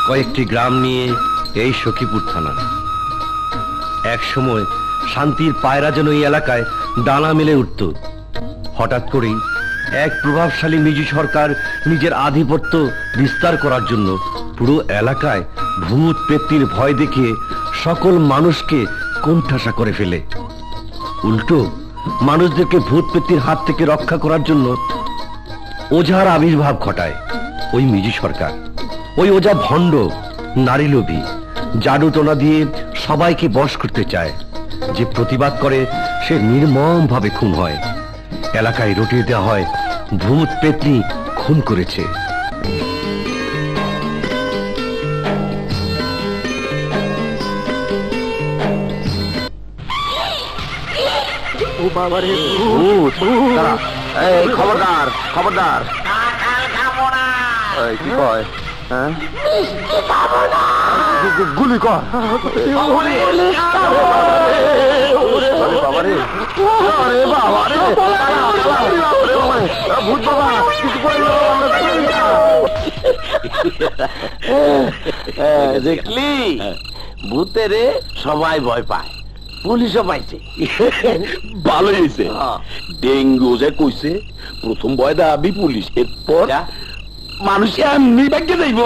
কয়েকটি গ্রাম নিয়ে এই সখীপুর থানা। এক সময় শান্তির পায়রা যেন এই এলাকায় ডানা মেলে উঠত। হঠাৎ করেই এক প্রভাবশালী মিজু সরকার নিজের আধিপত্য বিস্তার করার জন্য পুরো এলাকায় ভূত পেত্নীর ভয় দেখিয়ে সকল মানুষকে কোণঠাসা করে ফেলে। উল্টো মানুষদেরকে ভূত পেত্নীর হাত থেকে রক্ষা করার জন্য ওঝার আবির্ভাব ঘটায় ওই মিজু সরকার। ওই ওঝা ভণ্ড, নারী লোভী, জাদু টোনা দিয়ে সবাইকে বশ করতে চায়। যে প্রতিবাদ করে সে নির্মম ভাবে খুন হয়। এলাকায় রটিয়ে দেওয়া হয় ভূত পেত্নী খুন করেছে। ও বাবারে ভূত! এই খবরদার, খবরদার! কি কয়? হ্যাঁ, গুলি কর! বাবারে, বাবারে, ভূত বাবা কিছু করলো। দেখলি, ভূতেরে সবাই ভয় পায়, পুলিশও পাইছে। ভালো হয়েছে। ডেঙ্গু যে কইছে প্রথম ভয় দাবি পুলিশ, এরপর মানুষ এমনি ভাগ্যে যাইব।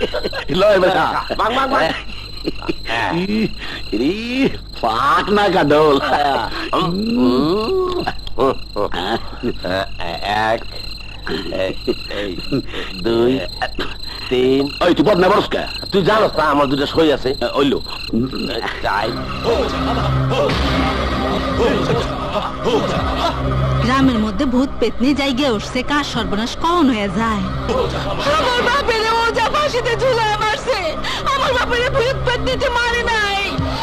ফাঁক না কাডল। এক, দুই, তিন। ওই তুই বদনা বরস কে? তুই জানোস না আমার দুটো সই আছে? ওইল চাই। গ্রামের মধ্যে ভূত পেতনি জায়গা উঠছে, কার সর্বনাশ কখন হয়ে যায়। আমার বাপের ওঝা ফাঁসিতে ঝুলায় মারছে, আমার বাপের ভূত পেতনিতে মারে নাই।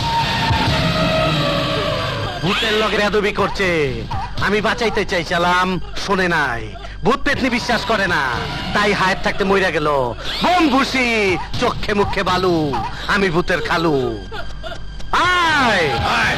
ভূতের লগে বেয়াদবি করছে, আমি বাঁচাইতে চাইছিলাম, শোনে নাই। ভূত পেতনি বিশ্বাস করে না, তাই হায়াত থাকতে মইরা গেল। বোম ভুসি, চোখে মুখে বালু, আমি ভূতের খালু। আয়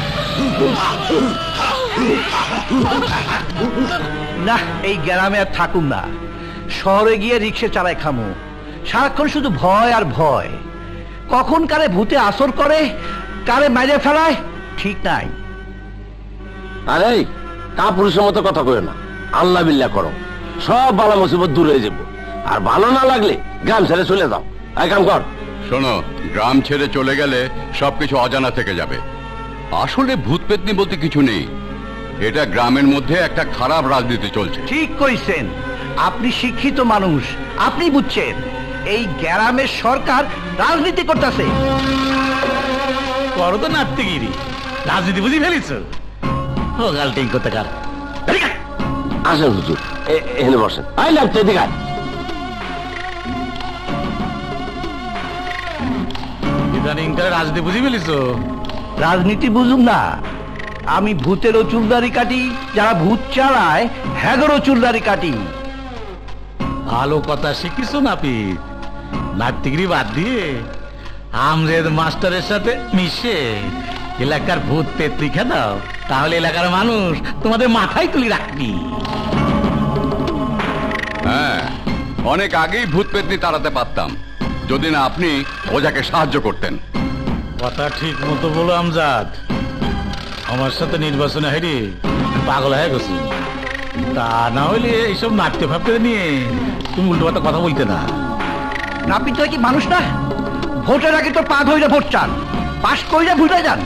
না, এই গ্রামে আর থাকুম না, শহরে গিয়ে রিক্সা চালাই খামু। সারাক্ষণ শুধু ভয় আর ভয়। কখন কারে ভূতে আসর করে, কারে মাইরে ফেলায় ঠিক নাই। আরে কাপুরুষের মতো কথা কই না, আল্লাহ বিল্লাহ করো, সব বালা মুসিবত দূর হয়ে যাবো। আর ভালো না লাগলে গ্রাম ছেড়ে চলে যাও। এই কাম কর। শোনো, গ্রাম ছেড়ে চলে গেলে সবকিছু অজানা থেকে যাবে। আসলে ভূত পেতনি বলতে কিছু নেই, এটা গ্রামের মধ্যে একটা খারাপ রাজনীতি চলছে। ঠিক কইছেন, আপনি শিক্ষিত মানুষ, আপনি বুঝছেন এই গ্রামের সরকার রাজনীতি করতেছে। করো তো নাট্যগিরি, রাজনীতি বুঝি ফেলিস। ও গালটিং করতে কার। আসেন হুজুর, এখানে বসেন। আই লাগছে এদিকে। ইদানিং রাজনীতি বুঝি ফেলিস। রাজনীতি বুঝুম না, আমি ভূতেরও চুলদারি কাটি, যারা ভূত চালায় হ্যাগরও চুলদারি কাটি। ভালো কথা শিখিস নাপি, নাট্যগিরি বাদ দিয়ে আমরেদ মাস্টারের সাথে মিশে এলাকার ভূত পেত্রি খেদাও, তাহলে এলাকার মানুষ তোমাদের মাথায় তুলি রাখবি। হ্যাঁ, অনেক আগেই ভূত পেতনি তাড়াতে পারতাম যদি না আপনি ওঝাকে সাহায্য করতেন। কথা ঠিক মতো বলো আমজাদ, আমার সাথে নির্বাচনে হেরে পাগল হয়ে গেছি। তা না হইলে এইসব নাট্য ভাবতে নিয়ে তুমি উল্টো পাল্টা কথা বলতে না। নাপিত কি মানুষ না? ভোটের আগে তো পা ধইরা ভোট চান, পাশ কইরা ভুলে যান।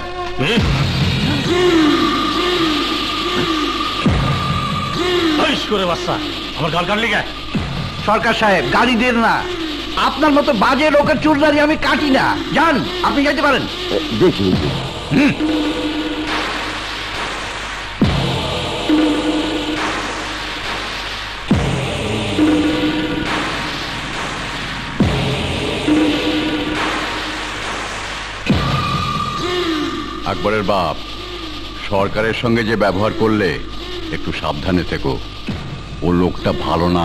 করে বাচ্চা আমার গাল কাটলি গে? সরকার সাহেব, গাড়ি দেন না, আপনার মতো বাজে লোকের চুলদারি আমি কাটি না। যান, আপনি যাইতে পারেন। দেখি আকবরের বাপ, সরকারের সঙ্গে যে ব্যবহার করলে একটু সাবধানে থেকো, ও লোকটা ভালো না।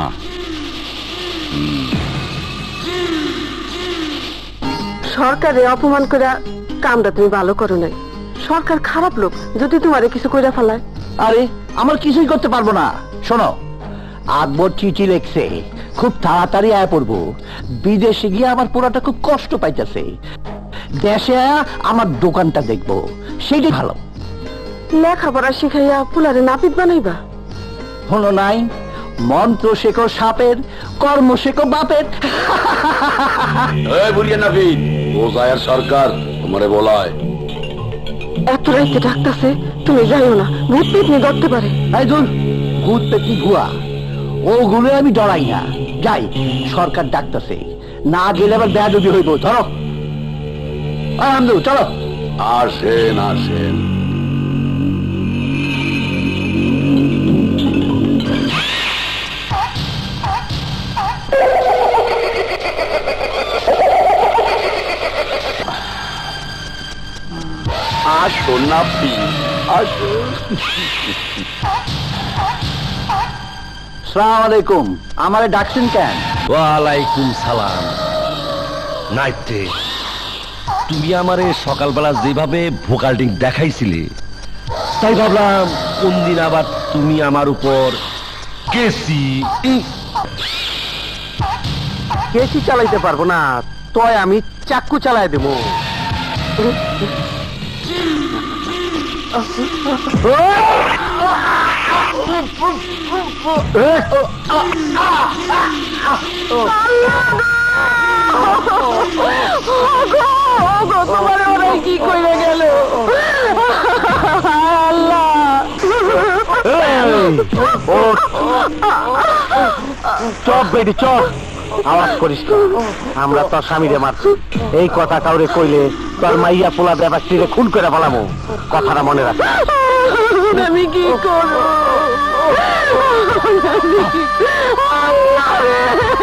সরকারে অপমান করে কামটা তুমি ভালো করো নাই। সরকার খারাপ লোক, যদি তোমারে কিছু কইরা ফেলায়। আরে আমার কিছুই করতে পারবো না। শোনো, আকবর চিঠি লেখছে, খুব তাড়াতাড়ি আয়া পড়বো। বিদেশে গিয়ে আমার পোড়াটা খুব কষ্ট পাইতেছে, দেশে আয়া আমার দোকানটা দেখবো, সেইটাই ভালো। লেখাপড়া শিখাইয়া পুলারে নাপিত বানাইবা? হলো নাই, মন্ত্র শেখো সাপের, কর্ম শেখো বাপের। এই বুড়িয়া নাপিত, ও জায়ার সরকার তোমারে বলায়। এত রাইতে ডাকতাছে, তুমি যাইও না, ভূত পেতনি ধরতে পারে। এই ধুর, ভূত পেতনি ভুয়া, ওগুলো আমি ডরাই না। যাই, সরকার ডাকতেছে, না গেলে আবার বেয়াদবি হইব। ধরো আমদু, চলো। আসেন আসেন। আসুন নাপিত, আসুন। আসসালামু আলাইকুম, আমারে ডাকছেন কেন? ওয়ালাইকুম সালাম। নাইতে, তুমি আমারে সকালবেলা যেভাবে ভোকালটিং দেখাইছিলে, তাই ভাবলাম কোন দিন আবার তুমি আমার উপর কেসি। কেসি চালাইতে পারবো না, তয় আমি চাক্কু চালাই দেবো। তোমার ওরা কি করে গেল? আল্লাহ, চপ বেটি চপ, আওয়াজ করিস না। আমরা তোর স্বামীরে মারছি, এই কথা কাউরে কইলে তোর মাইয়া পোলা ব্যাপারটিরে খুন করে ফেলামো, কথাটা মনে রাখ। আমি কি করবো? আল্লাহ রে।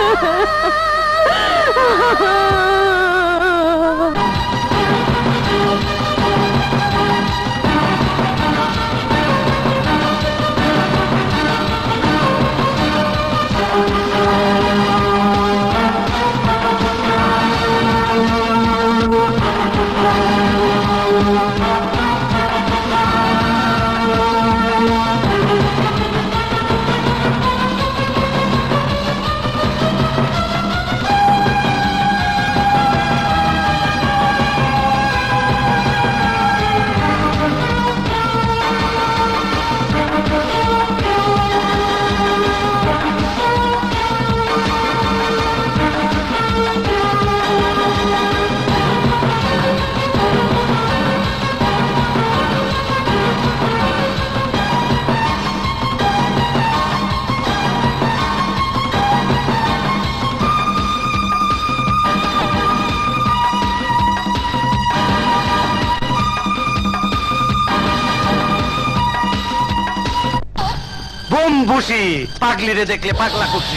বুসি পাগলিরে দেখলে পাগলা করছি।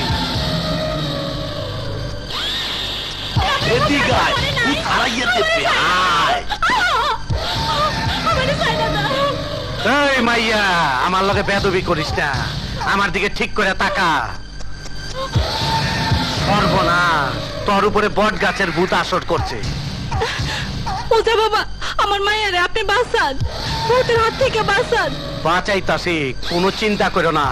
এই মাইয়া, আমার লগে বেদবি করিস না, আমার দিকে ঠিক করে তাকা। সর্বনাশ, তোর উপরে বট গাছের ভূত আসর করছে। ওজা বাবা, আমার মায়েরে আপনি বাঁচান, ভূতের হাত থেকে বাঁচান। বাঁচাইতাছি, কোনো চিন্তা করো না।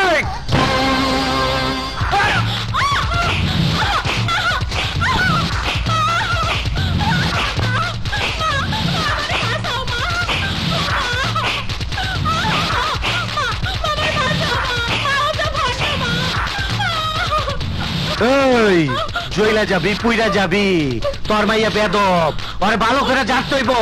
এই জইলা যাবি, পুইরা যাবি, তোর মাইয়া বেদব, ওরে ভালো করে জানতে হইব।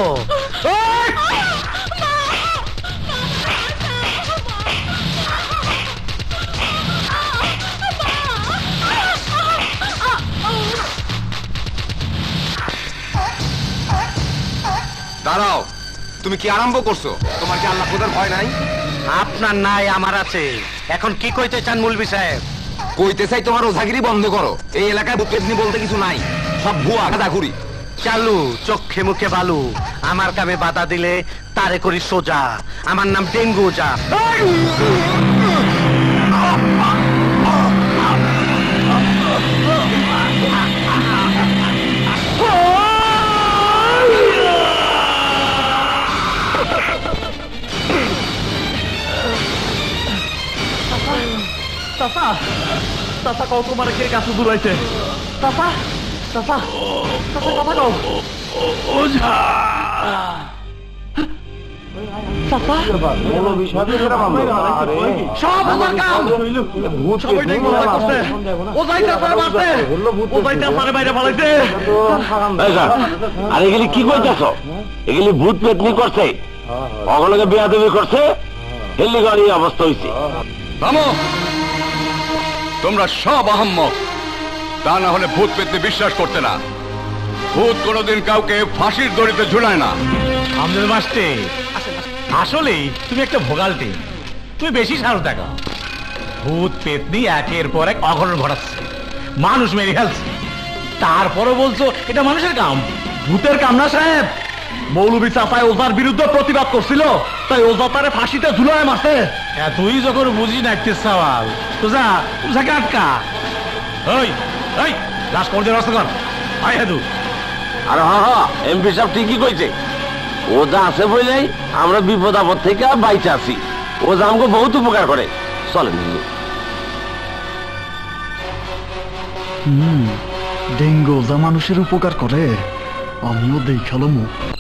দাঁড়াও, তুমি কি আরম্ভ করছো? তোমার কি আল্লাহ খোদার ভয় নাই? আপনার নাই, আমার আছে। এখন কি কইতে চান মুলবি সাহেব? কইতে চাই তোমার ওঝাগিরি বন্ধ করো। এই এলাকায় ভূতপেতনি বলতে কিছু নাই, সব ভুয়া গাঁদাখুরি। চালু চোখে মুখে বালু, আমার কামে বাধা দিলে তারে করি সোজা। আমার নাম ডেঙ্গু ওঝা। চাচা, চাচা কও তোমার কে গাছে দূরাইছে চাচা চাচা চাচা কথা কও ওঝা চাচা সব আমার কাম সবাই ডেঙ্গু হত্যা করছে ওজাই চাচার মারছে ওজাই চাচারে বাইরে ফেলাইছে আর এগুলি কি করতেছ? এগুলি ভূত পেতনি করছে, অগলকে বেয়াদবি করছে, হেলি গাড়ি অবস্থা হয়েছে। থামো, তোমরা সব আহাম্মক। তা না হলে ভূত পেতনি বিশ্বাস করতে না। ভূত কোনোদিন কাউকে ফাঁসির দড়িতে ঝুলায় না। আমাদের মাস্টে আসলে তুমি একটা ভোগালটি, তুমি বেশি সারু টাকা। ভূত পেতনি একের পর এক অঘটন ঘটাচ্ছে, মানুষ মেরে ফেলছে, তারপরও বলছো এটা মানুষের কাম। ভূতের কাম না সাহেব। মৌলভী চাচায় ওজার বিরুদ্ধে প্রতিবাদ করছিল, তাই ওজা তারে ফাঁসিতে ঝুলায় মারছে। তুই যখন বুঝি না একটা সওয়াল তো যা ওজাকে আটকা। ওই ওই লাশ কবরের ব্যবস্থা কর। আয় হেদু। আর এমপি সাহেব ঠিকই কইছে, ওজা আছে বলেই আমরা বিপদ আপদ থেকে বাইচে আছি। ওজা আমাকে বহুত উপকার করে। চলেন। ডেঙ্গু ওজা মানুষের উপকার করে, আমিও দেখালাম।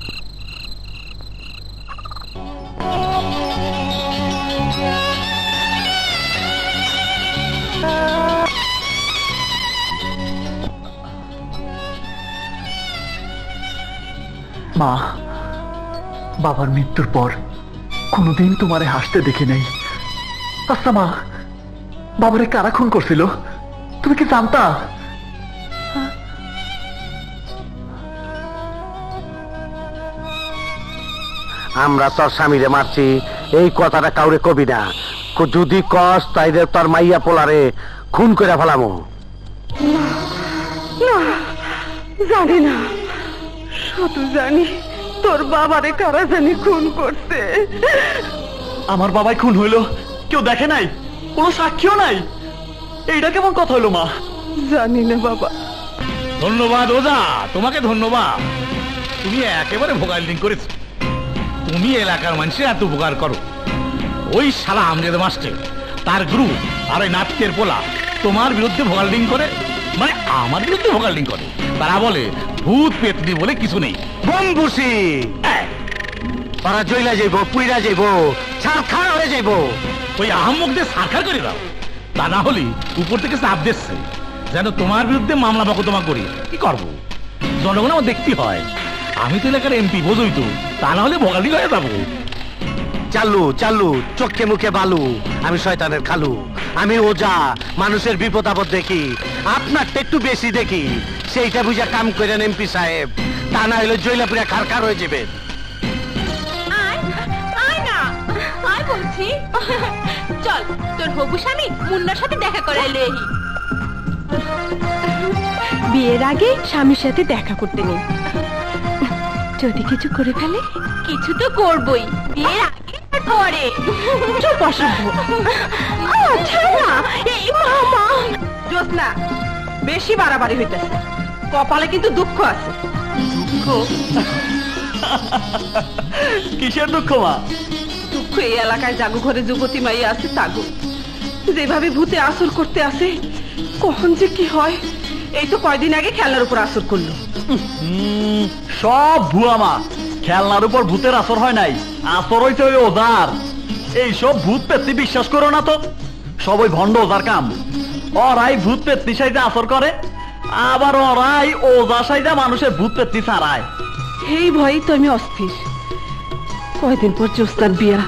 মা, বাবার মৃত্যুর পর কোনোদিন তোমারে হাসতে দেখি নাই। আচ্ছা মা, বাবারে কারা খুন করছিল তুমি কি জানতা? আমরা তোর স্বামীরে মারছি এই কথাটা কাউরে কবি না। যদি কস তাইলে তোর মাইয়া পোলারে খুন করে ফেলামো। না, জানি না, শুধু জানি তোর বাবারে কারা জানি খুন করছে। আমার বাবাই খুন হইলো, কেউ দেখে নাই, কোনো সাক্ষীও নাই। এইটা কেমন কথা হইলো মা? জানি না বাবা। ধন্যবাদ ওজা, তোমাকে ধন্যবাদ। তুমি একেবারে ভোগাল্ডিং করেছ। তুমি এলাকার মানুষের এত উপকার করো। ওই শালা আমজেদ মাস্টার, তার গ্রুপ আর ওই নাটকের পোলা তোমার বিরুদ্ধে ভোগাল্ডিং করে, মানে আমার বিরুদ্ধে ভোগাল্ডিং করে। তারা বলে ভূত পেতনি বলে কিছু নেই। বম্বুসি তারা জইলা যাইব, পুইরা যাইব, ছারখার হয়ে যাইব। ওই আহম্মকদের সারখার করে দাও, তা না হলে উপর থেকে চাপ দিচ্ছে যেন তোমার বিরুদ্ধে মামলা মকদ্দমা করি। কি করবো, জনগণ আমার দেখতে হয়। আমি তো এলাকার এমপি, বোঝই তো, তা না হলে ভোগালি হয়ে যাবো। চালু চালু, চোখে মুখে বালু, আমি শয়তানের খালু। আমি ওজা, মানুষের বিপদ আপদ দেখি, আপনারটা একটু বেশি দেখি। সেইটা বুঝা কাম করেন এমপি সাহেব, তা না হলে জৈলাপুরা খারখার হয়ে যাবে। বলছি চল, তোর হবু স্বামী মুন্নার সাথে দেখা করে এলে। বিয়ের আগে স্বামীর সাথে দেখা করতে নেই, যদি কিছু করে ফেলে। কিছু তো করবই, বিয়ের আগে আর পরে। চুপ অসভ্য। জ্যোৎস্না, বেশি বাড়াবাড়ি হইতেছে, কপালে কিন্তু দুঃখ আছে। কিসের দুঃখ মা? দুঃখ এই এলাকায় জাগু ঘরে যুবতী মাই আছে তাগু, যেভাবে ভূতে আসর করতে আসে, কখন যে কি হয়। এই তো কয়দিন আগে খেলনার উপর আসর করলো। সব ভুয়া মা, খেলনার উপর ভূতের আসর হয় নাই, আসর হইছে ওই ওজার। এই সব ভূত পেতনি বিশ্বাস করো না তো, সব ওই ভণ্ড ওজার কাম। ওরাই ভূত পেতনি সাইজে আসর করে, আবার ওরাই ওজা সাইজে মানুষের ভূত পেতনি ছাড়ায়। এই ভয়ই তো আমি অস্থির। কয়দিন পর জ্যোৎস্নার বিয়া,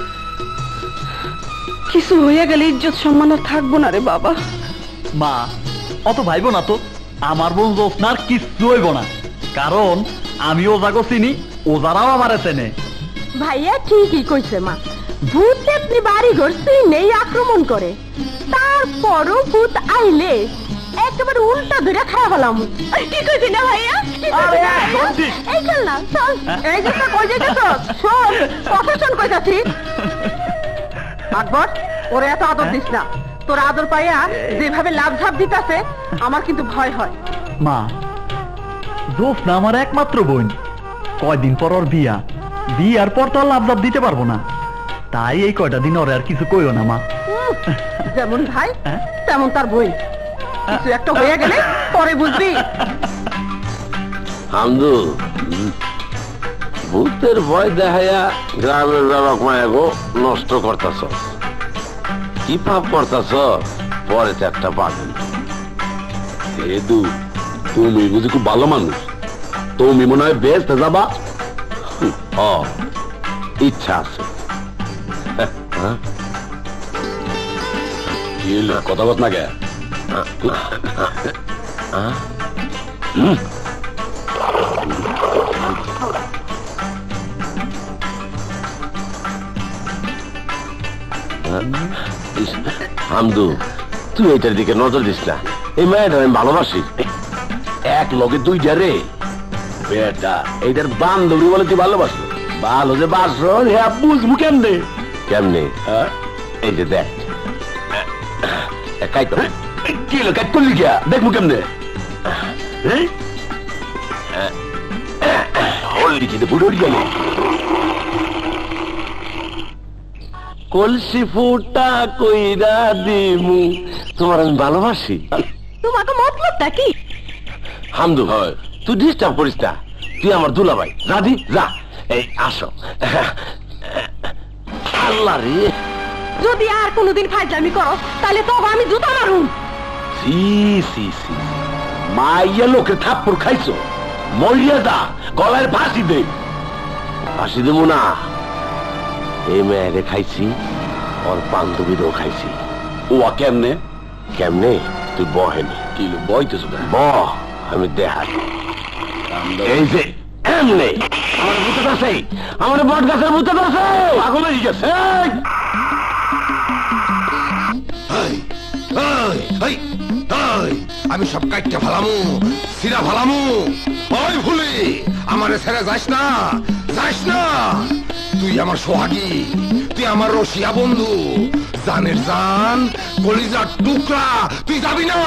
কিছু হইয়া গেলে ইজ্জত সম্মান আর থাকবো না রে বাবা। মা, অত ভাইব না তো, আমার বোন জ্যোৎস্নার কিচ্ছু হইব না, কারণ আমি ওজাগো চিনি, ওজারাও আমারে চেনে। ভাইয়া ঠিকই কইছে মা, ভূত পেতনি বাড়ি ঘর চিনেই আক্রমণ করে, তারপরও ভূত আইলে একেবারে উল্টা ধরে খাওয়া ফেলাম। কি কইছি না ভাইয়া? এই চল না, চল। এই যে তো কই যেতেছ, শোন কথা শোন কইতাছি। আকবর, ওরে এত আদর দিস না, তোর আদর পাইয়া যেভাবে লাভ ঝাপ দিতেছে আমার কিন্তু ভয় হয়। মা, জ্যোৎস্না আমার একমাত্র বোন, কয়দিন পর ওর বিয়া, বিয়ার পর তো আর লাভ দিতে পারবো না, তাই এই কয়টা দিন ওরে আর কিছু কইও না মা। যেমন ভাই তেমন তার বই, কিছু একটা হয়ে গেলে পরে বুঝবি। হামদু, ভূতের ভয় দেখাইয়া গ্রামের বাবাক মায়াগো নষ্ট করতাছ, কি পাপ করতাছ পরে তো একটা পাবেন। এদু, তুমি বুঝি খুব ভালো মানুষ, তুমি মনে হয় বেস্ট যাবা। ও ইচ্ছা আছে। কথা বল না কে? হামদু, তুই এটার দিকে নজর দিস না, এই মেয়েটা আমি ভালোবাসি। এক লগে দুইটা রে বেটা, এইটার বান্ধবী বলে তুই ভালোবাসো? ভালো যে বাসো হ্যাঁ বুঝবো কেমনে? কেমনে? এই যে দেখ, একাই তো কি হলো, কাজ করলি কে? দেখবো কেমনে? কলসি ফুটা কইরা দিমু, তোমার আমি ভালোবাসি। তোমাকে মতলবটা কি? হামদু, তুই ডিস্টার্ব করিস না, তুই আমার দুলাভাই। রাধি যা, এই আসো। আল্লাহ রে, যদি আর কোনোদিন ফাইজলামি করো তাহলে তো আমি জুতা মারুম। সি সি সি, মাইয়া লোকে থাপ্পড় খাইছো, মরিয়া দা, গলায় ফাঁসি দে। ফাঁসি দেবো না, এই মেয়েরে খাইছি, ওর বান্ধবীরও খাইছি। ও কেমনে? কেমনে তুই বহেনি, কি বইতেছ? ব আমি দেখাই। এই যে এমনে আমার ভূতে আছে, আমার বট গাছের ভূতে আছে, পাগল হয়ে গেছে। আমি সব কাটতে ফালামু, সিরা ফালামু। ওই ভুলি, আমারে ছেড়ে যাস না, যাস না। তুই আমার সোহাগী, তুই আমার রসিয়া বন্ধু, জানের জান, কলিজার টুকরা, তুই যাবি না।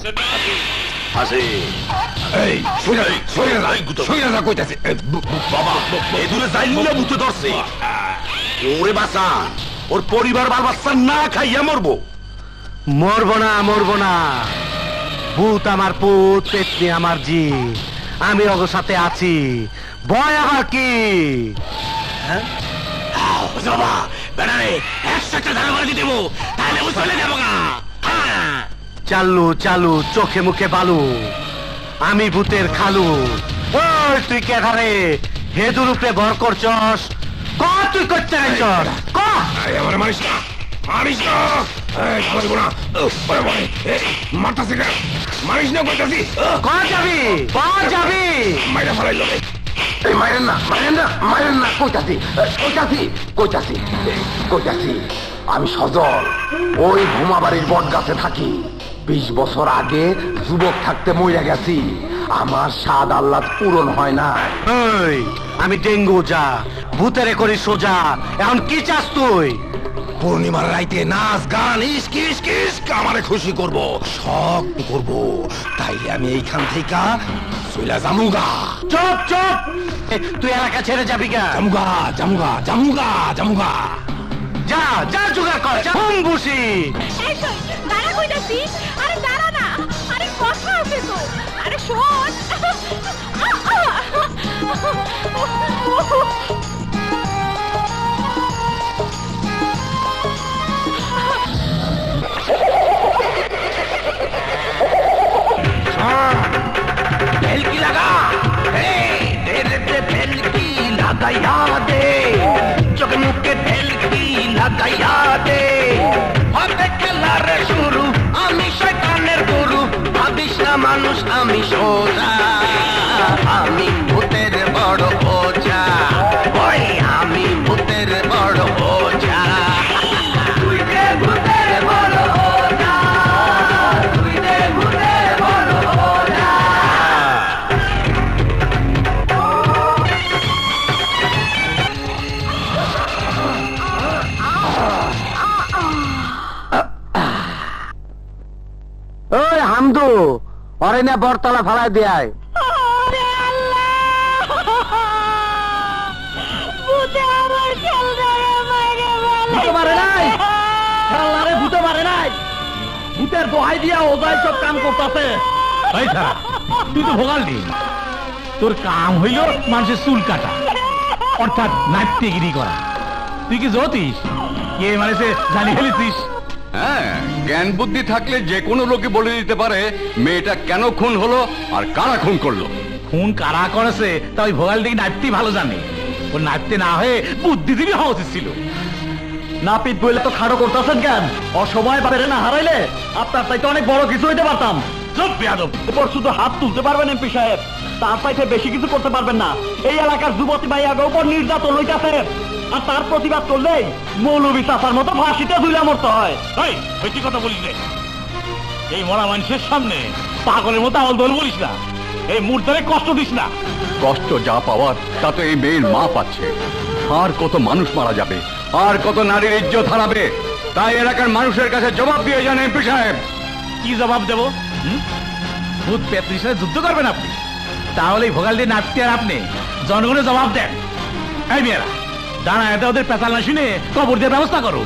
এই সইরা যা কইতাছে। বাবা এই দূরে যাইলে মুতে ধরছে, ওরে বাঁচা, ওর পরিবার বাল বাচ্চা না খাইয়া মরবো। মরবো না, মরবো না। ভূত আমার পুত, পেতনি আমার জি, আমি ওর সাথে আছি, ভয় আবার কি? চালু চালু, চোখে মুখে বালু, আমি ভূতের খালু। ওই তুই কে ধারে হেদুর উপরে ভর করছস? ক তুই করতে চাইছস? ক আমার মারিস না, মারিস না, মারিস না, মারতাছি না, মারিস না কইতাছি। ক যাবি, ক যাবি? মাইরা ফেলাইল। এই মাইরেন না, মাইরেন না, মাইরেন না, কইতাছি, কইতাছি, কইতাছি, কইতাছি। আমি সজল, ওই ঘুমাবাড়ির বট গাছে থাকি। 20 বছর আগে যুবক থাকতে মইরা গেছি, আমার স্বাদ আহ্লাদ পূরণ হয় না। ওই আমি ডেঙ্গু যা, ভূতেরে করি সোজা, এখন কি চাস তুই? পূর্ণিমার রাইতে নাচ গান ইস্কি ইস্কি ইস্কি আমারে খুশি করব, শখ করব। তাইলে আমি এইখান থেকে চইলা জামুগা। চুপ চুপ, তুই এলাকা ছেড়ে যাবি গা? জামুগা, জামুগা, জামুগা, জামুগা। যা যা জোগাড় কর, বসি। দাঁড়া কইতাছি, আরে দাঁড়া না, আরে কথা আছে তো, আরে শোন। भेलकी लगा, भेलकी लगाया दे, चोख मुखे भेलकी लगाया दे। হবে খেলার শুরু, আমি শয়তানের গুরু, ভাবিস না মানুষ আমি সোজা, আমি ভূতের বড় ওঝা। ওই আমি ভূতের বড় ওঝা। তুই যে ভূতের বড় ওঝা, তুই যে ভূতের বড় ওঝা। ওই হামদু, অরে না বরতলা ফালাই দেয়। ভূতে আমার খেলনারে মাইরে ফেলে। ভূতে মারে নাই, খেলনারে ভূতে মারে নাই। ভূতের দোহাই দিয়া ওজাই সব কাম করতেছে। তুই তো ভোগালটি, তোর কাম হইল মানুষের চুল কাটা, অর্থাৎ নাট্যগিরি করা। তুই কি জ্যোতিষ? কে মানুষে জানি ফেলেছিস? হ্যাঁ, জ্ঞান বুদ্ধি থাকলে যে কোনো লোকে বলে দিতে পারে মেয়েটা কেন খুন হলো আর কারা খুন করলো। খুন কারা করেছে তা ওই ভোগালটি নাট্যি ভালো জানে। ও নাট্যে না হয়ে বুদ্ধিজীবী হওয়া উচিত ছিল। নাপিত বইলে তো খাড়ো করতেছেন কেন? অসময় পেরে না হারাইলে আপনার চাইতে অনেক বড় কিছু হইতে পারতাম। চুপ বেয়াদব। এরপর শুধু হাত তুলতে পারবেন এমপি সাহেব, তার চাইতে বেশি কিছু করতে পারবেন না। এই এলাকার যুবতী ভাইয়ার উপর নির্যাতন হইতাছে, আর তার প্রতিবাদ করলেই মৌলবী চাচার মতো ফাঁসিতে ঝুলে মরতে হয়। এই বেশি কথা বলিস রে। এই মরা মানুষের সামনে পাগলের মতো আওয়াজ দল বলিস না। এই মুহূর্তে কষ্ট দিস না। কষ্ট যা পাওয়ার তা তো এই মেয়ের মা পাচ্ছে। আর কত মানুষ মারা যাবে, আর কত নারীর ইজ্জত হারাবে। তাই এলাকার মানুষের কাছে জবাব দিয়ে যান এমপি সাহেব। কি জবাব দেব? ভূত পেত্রির সাথে যুদ্ধ করবেন আপনি? তাহলে ভোগালটি নাট্যে আর আপনি জনগণের জবাব দেন। এই মেয়েরা দাঁড়া, এতে ওদের পেঁচাল না শুনে কবর দিয়ে ব্যবস্থা করো।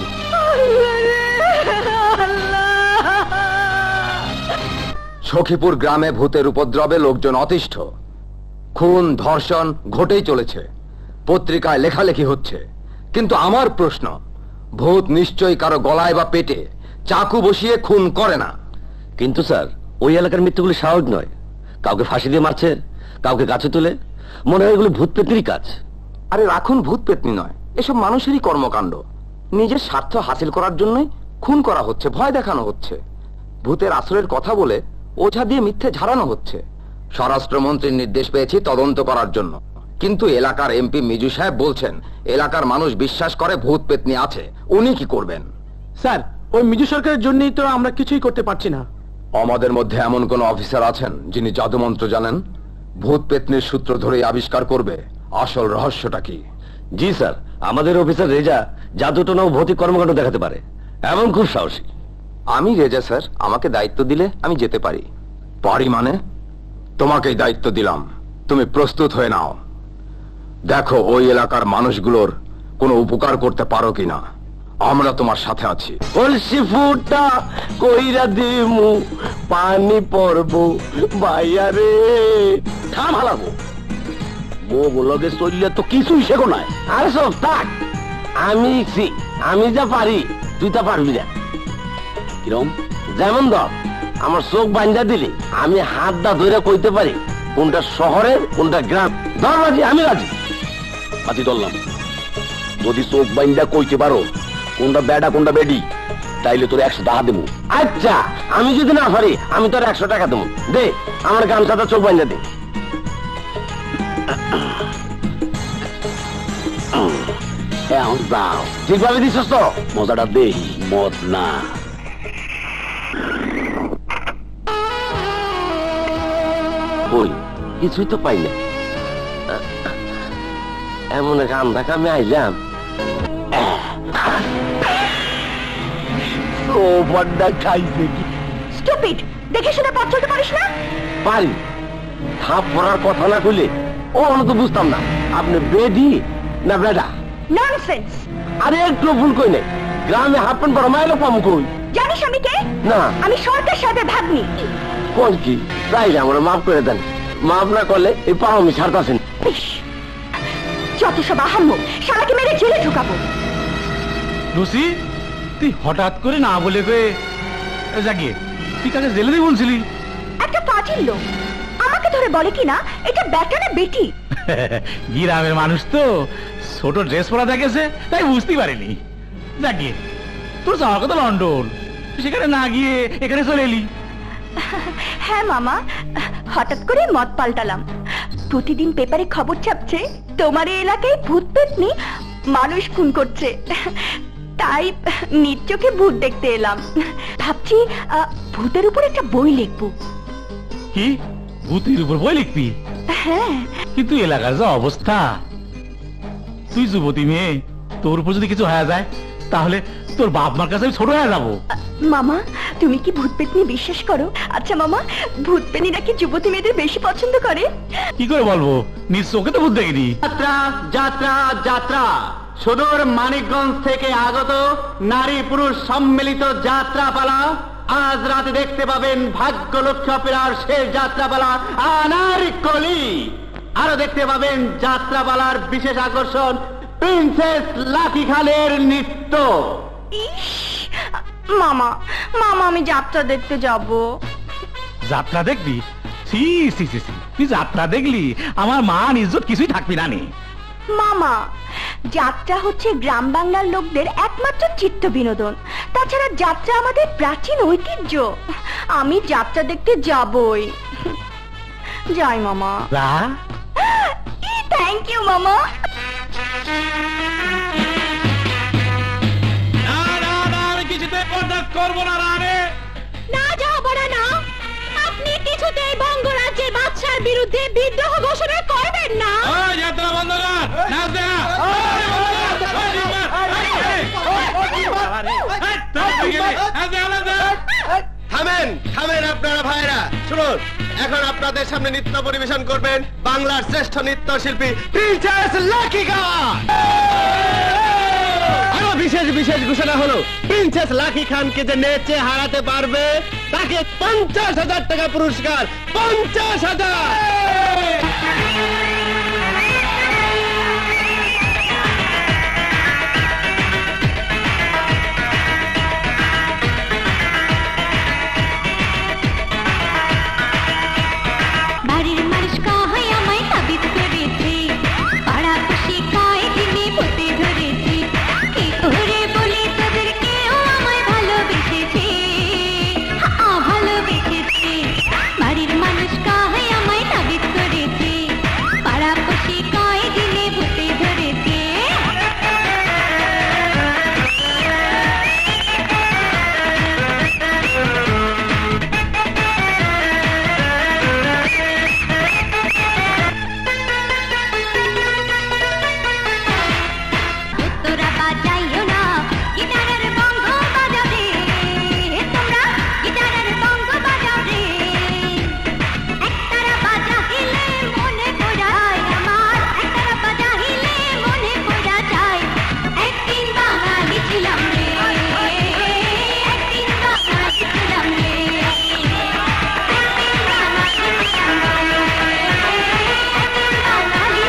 সখীপুর গ্রামে ভূতের উপদ্রবে লোকজন অতিষ্ঠ। খুন ধর্ষণ ঘটেই চলেছে, পত্রিকায় লেখালেখি হচ্ছে। কিন্তু আমার প্রশ্ন, ভূত নিশ্চয়ই কারো গলায় বা পেটে চাকু বসিয়ে খুন করে না। কিন্তু স্যার, ওই এলাকার মৃত্যুগুলি স্বাভাবিক নয়। কাউকে ফাঁসি দিয়ে মারছে, কাউকে গাছে তুলে। মনে হয় এগুলো ভূত পেত্নির কাজ। আরে রাখুন ভূত পেতনি নয়, এসব মানুষেরই কর্মকাণ্ড। নিজের স্বার্থ হাসিল করার জন্যই খুন করা হচ্ছে, ভয় দেখানো হচ্ছে। ভূতের আশ্রয়ের কথা বলে ওঝা দিয়ে মিথ্যে ঝাড়ানো হচ্ছে। স্বরাষ্ট্রমন্ত্রীর নির্দেশ পেয়েছি তদন্ত করার জন্য, কিন্তু এলাকার এমপি মিজু সাহেব বলছেন এলাকার মানুষ বিশ্বাস করে ভূত পেতনি আছে। উনি কি করবেন? স্যার, ওই মিজু সরকারের জন্যই তো আমরা কিছুই করতে পারছি না। আমাদের মধ্যে এমন কোন অফিসার আছেন যিনি জাদুমন্ত্র জানেন? ভূত পেতনির সূত্র ধরেই আবিষ্কার করবে আসল রহস্যটা কি। জি স্যার, আমাদের অফিসার রেজা জাদুটনা ও ভৌতিক কর্মকাণ্ড দেখাতে পারে, এবং খুব সাহসী। আমি রেজা স্যার, আমাকে দায়িত্ব দিলে আমি যেতে পারি। পারি মানে? তোমাকেই দায়িত্ব দিলাম, তুমি প্রস্তুত হয়ে নাও। দেখো ওই এলাকার মানুষগুলোর কোনো উপকার করতে পারো কিনা। আমরা তোমার সাথে আছি। কলসি ফুটা কইরা দিমু, পানি পড়ব ভাইয়া রে। থাম হালাবো, বউগুলোকে চললে তো কিছুই শেখো নাই। আরে সব থাক, আমি যা পারি তুই তা পারবি না। কিরম? যেমন ধর, আমার চোখ বান্ধা দিলে আমি হাত দা ধরে কইতে পারি কোনটা শহরের কোনটা গ্রাম। ধর রাজি, আমি রাজি। বাজি ধরলাম, যদি চোখ বাইন্দা কইতে পারো কোনটা বেডা কোনটা বেডি, তাইলে তোর 100 টাকা দেবো। আচ্ছা, আমি যদি না পারি আমি তোর 100 টাকা দেবো। দে আমার গামছাটা চোখ বান্ধা দে। এখন যাও, ঠিকভাবে দিছস তো? মজাটা দেই, মদ না। ওই কিছুই তো পাই না। এমন এক আন্ধা কামে আইলাম। সোফারটা খাইছে কি? স্টুপিড, দেখে শুনে পথ চলতে পারিস না? পারি, থাপ পড়ার কথা না কইলে ও তো বুঝতাম না আপনি বেডি না বেডা। ননসেন্স। আরে একটু ভুল কই নাই, গ্রামে হাফ প্যান্ট পরা মাইলো পাম কই? জানিস আমি কে? না। আমি সরকার সাহেবের ভাগ্নি। কোন কি? তাই আমার মাফ করে দেন। মাফ না করলে এই পাও আমি ছাড়তাছেন। যত সব আহাম্মক, শালাকে মেরে জেলে ঢুকাবো। লুসি, তুই হঠাৎ করে না বলে কয়ে জাগিয়ে তুই কাকে জেলে দিয়ে বলছিলি? একটা পাজির লোক আমাকে ধরে বলে কিনা এটা বেটা না বেটি। গ্রামের মানুষ তো ছোট ড্রেস পরা দেখেছে, তাই বুঝতে পারেনি। জাগিয়ে তোর যাওয়ার কথা লন্ডন, সেখানে না গিয়ে এখানে চলে এলি। হ্যাঁ মামা, হঠাৎ করে মত পাল্টালাম। প্রতিদিন পেপারে খবর ছাপছে তোমার এই এলাকায় ভূত পেতনি মানুষ খুন করছে, তাই নিজ চোখে ভূত দেখতে এলাম। ভাবছি ভূতের উপর একটা বই লিখবো। কি ভূতের উপর বই লিখবি? হ্যাঁ। কিন্তু এলাকার যা অবস্থা, তুই যুবতী মেয়ে, তোর উপর যদি কিছু হয়ে যায় তাহলে তোর বাপ মার কাছে আমি ছোট হয়ে যাবো। মামা, তুমি কি ভূত পেতনি বিশ্বাস করো? আচ্ছা মামা, ভূত পেতনিরা কি যুবতী মেয়েদের বেশি পছন্দ করে? কি করে বলবো, নিজ চোখে তো ভূত দেখিনি। যাত্রা যাত্রা যাত্রা, সুদূর মানিকগঞ্জ থেকে আগত নারী পুরুষ সম্মিলিত যাত্রা পালা আজ রাতে দেখতে পাবেন ভাগ্য লক্ষ্য অপেরার শেষ যাত্রাপালা আনারকলি। আরো দেখতে পাবেন যাত্রাপালার বিশেষ আকর্ষণ প্রিন্সেস লাকি খানের নৃত্য। মামা মামা আমি যাত্রা দেখতে যাব। যাত্রা দেখবি? সি সি সি সি, তুই যাত্রা দেখলি আমার মান ইজ্জত কিছুই থাকবি না নে। মামা যাত্রা হচ্ছে গ্রাম বাংলার লোকদের একমাত্র চিত্ত বিনোদন। তাছাড়া যাত্রা আমাদের প্রাচীন ঐতিহ্য। আমি যাত্রা দেখতে যাবই। যাই মামা। থ্যাংক ইউ মামা। আমি কিছুতে বরদাস্ত করবো না রানে। না যাবো না, আপনি কিছুতেই বঙ্গরাজ্যের বাদশার বিরুদ্ধে বিদ্রোহ ঘোষণা করবেন না। যাত্রা বন্ধ কর, নাচ দে না। থামেন থামেন আপনারা ভাইরা, শুনুন। এখন আপনাদের সামনে নৃত্য পরিবেশন করবেন বাংলার শ্রেষ্ঠ নৃত্যশিল্পী প্রিন্সেস লাকি খান। আরো বিশেষ বিশেষ ঘোষণা হলো, প্রিন্সেস লাকি খানকে যে নেচে হারাতে পারবে তাকে 50,000 টাকা পুরস্কার। 50,000। বাড়ির মানুষ কাহাই আমায় তাবিজ করেছে, পাড়া খুশি কায় দিনে ভূতে ধরেছে। কি করে বলি তোদের কেউ আমায় ভালোবেসেছে, ভালোবেসেছে। বাড়ির মানুষ কাহাই আমায় তাবিজ করেছে, পাড়া খুশি কায় দিনে ভূতে ধরেছে। তোরা বাজাইও না গিটারের বঙ্গ বাজাবে, তোমরা গিটারের বঙ্গ বাজাবে। একতারা বাজাইলে মনে পড়ায় আমার, একতারা বাজাইলে মনে পড়া যায়। একদিন বাঙালি ছিলাম রে, একদিন বাঙালি ছিলাম রে, একদিন বাঙালি ছিলাম রে, একদিন বাঙালি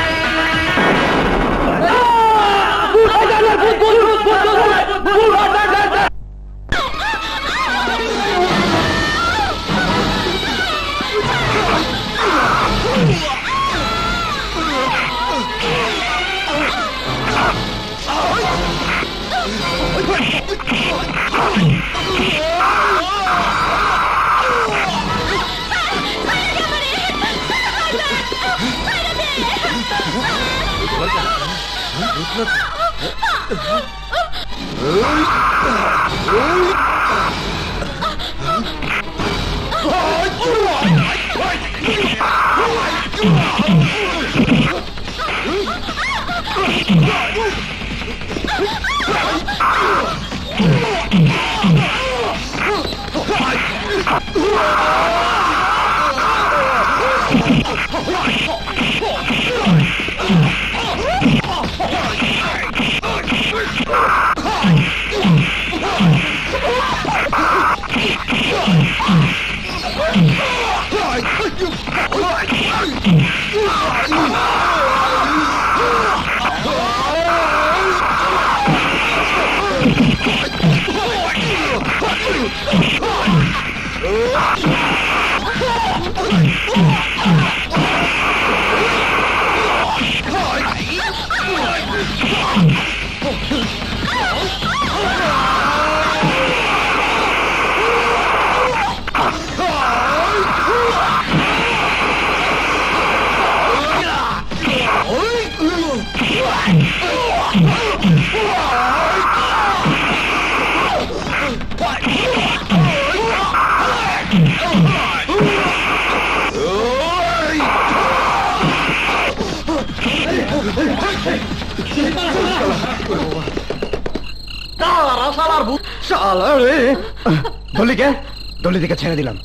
দলিকে দলি দিকে ছেড়ে দিলাম।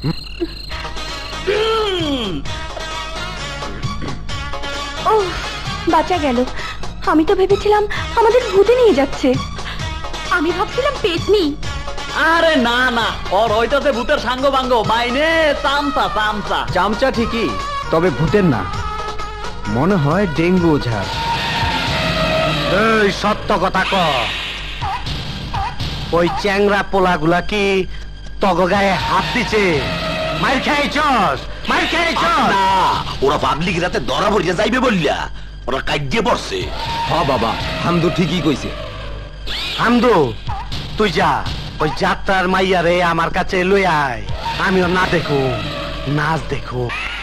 ও বাঁচা গেল। আমি তো ভেবেছিলাম আমাদের ভূতে নিয়ে যাচ্ছে। আমি ভাবছিলাম পেতনি। আরে না না, ওর হইতাছে ভূতের সাঙ্গ বাঙ্গ, মাইনে চামচা চামচা। চামচা ঠিকই, তবে ভূতের না, মনে হয় ডেঙ্গু ওঝার। এই সত্য কথা ক, ওই চ্যাংরা পোলাগুলা কি তগ গায়ে হাত দিছে? মার খাইছস, মার খাইছস? না, ওরা পাবলিক রাতে ধরা পড়িয়া যাইবে বললা ওরা কাইয়ে পড়ছে। হ্যাঁ বাবা, হামদু ঠিকই কইছে। হামদু, তুই যা ওই যাত্রার মাইয়ারে আমার কাছে লই আয়, আমিও না দেখো নাচ দেখো।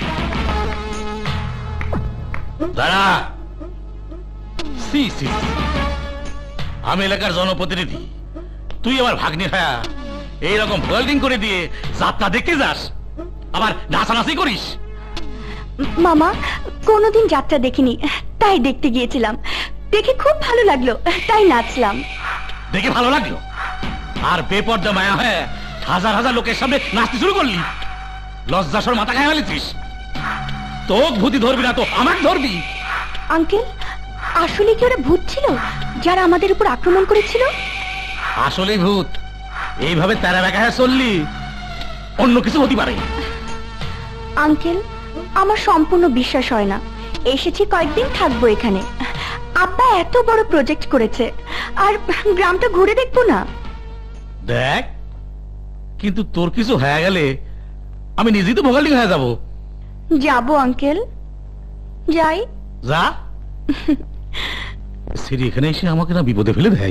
দাঁড়া, সি সি সি। আমি এলাকার জনপ্রতিনিধি, তুই আমার ভাগ্নি ভাইয়া এইরকম হোল্ডিং করে দিয়ে যাত্রা দেখতে যাস, আবার নাচানাচি করিস? মামা, কোনোদিন যাত্রা দেখিনি, তাই দেখতে গিয়েছিলাম, দেখে খুব ভালো লাগলো, তাই নাচলাম। দেখে ভালো লাগলো, আর বেপর্দা মায়া হয়ে হাজার হাজার লোকের সামনে নাচতে শুরু করলি? লজ্জাসর মাথা খায় ফেলেছিস? তোক ভূতি ধরবি না তো আমাকে ধরবি? আঙ্কেল, আসলে কি ওরা ভূত ছিল যারা আমাদের উপর আক্রমণ করেছিল? আসলেই ভূত? এইভাবে তারা বেকা হয়ে চললি অন্য কিছু হতে পারে। আঙ্কেল, আমার সম্পূর্ণ বিশ্বাস হয় না, এসেছি কয়েকদিন থাকবো এখানে। আব্বা এত বড় প্রজেক্ট করেছে, আর গ্রামটা ঘুরে দেখবো না? দেখ, কিন্তু তোর কিছু হয়ে গেলে আমি নিজেই তো ভোগালি হয়ে যাব। যাবো আঙ্কেল, যাই। যা। সিরি এখানে এসে আমাকে না বিপদে ফেলে দেয়।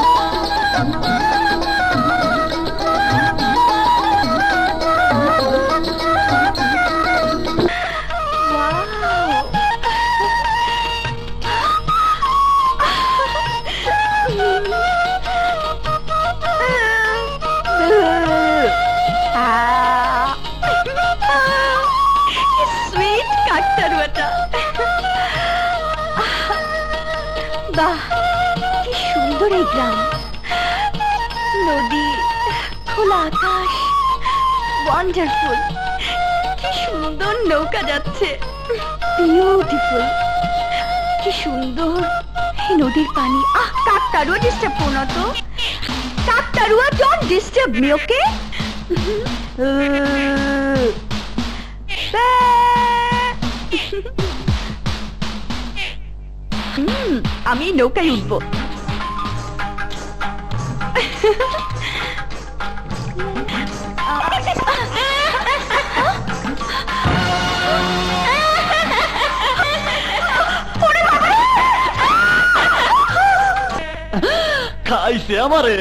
সুইট কাকতারুয়াটা, বাহ কি সুন্দর এই গ্রাম, নদী, খোলা আকাশ, ওয়ান্ডারফুল, কি সুন্দর নৌকা যাচ্ছে, বিউটিফুল, কি সুন্দর এই নদীর পানি। আহ, কাকতারুয়া ডিস্টার্ব করো না তো, কাকতারুয়া ডোন্ট ডিস্টার্ব মি, ওকে? আমি নৌকায় উঠবো। খাইছে আমারে।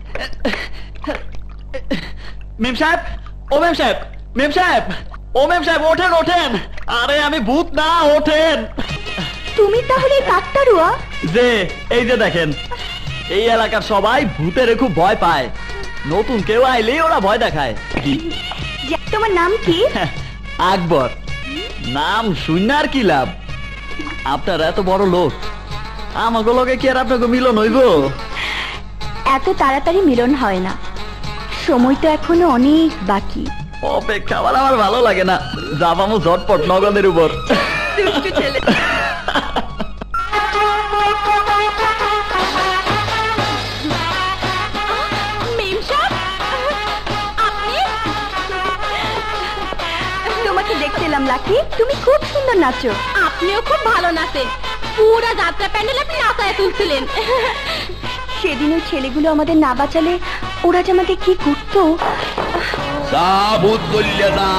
মেম সাহেব, ও মেম সাহেব, মেম সাহেব, ও মেম সাহেব, ওঠেন ওঠেন। আরে আমি ভূত না, ওঠেন। তুমি তাহলে কাকতারুয়া? যে এই যে দেখেন, এই এলাকার সবাই ভূতের খুব ভয় পায়, নতুন কেউ আইলেই ওরা ভয় দেখায়। কি তোমার নাম কি? আকবর। নাম শুনে আর কি লাভ, আপনার এত বড় লোক, আমাকে লোকে কি আর আপনাকে মিলন হইব? এত তাড়াতাড়ি মিলন হয় না, সময় তো এখনো অনেক বাকি। অপেক্ষা আমার ভালো লাগে না, যাবামো ঝটপট নগদের উপর। ছেলে তোমাকে দেখতে এলাম লাকি, তুমি খুব সুন্দর নাচো। আপনিও খুব ভালো নাচেন, পুরো যাত্রা প্যান্ডেল আপনি নাচায় তুলছিলেন। সেদিন ওই ছেলেগুলো আমাদের না বাঁচালে ওরা যে আমাকে কি করতো। ভূত বললে না।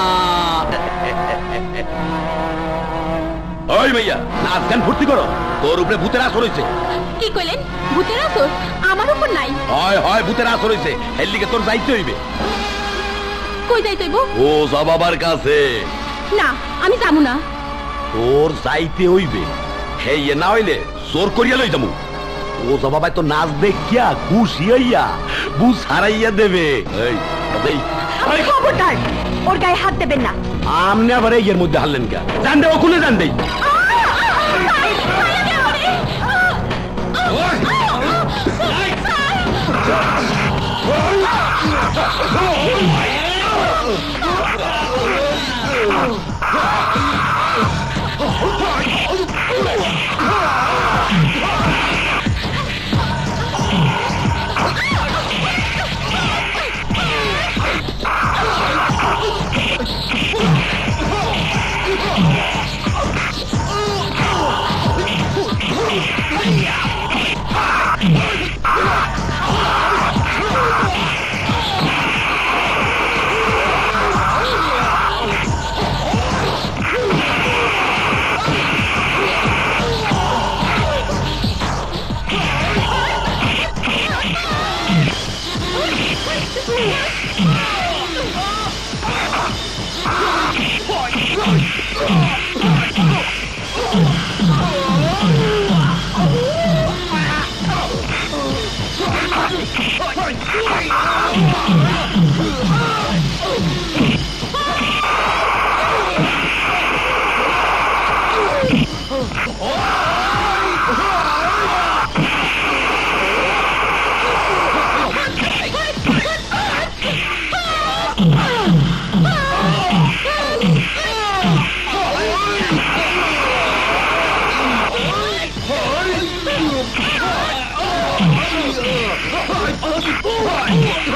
ওই ভাইয়া, নাচ গান ফুর্তি করো, তোর উপরে ভূতের আসর হয়েছে। কি কইলেন? ভূতের আসর আমার উপর নাই? হয় হয়, ভূতের আসর হয়েছে, এর লিগে তোর যাইতে হইবে। কই যাইতে হইব? ও বাবার কাছে। না, আমি যাবো না। তোর যাইতে হইবে, হেই না হইলে জোর করিয়া লই যাবো। ও বাবাই তো নাচ দেখিয়া খুশি হইয়া বুঝ হারাইয়া দেবে। খবরদার, ওর গায়ে হাত দেবেন না। আমনে আবার এর মধ্যে হারলেন কে? জান দে, ওখানে জান দেই।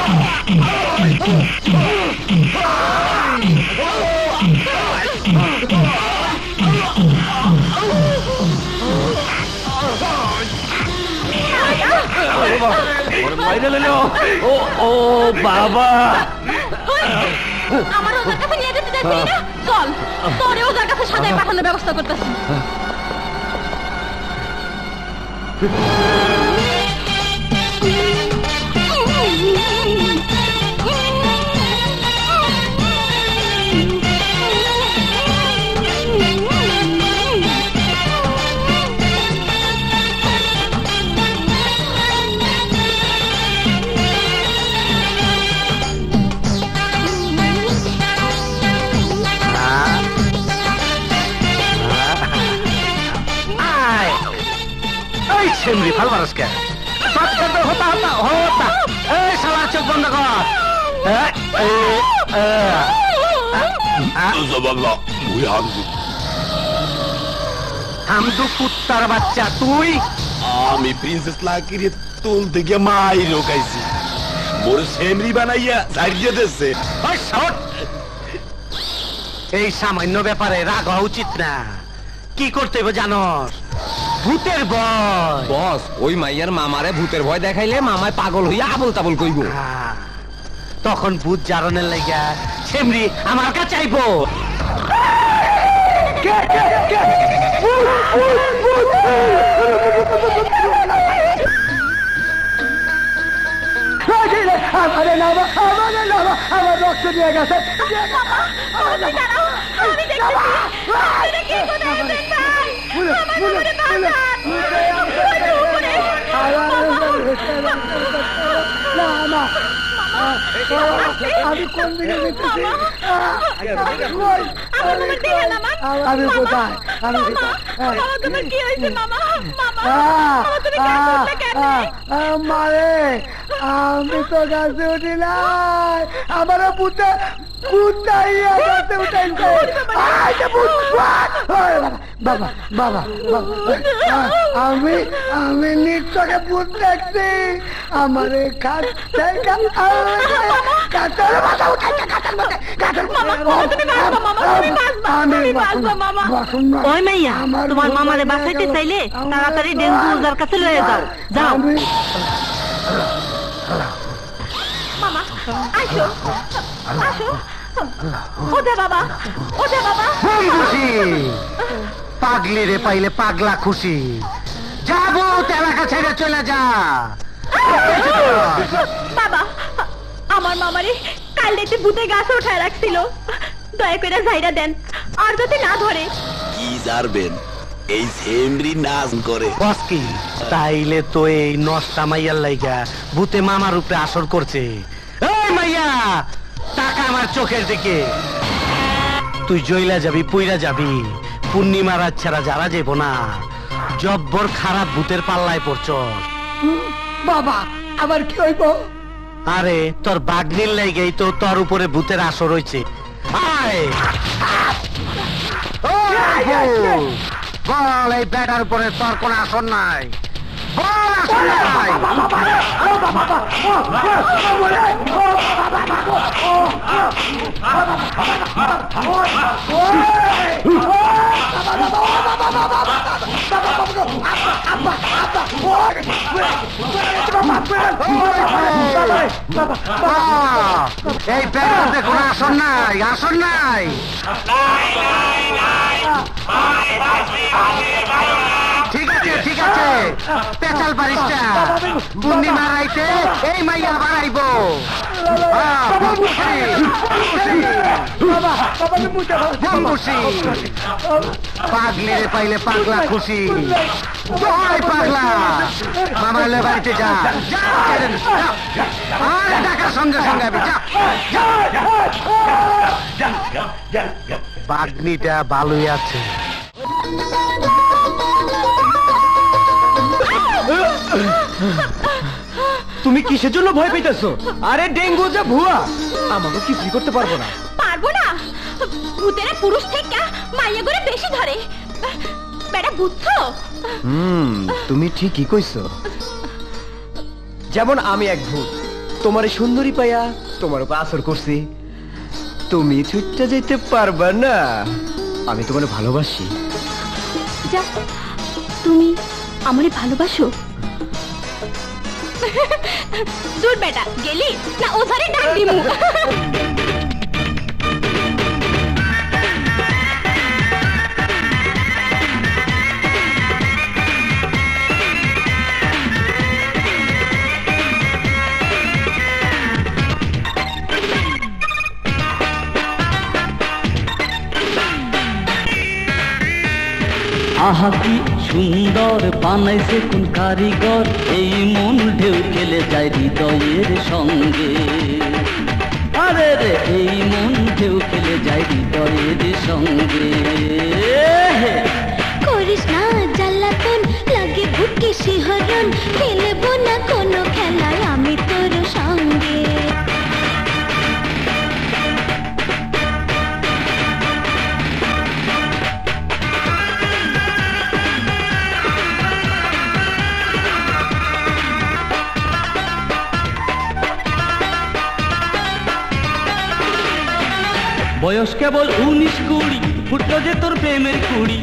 ও বাবা আমার ওদের কাছে নিয়ে যেতে চাইছিস না? চল তোরে ওদের কাছে সাজায় পাঠানোর ব্যবস্থা করতেছি। সেমরি ভাল মানুষ কে হতা হতা হতা এই শালা চোখ বন্ধ কর হামদু কুত্তার বাচ্চা তুই আমি প্রিন্সেস লাকিরে তুলতে গিয়ে মাই রোকাইছি মোর সেমরি বানাইয়া সারিয়ে দিচ্ছে এই সামান্য ব্যাপারে রাগ হওয়া উচিত না কি করতে হবে জানোস ভূতের ভয় বস ওই মাইয়ার মামারে ভূতের ভয় দেখাইলে মামায় পাগল হইয়া আবল তাবল কইব তখন ভূত জারণের লাগা সেমরি আমার কাছে আইবো আমার রক্ত দিয়ে গেছে আমি কোন দিকে যেতেছি আমি কোথায় মারে আমি তো গাছে উঠি নাই আমার পুতে গাছে উঠাইছে বাবা বাবা আমি আমি নিশ্চয় ভূত দেখছি আমার ওই মাইয়া তোমার মামারে বাঁচাইতে চাইলে তাড়াতাড়ি ডেঙ্গু ওজার কাছে লয়ে যাও যাও মামা আসো আসো ওঠে বাবা ওঠে বাবা খুশি পাগলি রে পাইলে পাগলা খুশি যাবো এলাকা ছেড়ে চলে যা বাবা আমার মামারে কাল রাতে ভূতে গাছে উঠায় রাখছিল দয়া করে যাইরা দেন আর যদি না ধরে কি জারবেন এই সেমরি নাচ করে বস কি তাইলে তো এই নষ্টা মাইয়ার লাইগা ভূতে মামার উপরে আসর করছে এই মাইয়া টাকা আমার চোখের দিকে তুই জইলা যাবি পুইরা যাবি পূর্ণিমার রাত ছাড়া যারা যাবো না জব্বর খারাপ ভূতের পাল্লায় পড়ছ বাবা আবার কি হইব আরে তোর বাগনির লাইগেই তো তোর উপরে ভূতের আসর হইছে আয় বল এই ব্যাটার উপরে তোর কোন আসর নাই বল আসর নাই এই ব্যাটাতে কোন আসর নাই আসর নাই ঠিক আছে ঠিক আছে পেঁচাল পারিস না পূর্ণিমা রাইতে এই মাইয়া বাড়াইব পাগলি রে পাইলে পাগলা খুশি পাগলা মামালে বাড়িতে যা টাকার সঙ্গে সঙ্গে আমি বাগনিটা ভালোই আছে তুমি কিসের জন্য ভয় পেতেছো আরে ডেঙ্গু যে ভুয়া আমাকে কিছুই করতে পারবো না পারবো না ভূতেরা পুরুষ থেকে মাইয়া করে বেশি ধরে বেটা বুঝছো তুমি ঠিকই কইছো যেমন আমি এক ভূত তোমার এই সুন্দরী পাইয়া তোমার উপর আসর করছি, তুমি ছুটতে যেতে পারবা না। আমি তোমার ভালোবাসি। যা, তুমি আমারে ভালোবাসো? দূর বেটা, গেলি না ওধারে ডাক দিমু। আহা কি সুন্দর বানাইছে কোন কারিগর, এই মন ঢেউ খেলে যায় হৃদয়ের সঙ্গে। আরে রে এই মন ঢেউ খেলে যায় হৃদয়ের সঙ্গে। করিস না জ্বালাতন, লাগে বুকে শিহরণ, খেলবো না কোনো খেলায় আমি তোর সঙ্গে। বয়স কেবল 19-20, ফুটলো যে তোর প্রেমের কুড়ি।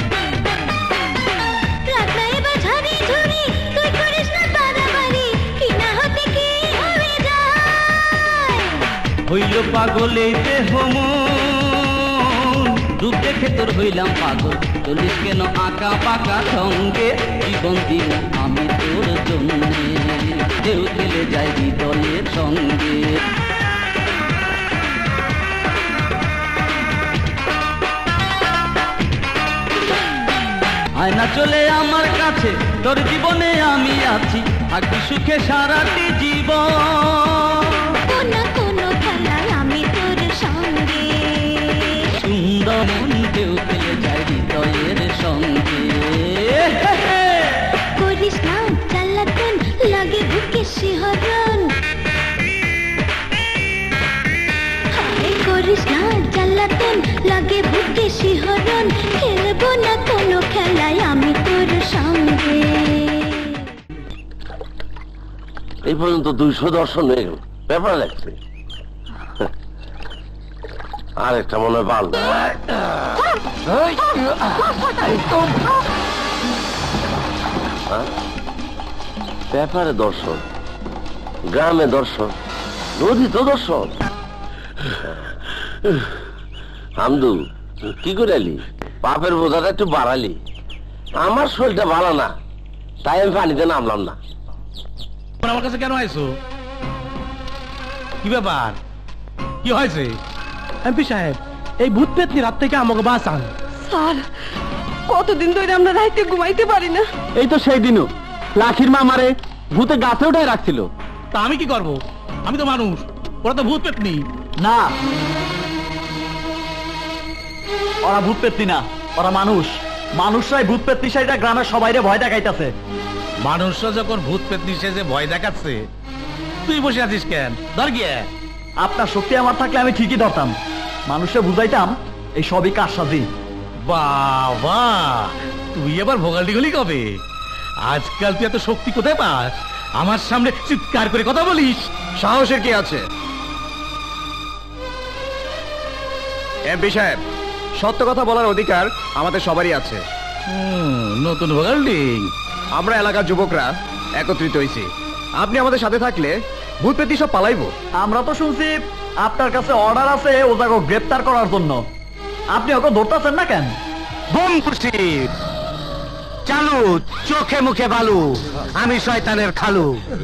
রাতটা এবার ঝাড়ি ঝুড়ি, তুই করিস না বাড়াবাড়ি, কি না হতে কি হয়ে যায়। হইল পাগল এই দেহ মন, রূপ দেখে তোর হইলাম পাগল। চলিস কেন আঁকা পাকা সঙ্গে, জীবন দিন আমি তোর জন্যে। ঢেউ খেলে যাই হৃদয়ের সঙ্গে। আয়না চলে আমার কাছে, তোর জীবনে আমি আছি, থাকবি সুখে সারাটি জীবন। কোনো কোনো খেলায় আমি তোর সঙ্গে। সুন্দর মন ঢেউ খেলে যায় হৃদয়ের সঙ্গে। করিস না জ্বালাতন, লাগে বুকে শিহরণ। হায় করিস না জ্বালাতন, লাগে বুকে শিহরণ, খেলবো না কোনো খেলায় আমি তোর সঙ্গে। এই পর্যন্ত 200 দর্শন হয়ে গেল, পেপার লাগছে। আর একটা মনে হয় ভালো পেপারে দর্শন, গ্রামে দর্শন, নদী তো দর্শন। হামদু কি করে এলি? পাপের বোঝাটা একটু বাড়ালি। আমার শরীরটা ভালো না, তাই আমি পানিতে নামলাম না। আমার কাছে কেন আইছো? কি ব্যাপার, কি হয়েছে? এমপি সাহেব, এই ভূত পেতনি রাত থেকে আমাকে বাঁচান। স্যার, কতদিন ধরে আমরা রাইতে ঘুমাইতে পারি না। এই তো সেই দিনও লাখির মা আমারে ভূতে গাছে উঠায় রাখছিল। তা আমি কি করব? আমি তো মানুষ, ওরা তো ভূত পেতনি। না, ওরা ভূত পেতনি না, ওরা মানুষ। মানুষরাই ভূত পেতনি সাইডা গ্রামের সবাইরে ভয় দেখাইতাছে। মানুষরা যখন ভূত পেতনি সেজে ভয় দেখাচ্ছে, তুই বসে আছিস কেন? ধর গিয়ে। আপনার শক্তি আমার থাকলে আমি ঠিকই ধরতাম, মানুষে বুঝাইতাম এই সবই কারসাজি। বাবা, তুই এবার ভোগালি গলি কবে? আজকাল তুই এত শক্তি কোথায় পাস? আমার সামনে চিৎকার করে কথা বলিস। সাহসের কি আছে? এমপি সাহেব, সত্য কথা বলার অধিকার আমাদের সবারই আছে। নতুন ভোগাল্ডিং, আমরা এলাকার যুবকরা একত্রিত হয়েছি। আপনি আমাদের সাথে থাকলে ভূত পেতনি সব পালাইবো। আমরা তো শুনছি আপনার কাছে অর্ডার আছে ওটাকে গ্রেপ্তার করার জন্য। আপনি ওকে ধরতেছেন না কেন? বোম খুশি চালু, চোখে মুখে বালু, আমি শয়তানের খালু।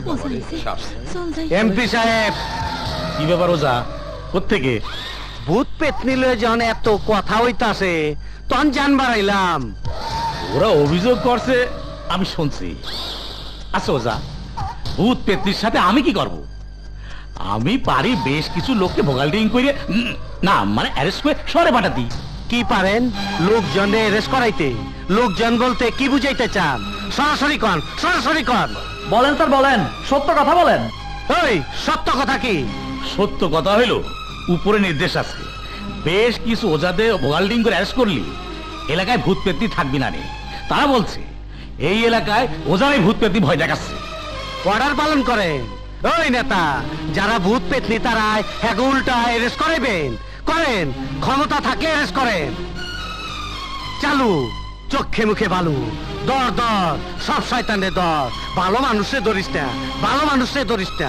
এমপি সাহেব, কি ব্যাপার ওজা? কোত্থেকে? ভূত পেতনি লয়ে যখন এত কথা হইতাছে তখন জান বাড়াইলাম। ওরা অভিযোগ করছে, আমি শুনছি। আচ্ছা ওজা, ভূত পেতনির সাথে আমি কি করব? আমি পারি বেশ কিছু লোককে ভোগাল্ডিং করে, না মানে অ্যারেস্ট করে শহরে পাঠাতি। কি পারেন লোকজনে অ্যারেস্ট করাইতে? লোকজন বলতে কি বুঝাইতে চান? সরাসরি কন, সরাসরি কন। বলেন স্যার, বলেন, সত্য কথা বলেন। ওই সত্য কথা কি? সত্য কথা হইলো, উপরে নির্দেশ আছে, বেশ কিছু ওজাদের ভোগাল্ডিং করে অ্যারেস্ট করলি এলাকায় ভূত পেতনি থাকবি না রে। তারা বলছে এই এলাকায় ওজারাই ভূত পেতনি ভয় দেখাচ্ছে। অর্ডার পালন করেন, ওই নেতা, যারা ভূত পেতনি তারা এক উল্টা এরেস্ট করাইবেন, করেন, ক্ষমতা থাকলে এরেস্ট করেন। চালু, চোখে মুখে বালু, দর দর, সব শয়তানের দর, ভালো মানুষে ধরিস না, ভালো মানুষে ধরিস না।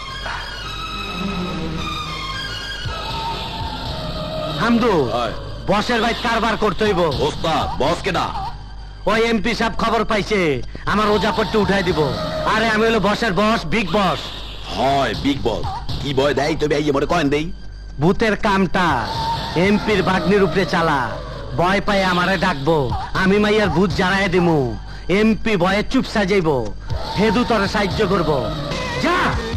হামদু, বসের ভাই কারবার করতে হইব। ওস্তাদ বস কেডা? ওই এমপি সাহেব খবর পাইছে, আমার ওজা পট্টি উঠাই দিব। আরে আমি হলো বসের বস, বিগ বস। হয় বিগ বস, কি ভয় দেয় তবে এই মনে কয়েন দেই? ভূতের কামটা এমপির বাগনির উপরে চালা, ভয় পায় আমারে ডাকবো, আমি মাইয়ার ভূত জানাই দিমু, এমপি ভয়ে চুপ সাজাইব, হেদু তোরে সাহায্য করব। যা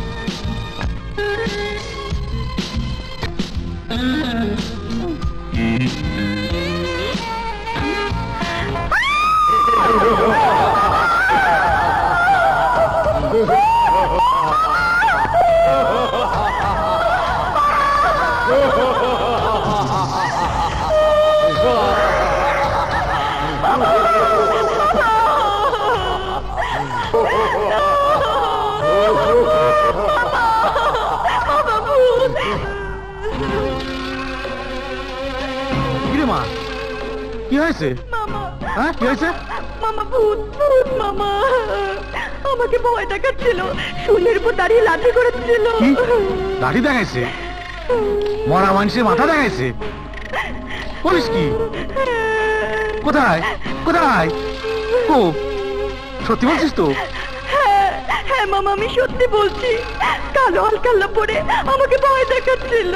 কি হয়েছে? হ্যাঁ কি হয়েছে? মামা ভূত, ভূত মামা আমাকে ভয় দেখাচ্ছিল, শুনের উপর দাঁড়িয়ে লাঠি করেছিল। লাঠি দেখাইছে? মরা মানুষের মাথা দেখাইছে? বলিস কি? কোথায় কোথায়? ও সত্যি বলছিস তো? হ্যাঁ মামা, আমি সত্যি বলছি, কালো আলকাল্লা পরে আমাকে ভয় দেখাচ্ছিল।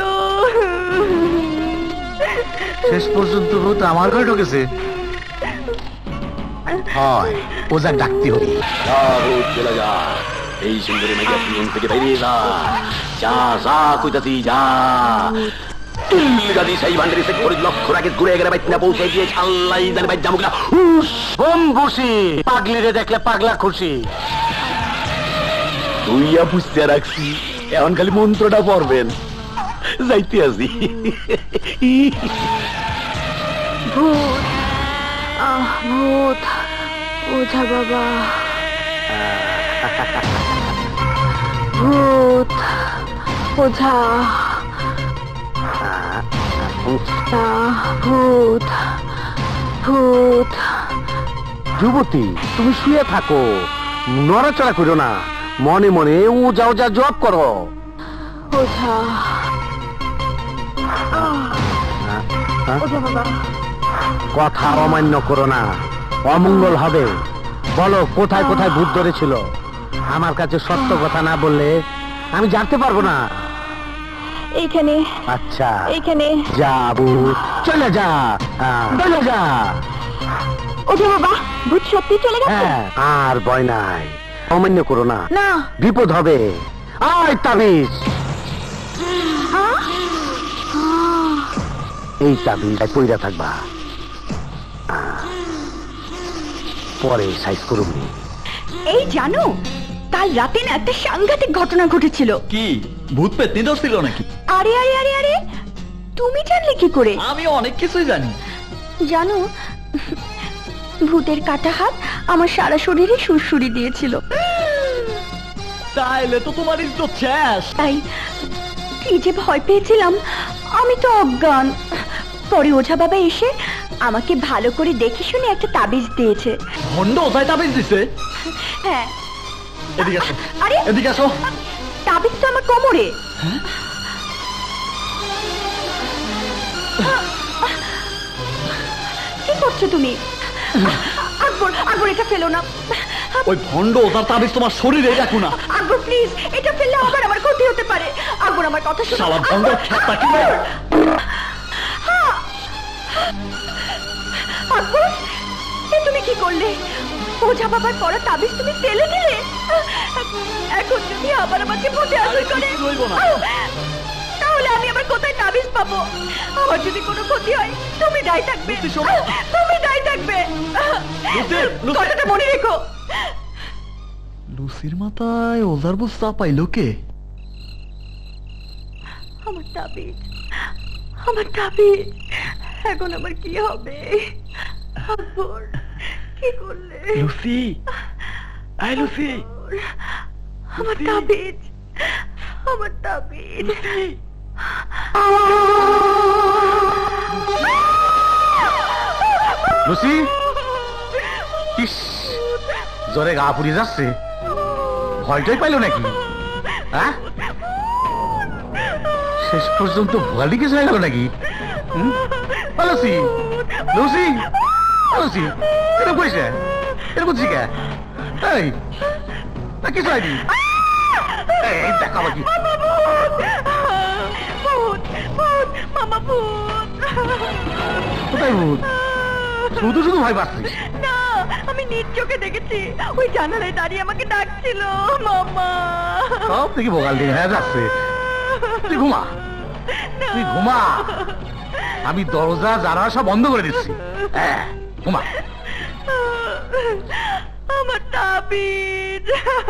শেষ পর্যন্ত ভূত আমার ঘরে ঢুকেছে। হয় ওজা ডাকতে হবে। চলে যা, এই সুন্দরী মেয়েটা পিএম থেকে বেরিয়ে যা, যা যা কইতাছি যা। গাদি সেই ভান্ডারি সে করে লক্ষ রাগে ঘুরে গেলে বাইক না পৌঁছে দিয়ে আল্লাহ জানে বাইক জামুক না। বোম খুশি, পাগলিরে দেখলে পাগলা খুশি। তুইয়া বুঝতে রাখছি, এখন খালি মন্ত্রটা পড়বেন, যাইতে আছি। ভূত, ভূত, ওঝা বাবা, ভূত, ওঝা, ভূত, ভূত। যুবতী, তুমি শুয়ে থাকো, নড়াচড়া করো না, মনে মনে ওজা ওজা জব করো। ওঝা, ওঝা বাবা, কথা অমান্য করো না, অমঙ্গল হবে। বলো কোথায় কোথায় ভূত ধরেছিল? আমার কাছে সত্য কথা না বললে আমি জানতে পারবো না। এইখানে। আচ্ছা, এইখানে। যা ভূত, চলে যা, চলে যা। ওঝা বাবা, ভূত সত্যি চলে গেছে? হ্যাঁ, আর ভয় নাই, অমান্য করো না, না বিপদ হবে। আয় তাবিজ, এই তাবিজ পইরা থাকবা, পরে সাইজ করুন। এই জানো, কাল রাতে না একটা সাংঘাতিক ঘটনা ঘটেছিল। কি ভূত পেতনি ধরছিল নাকি? আরে আরে আরে আরে, তুমি জানলে কি করে? আমি অনেক কিছুই জানি। জানো, ভূতের কাটা হাত আমার সারা শরীরে সুরসুরি দিয়েছিল। তাইলে তো তোমার ইজ্জত শেষ। তাই কি যে ভয় পেয়েছিলাম, আমি তো অজ্ঞান। পরে ওঝা বাবা এসে আমাকে ভালো করে দেখে শুনে একটা তাবিজ দিয়েছে। ভণ্ড ওঝায় তাবিজ দিছে? হ্যাঁ। এদিকে আসো, আরে এদিকে আসো। তাবিজ তো আমার কোমরে। কি করছো তুমি? আকবর, আকবর এটা ফেলো না। ওই ভণ্ড ওঝার তাবিজ তোমার শরীরে রাখো না। আকবর প্লিজ, এটা ফেললে আবার আমার ক্ষতি হতে পারে। আকবর আমার কথা শোনো। শালা ভণ্ড খেতা কি? আকবর, এ তুমি কি করলে? ওঝা বাবার পড়া তাবিজ তুমি ফেলে দিলে? এখন যদি আবার আমাকে ভূতে আসর করে, তাহলে আমি আবার কোথায় তাবিজ পাবো? আমার যদি কোনো ক্ষতি হয় তুমি দায়ী থাকবে, তুমি দায়ী থাকবে। কথাটা মনে রেখো। লুসির মাথায় ওঝার বুঝতা পাইল কে? আমার তাবিজ, আমার তাবিজ, এখন আমার কি হবে? আকবর, কি করলে? লুসি, আই লুসি, আমার তাবিজ, আমার তাবিজ। লুসি, ইস, জ্বরে গা পুড়িয়ে যাচ্ছে, ভয়টাই পাইল নাকি? হ্যাঁ, শেষ পর্যন্ত ভোগালি কিছু হয়ে গেল নাকি? লুসি, লুসি, লুসি, এরকম কইছে, এরকম শিখে, এই কিছু হয়নি, এই দেখা কি কোথায় ভূত? শুধু শুধু ভয় পাচ্ছিস? না, আমি নিজ চোখে দেখেছি, ওই জানালায় দাঁড়িয়ে আমাকে ডাকছিল মামা। সব থেকে ভোগাল দিন হয়ে যাচ্ছে। তুই ঘুমা, তুই ঘুমা, আমি দরজা জানালা সব বন্ধ করে দিচ্ছি। হ্যাঁ, ঘুমা। আমার তাবিজ।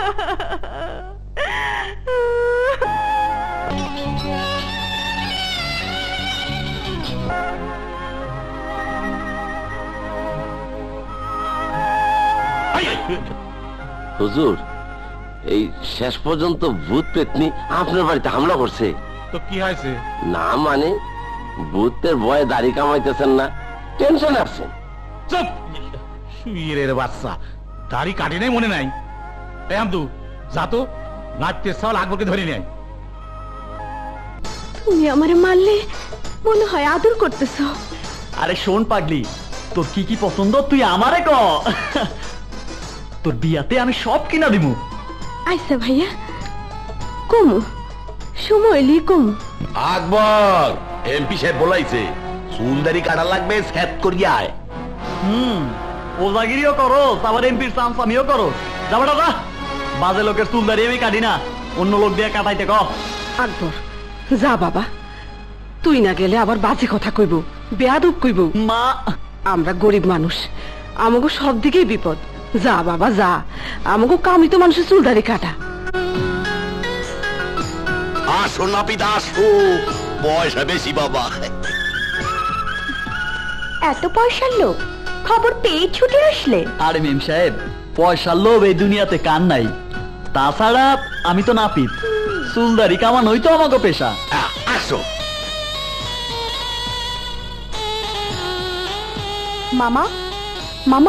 হুজুর, এই শেষ পর্যন্ত ভূত পেতনি আপনার বাড়িতে হামলা করছে। তো কি হয়েছে? না মানে, ভূতের ভয়ে দাড়ি কামাইতেছেন না, টেনশন আছেন। চুপ, শুইরের বাচ্চা, দাড়ি কাটি নাই মনে নাই? এই আমদু, যা তো নাচতে সাল আকবরকে ধরে নেয়। তুমি আমারে মারলে মনে হয় আদর করতেছ। আরে শোন পাগলি, তোর কি কি পছন্দ তুই আমারে ক। তোর বিয়াতে আমি সব কিনা দিমু। আইসা ভাইয়া, কমু সময় লি কমু। আকবর, এমপি সাহেব বলাইছে চুলদারি কাটা লাগবে, সেট করিয়া আয়। ওজাগিরিও করো, আবার এমপির চান্স আমিও করো। যাবাটা যা, বাজে লোকের চুলদারি আমি কাটি না, অন্য লোক দিয়ে কাটাইতে ক। আকবর, যা বাবা, তুই না গেলে আবার বাজে কথা কইব, বেয়াদব কইব। মা, আমরা গরিব মানুষ, আমাকে সব দিকেই বিপদ। যা বাবা যা, আমাকে কামিত মানুষের চুলদারি কাটা। আসো নাপিত আসো, পয়সা বেশি বাবা। এত পয়সার লোক, খবর পেয়ে ছুটে আসলে? আরে মেম সাহেব, পয়সার লোভ এই দুনিয়াতে কান নাই। তাছাড়া আমি তো নাপিত, চুলদারি কামানোই তো আমাকে পেশা। আসো। মামা, মামা,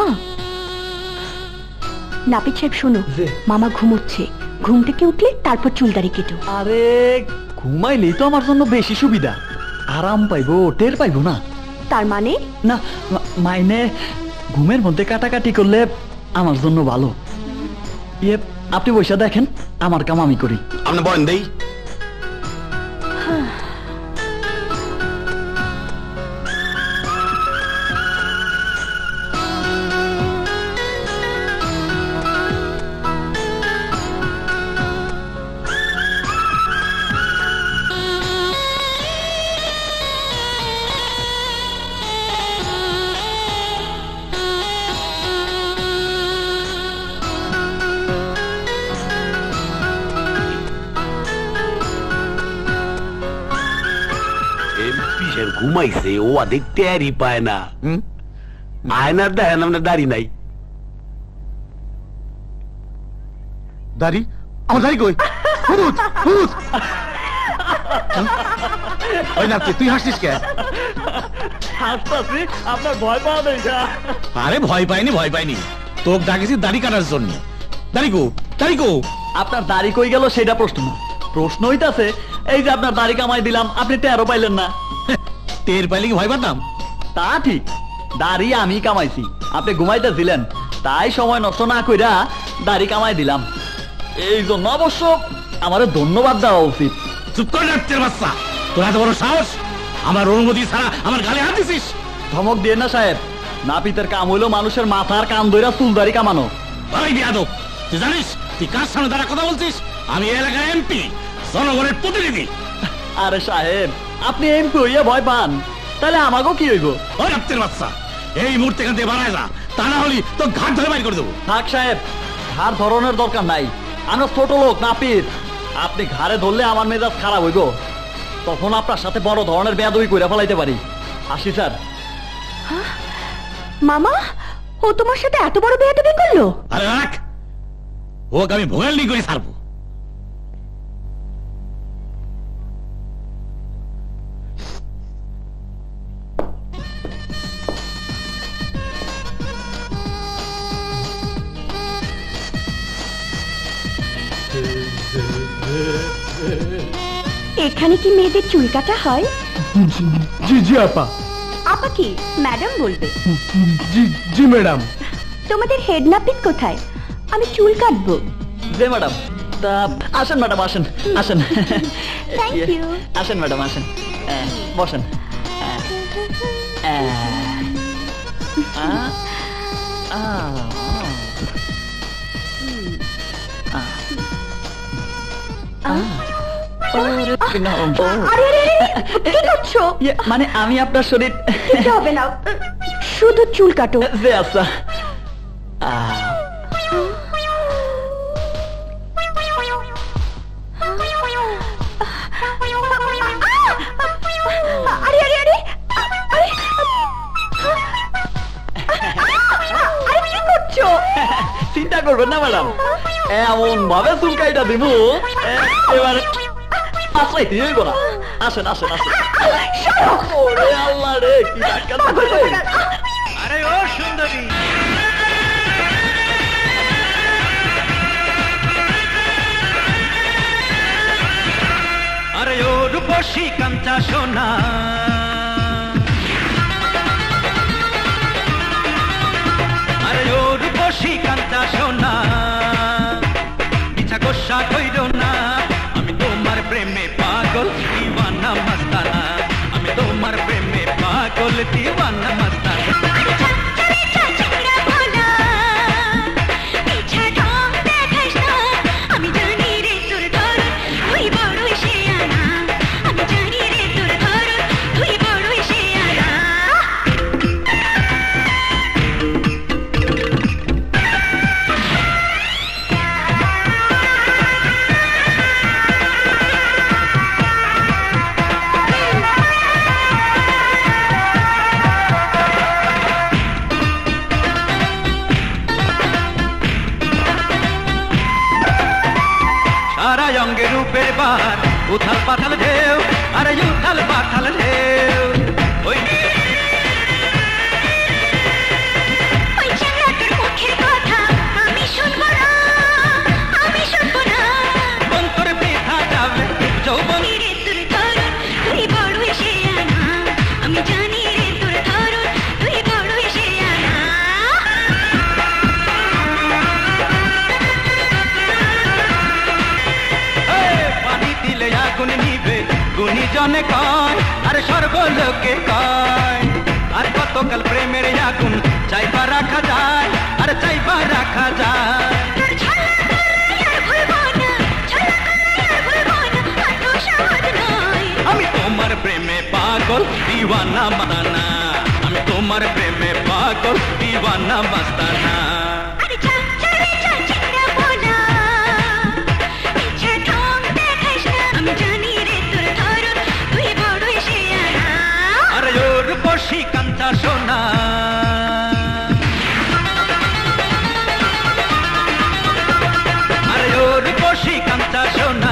নাপিত সাহেব শোনো, মামা ঘুমোচ্ছে, ঘুম থেকে উঠলে তারপর চুলদারি কেটো। আরে ঘুমাইলেই তো আমার জন্য বেশি সুবিধা, আরাম পাইবো, টের পাইবো না। তার মানে? না মাইনে, ঘুমের মধ্যে কাটাকাটি করলে আমার জন্য ভালো। ইয়ে, আপনি বসে দেখেন, আমার কাম আমি করি। আপনি বলেন দেই। ঘুমাইছে, ও আদে টেরই পায় না। আয়নার দেখেন আপনার দাড়ি নাই। দাড়ি? আমার দাড়ি কই? ভূত, ভূত। ওই নাপকে, তুই হাসছিস কে? হাসতাছি আপনার ভয় পাওয়া দেখা। আরে ভয় পাইনি, ভয় পাইনি, তোকে ডাকেছি দাড়ি কাটার জন্য। দাড়ি কো, দাড়ি কো? আপনার দাড়ি কই গেল সেটা প্রশ্ন না, প্রশ্ন হইতাছে এই যে আপনার দাড়ি কামাই দিলাম, আপনি টেরও পাইলেন না। টের পাইলে কি ভয় পাতাম? তা ঠিক, দাড়ি আমি কামাইছি, আপনি ঘুমাইতেছিলেন, তাই সময় নষ্ট না কইরা দাড়ি কামাই দিলাম। এই জন্য অবশ্য আমার ধন্যবাদ দেওয়া উচিত। চুপ করে রাখতের বাচ্চা, তোর এত বড় সাহস, আমার অনুমতি ছাড়া আমার গালে হাত দিছিস? ধমক দিয়ে না সাহেব, নাপিতের কাম হইলো মানুষের মাথার কান ধইরা চুল দাড়ি কামানো। ভাই বিয়াদব, তুই জানিস তুই কার সামনে দাঁড়া কথা বলছিস? আমি এই এলাকার এমপি, জনগণের প্রতিনিধি। আরে সাহেব, আপনি এমপি হইয়া ভয় পান, তাহলে আমাকেও কি হইব? ওই রাপ্তের বাচ্চা, এই মুহূর্তে এখান থেকে বাড়ায় যা, তা না হলে তো ঘাট ধরে বাইর করে দেবো। থাক সাহেব, ঘাড় ধরনের দরকার নাই, আমরা ছোট লোক নাপিত, আপনি ঘাড়ে ধরলে আমার মেজাজ খারাপ হইব, তখন আপনার সাথে বড় ধরনের বেয়াদবি কইরা ফেলাইতে পারি। আসি স্যার। মামা, ও তোমার সাথে এত বড় বেয়াদবি করলো? আরে রাখ, ওকে আমি ভোগাল নি করে ছাড়বো। এখানে কি মেয়েদের চুল কাটা হয়? জি জি আপা। আপা কি ম্যাডাম বলবে? জি জি ম্যাডাম। তোমাদের হেড নাপিত কোথায়? আমি চুল কাটবো। যে ম্যাডাম, তা আসেন ম্যাডাম, আসেন আসেন। Thank you. আসেন ম্যাডাম, আসেন, বসেন। মানে আমি আপনার শরীর হবে না, শুধু চুল কাটো। আচ্ছা। আরে আরে আরে কি করছো? চিন্তা করবেন না ম্যাডাম, এমন ভাবে চুলকাইটা দিব এবার আশ্রাইতে হইব না। আসেন আসেন আসেন। ওরে আল্লাহ রে, কি ডাক্তার! আরে ও সুন্দরী, আরে ও রূপসী কাঞ্চা সোনা, আরে ও রূপসী কাঞ্চা সোনা, ইচ্ছা গোসা কইর না, আমি তোমার প্রেমে পাগল দিওয়ানা মস্তানা, আমি তোমার প্রেমে পাগল দিওয়ানা মস্তানা। অঙ্গে রূপের বার উথাল পাথাল ঢেউ, আরে উথাল পাথাল ঢেউ, ওই মুখের কথা আমি শুনবো না, আমি শুনবো না, অন্তরে বৃথা যাবে যৌবন রে তোর ধরন, তুই বড় এসে আনা, আমি জানি রে তোর ধরন, তুই বড় এসে আনা। আগুন নিবে গুণীজনে কয়, আরে স্বর্গলোকে কয়, আর কতকাল প্রেমের আগুন চাইবা রাখা যায়, আরে চাইবা রাখা যায়। আমি তোমার প্রেমে পাগল দিওয়ানা মাস্তানা, আমি তোমার প্রেমে পাগল দিওয়ানা মাস্তানা। রূপসী কাঞ্চা সোনা, আরে ও রূপসী কাঞ্চা সোনা,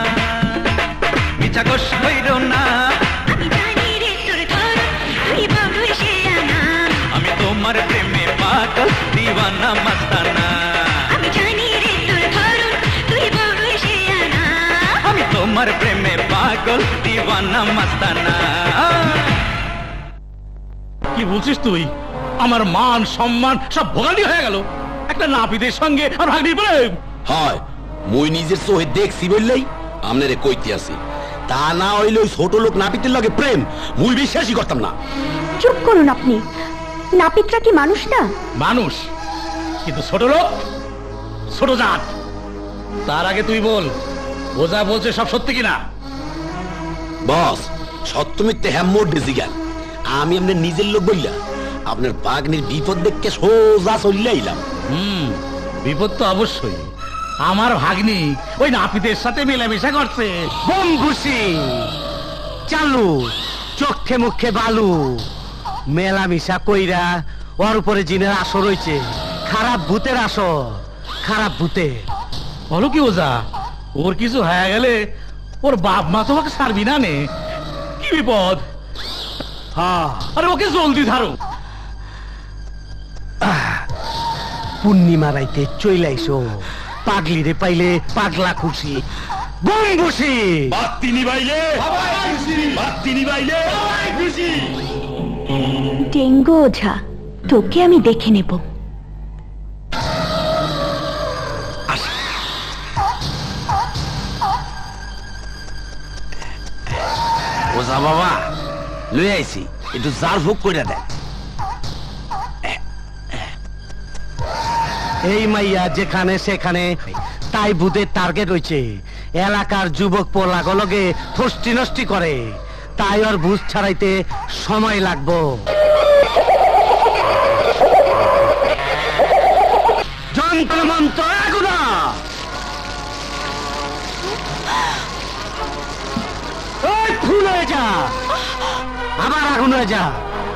মিছা গোস হইল না, আমি জানি রে তোর ধরন, তুই বড় এসে আনা, আমি তোমার প্রেমে পাগল দিওয়ানা মস্তানা, আমি জানি রে তোর ধরন, তুই বড় এসে আনা, আমি তোমার প্রেমে পাগল দিওয়ানা মস্তানা। কি বলছিস তুই? আমার মান সম্মান সব ভোগান্তি হয়ে গেল একটা নাপিতের সঙ্গে আর ভাগ্নির প্রেম। হয় মুই নিজের চোখে দেখছি বললেই আমনে কইতে আছি, তা না হইলে ওই ছোট লোক নাপিতের লগে প্রেম মুই বিশ্বাসই করতাম না। চুপ করুন আপনি, নাপিতরা কি মানুষ না? মানুষ, কিন্তু ছোট লোক, ছোট জাত। তার আগে তুই বল, বোঝা বলছে সব সত্যি কিনা? বস, সত্য মিথ্যে হ্যামোর ডেজি গেল, আমি আপনার নিজের লোক বললা আপনার বাগনির বিপদ দেখতে সোজা চলে আইলাম। বিপদ তো অবশ্যই, আমার ভাগ্নি ওই নাপিতের সাথে মেলামেশা করছে। বোম ঘুষি চালু, চোখে মুখে বালু, মেলামেশা কইরা ওর উপরে জিনের আসর রয়েছে, খারাপ ভূতের আসর, খারাপ ভূতের। বলো কি ওজা, ওর কিছু হয়ে গেলে ওর বাপ মা তোমাকে ছাড়বি না নে, কি বিপদ। আরে ওকে জলদি ধরো। পূর্ণিমা রাইতে চইলাইছো, পাগলি রে পাইলে পাগলা খুশি বোম বসি বাতি নিবাইলে বাতি নিবাইলে খুশি। ডেঙ্গু ওঝা, তোকে আমি দেখে নেব। ওজা বাবা লই আইছি, একটু জার ফুক করে দেয়। এই মাইয়া যেখানে সেখানে তাই ভূতের টার্গেট হইছে। এলাকার যুবক পোলাগুলোকে ফষ্টি নষ্টি করে, তাই ওর ভূত ছাড়াইতে সময় লাগবো। যন্ত্র মন্ত্র এগুলো ফুল হয়ে যা, আবার আগুন হয়ে যা।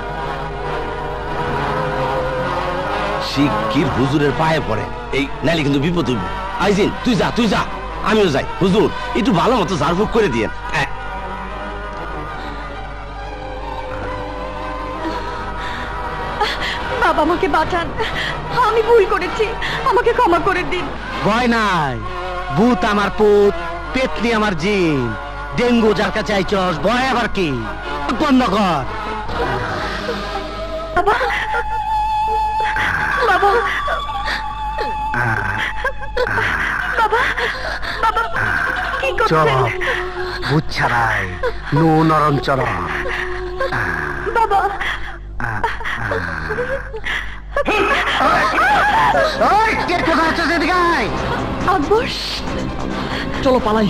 শিগগির হুজুরের পায়ে পড়ে, এই নাইলে কিন্তু বিপদ হইব। আইজিন তুই যা, তুই যা, আমিও যাই। হুজুর একটু ভালো মতো ঝাড়ফুঁক করে দিয়েন। বাবা আমাকে বাঁচান, আমি ভুল করেছি, আমাকে ক্ষমা করে দিন। ভয় নাই, ভূত আমার পুত, পেতনি আমার জিন। ডেঙ্গু যার কাছে আইছস, ভয় আবার কি? বন্ধ কর। বাবা বাবা বাবা বাবা কি চল, করছেন? ভূত ছাড়াই নো নরম চরম। বাবা আকবর, চলো পালাই।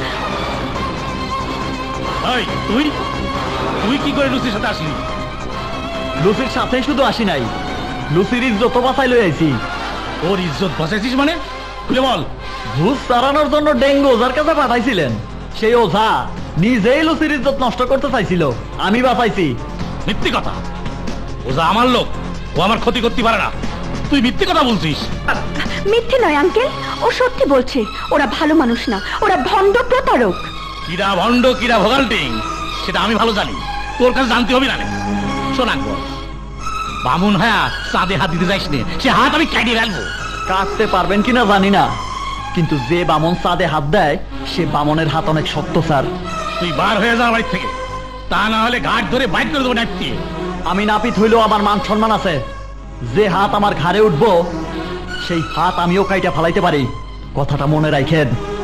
এই, তুই তুই কি করে লুচির সাথে আসলি? লুসির সাথে শুধু আসি নাই, লুসির ইজ্জত বাঁচাই লই আইছি। ওর ইজ্জত বসাইছিস মানে? খুলে বল। ভূত তাড়ানোর জন্য ডেঙ্গু ওঝার কাছে পাঠাইছিলেন, সেই ওঝা নিজেই লুসির ইজ্জত নষ্ট করতে চাইছিল, আমি বাঁচাইছি। মিথ্যে কথা, ওজা আমার লোক, ও আমার ক্ষতি করতে পারে না। তুই মিথ্যে কথা বলছিস। মিথ্যে নয় আঙ্কেল, ও সত্যি বলছে। ওরা ভালো মানুষ না, ওরা ভণ্ড প্রতারক। কিরা ভণ্ড কিরা ভোগালটিং সেটা আমি ভালো জানি, তোর কাছে জানতে হবে না। শোন আকবর, বামুন হ্যাঁ চাঁদে হাত দিতে যাইস নে, সে হাত আমি কাটিয়ে ফেলবো। কাটতে পারবেন কিনা জানি না, কিন্তু যে বামন চাঁদে হাত দেয় সে বামনের হাত অনেক শক্ত স্যার। তুই বার হয়ে যা বাড়ি থেকে, তা না হলে ঘাট ধরে বাইর করে দেবো ডাকতে। আমি নাপিত হইলেও আমার মান সম্মান আছে, যে হাত আমার ঘাড়ে উঠবো সেই হাত আমিও কাইটা ফালাইতে পারি, কথাটা মনে রাখেন।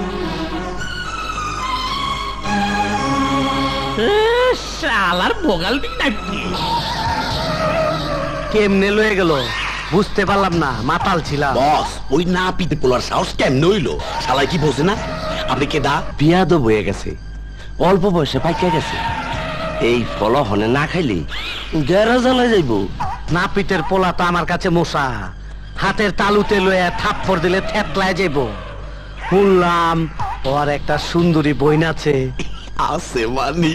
শালার ভোগালটিং নাকি কেমনে লয়ে গেল বুঝতে পারলাম না, মাতাল ছিলাম। বস, ওই না পিতে পোলার সাহস কেমনে হইলো? শালাই কি বোঝে না? আপনি কেডা? বিয়াদব হয়ে গেছে, অল্প বয়সে পাইকা গেছে। এই ফলহনে না খাইলে গেরা জ্বালা যাইব। নাপিতের পোলা তো আমার কাছে মশা, হাতের তালুতে লয়ে থাপ্পড় দিলে থেতলায় যাইব। শুনলাম ওর একটা সুন্দরী বইন আছে। আছে মানি?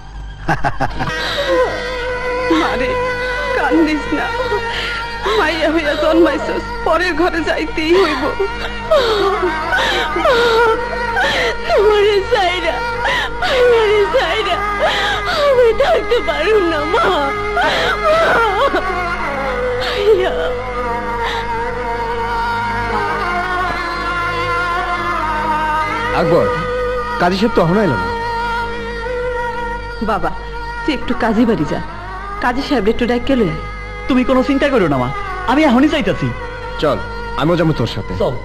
মারে কান্দিস না, মাইয়া হইয়া জন্মাইছস, পরের ঘরে যাইতেই হইব। তোমারে চাইরা আমারে চাইরা আমি থাকতে পারুম না মা। আকবর, কাজী সাহেব তো এখনো এলো না। বাবা তুই একটু কাজী বাড়ি যা, কাজী সাহেব একটু ডাক লই আয়। তুমি কোনো চিন্তা করো না মা, আমি এখনই চাইতাছি। চল, আমিও যাবো তোর সাথে। চল।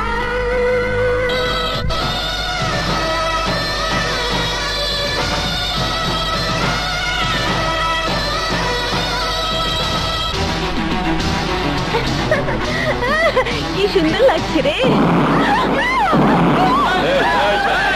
কি সুন্দর লাগছে রে।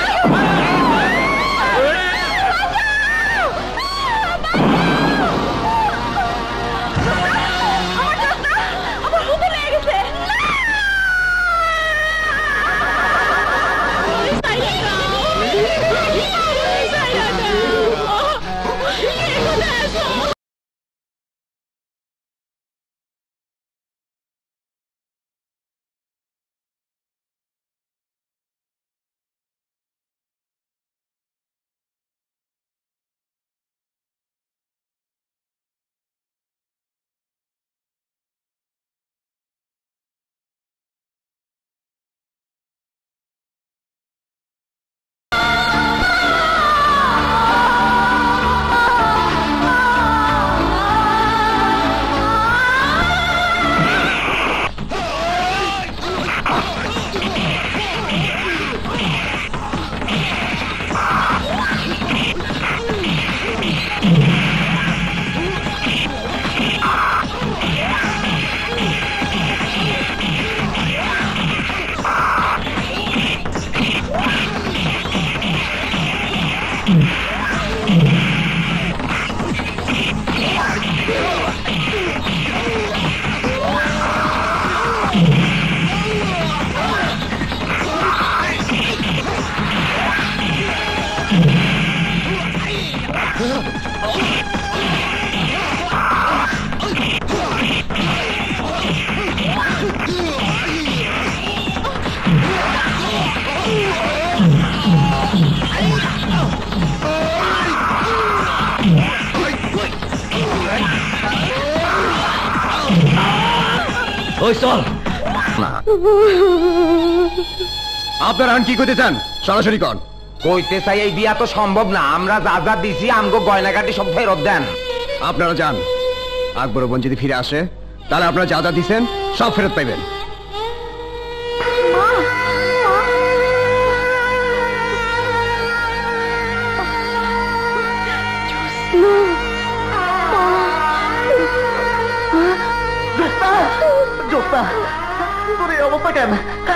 ওই চল না আপনারা কি করতে চান সরাসরি কন। কইতে চাই এই বিয়া তো সম্ভব না, আমরা যা যা দিছি আমগো গয়নাগাটি সব ফেরত দেন। আপনারা যান, আকবর বোন যদি ফিরে আসে তাহলে আপনারা যা যা দিচ্ছেন সব ফেরত পাইবেন। তোর এই অবস্থা কেন?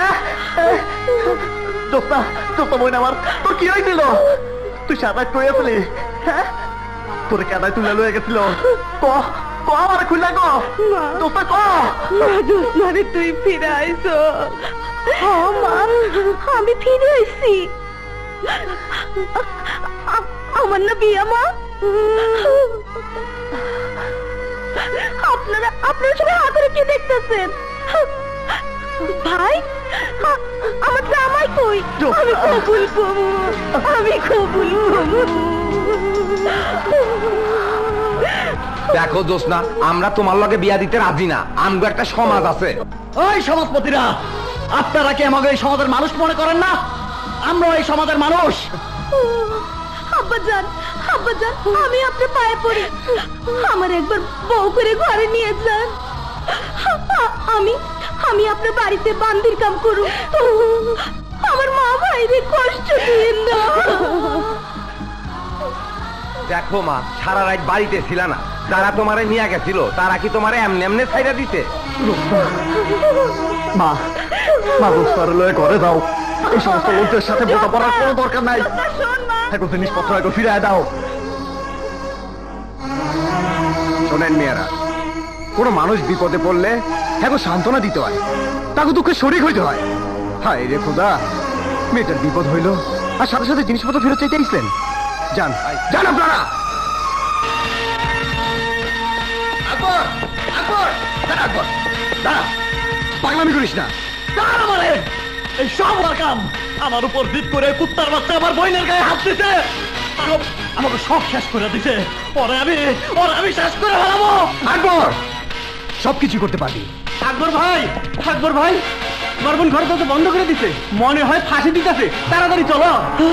দোস্তা দোস্তা বই না আমার, তোর কি হয়েছিল? তুই সাঁতার করেছিলি? হ্যাঁ, তোর কাদায় তুলে লয়ে গেছিল। ক ক আমার খুললা ক দোস্তা ক। জোৎস্নারে তুই ফিরে আইছো? মা আমি ফিরে আইছি। আমার না বিয়া মা। আপনারা সবাই হাতে কি দেখতেছেন? ভাই আমার জামাই কই? আমি কবুল করবো, আমি কবুল করবো। দেখো জোসনা, আমরা তোমার লগে বিয়া দিতে রাজি না, আমগো একটা সমাজ আছে। ওই সমাজপতিরা, আপনারা কি আমাকে এই সমাজের মানুষ মনে করেন না? আমরা এই সমাজের মানুষ। আব্বাজান আমি আপনার পায়ে পড়ি, আমার একবার বউ করে ঘরে নিয়ে যান। আমি আপনার বাড়িতে বান্দির কাম করুন, আমার মা ভাইরে কষ্ট দিন না। দেখো মা, সারা রাত বাড়িতে ছিল না, যারা তোমারে নিয়ে গেছিল তারা কি তোমারে এমনি এমনি ছাইরা দিতে? মা মা দোস্তার লয়ে ঘরে দাও, এই সমস্ত লোকদের সাথে বোঝা পড়ার কোনো দরকার নাই। এখন জিনিসপত্র একটু ফিরে দাও। শোনেন মেয়েরা, কোনো মানুষ বিপদে পড়লে এখন সান্ত্বনা দিতে হয়, তাকে দুঃখে শরীর হইতে হয়। হায় রে খোদা, মেয়েটার বিপদ হইল আর সাথে সাথে জিনিসপত্র ফেরত চাইতে আসলেন। যান যান আপনারা। পাগলামি করিস না। এই সব ওর কাম। আমার উপর জিদ করে কুত্তার বাচ্চা আমার বোনের গায়ে হাত দিতে, আমাকে সব শেষ করে দিছে। পরে আমি শেষ করে ফেলাবো। আকবর, সবকিছু করতে পারবি। আকবর ভাই আমার বোন ঘর তো বন্ধ করে দিছে, মনে হয় ফাঁসি দিতেছে। তাড়াতাড়ি চলো।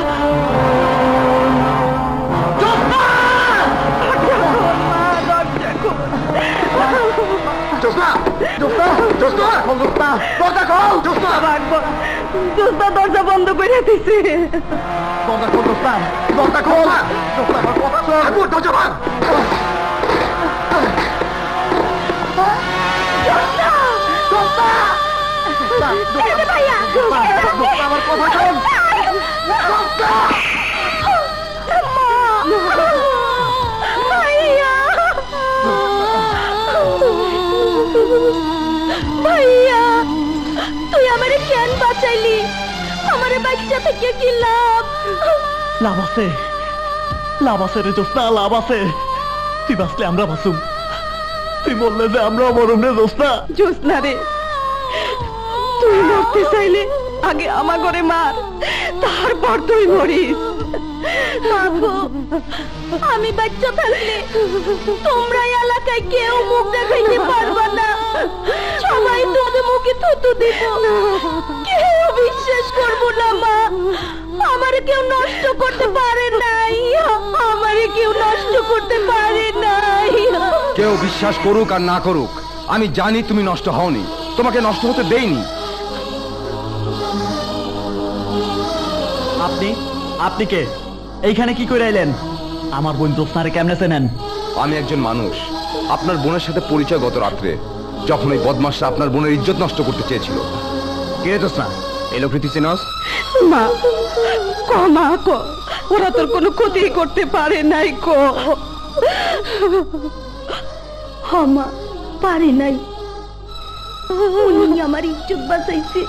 দরজা বন্ধ করে দিছে। আমার কথা শোন। ভাইয়া তুই আমারে কেন বাঁচাইলি? আমারে বাচ্চা থেকে কি লাভ? লাভ আছে রে জোস্না, লাভ আছে। তুই বাঁচলে আমরা বাঁচুম, তুই বললে যে আমরা মরম রে জোস্না। জোস্না রে, তুই মরতে চাইলে আগে আমার ঘরে মার, তারপর তুই মরিস। আমি বাচ্চা থাকলে তোমরা এলাকায় কেউ মুখ দেখাইতে পারবা না, সবাই তোদের মুখে থুতু দিব, কেউ বিশ্বাস করবো না। মা আমারে কেউ নষ্ট করতে পারে নাই, আমারে কেউ নষ্ট করতে পারে নাই। কেউ বিশ্বাস করুক আর না করুক, আমি জানি তুমি নষ্ট হওনি, তোমাকে নষ্ট হতে দেইনি। আপনি কে? এইখানে কি করে এলেন? আমার বোন জোৎস্নারে কেমনে চেনেন? আমি একজন মানুষ, আপনার বোনের সাথে পরিচয় গত রাত্রে, যখন ওই বদমাশরা আপনার বোনের ইজ্জত নষ্ট করতে চেয়েছিল। কে জোৎস্না? এই লোক রীতি চেনস? মা ওরা তোর কোনো ক্ষতি করতে পারে নাই। মা পারে নাই, উনি আমার ইজ্জত বাঁচাইছে।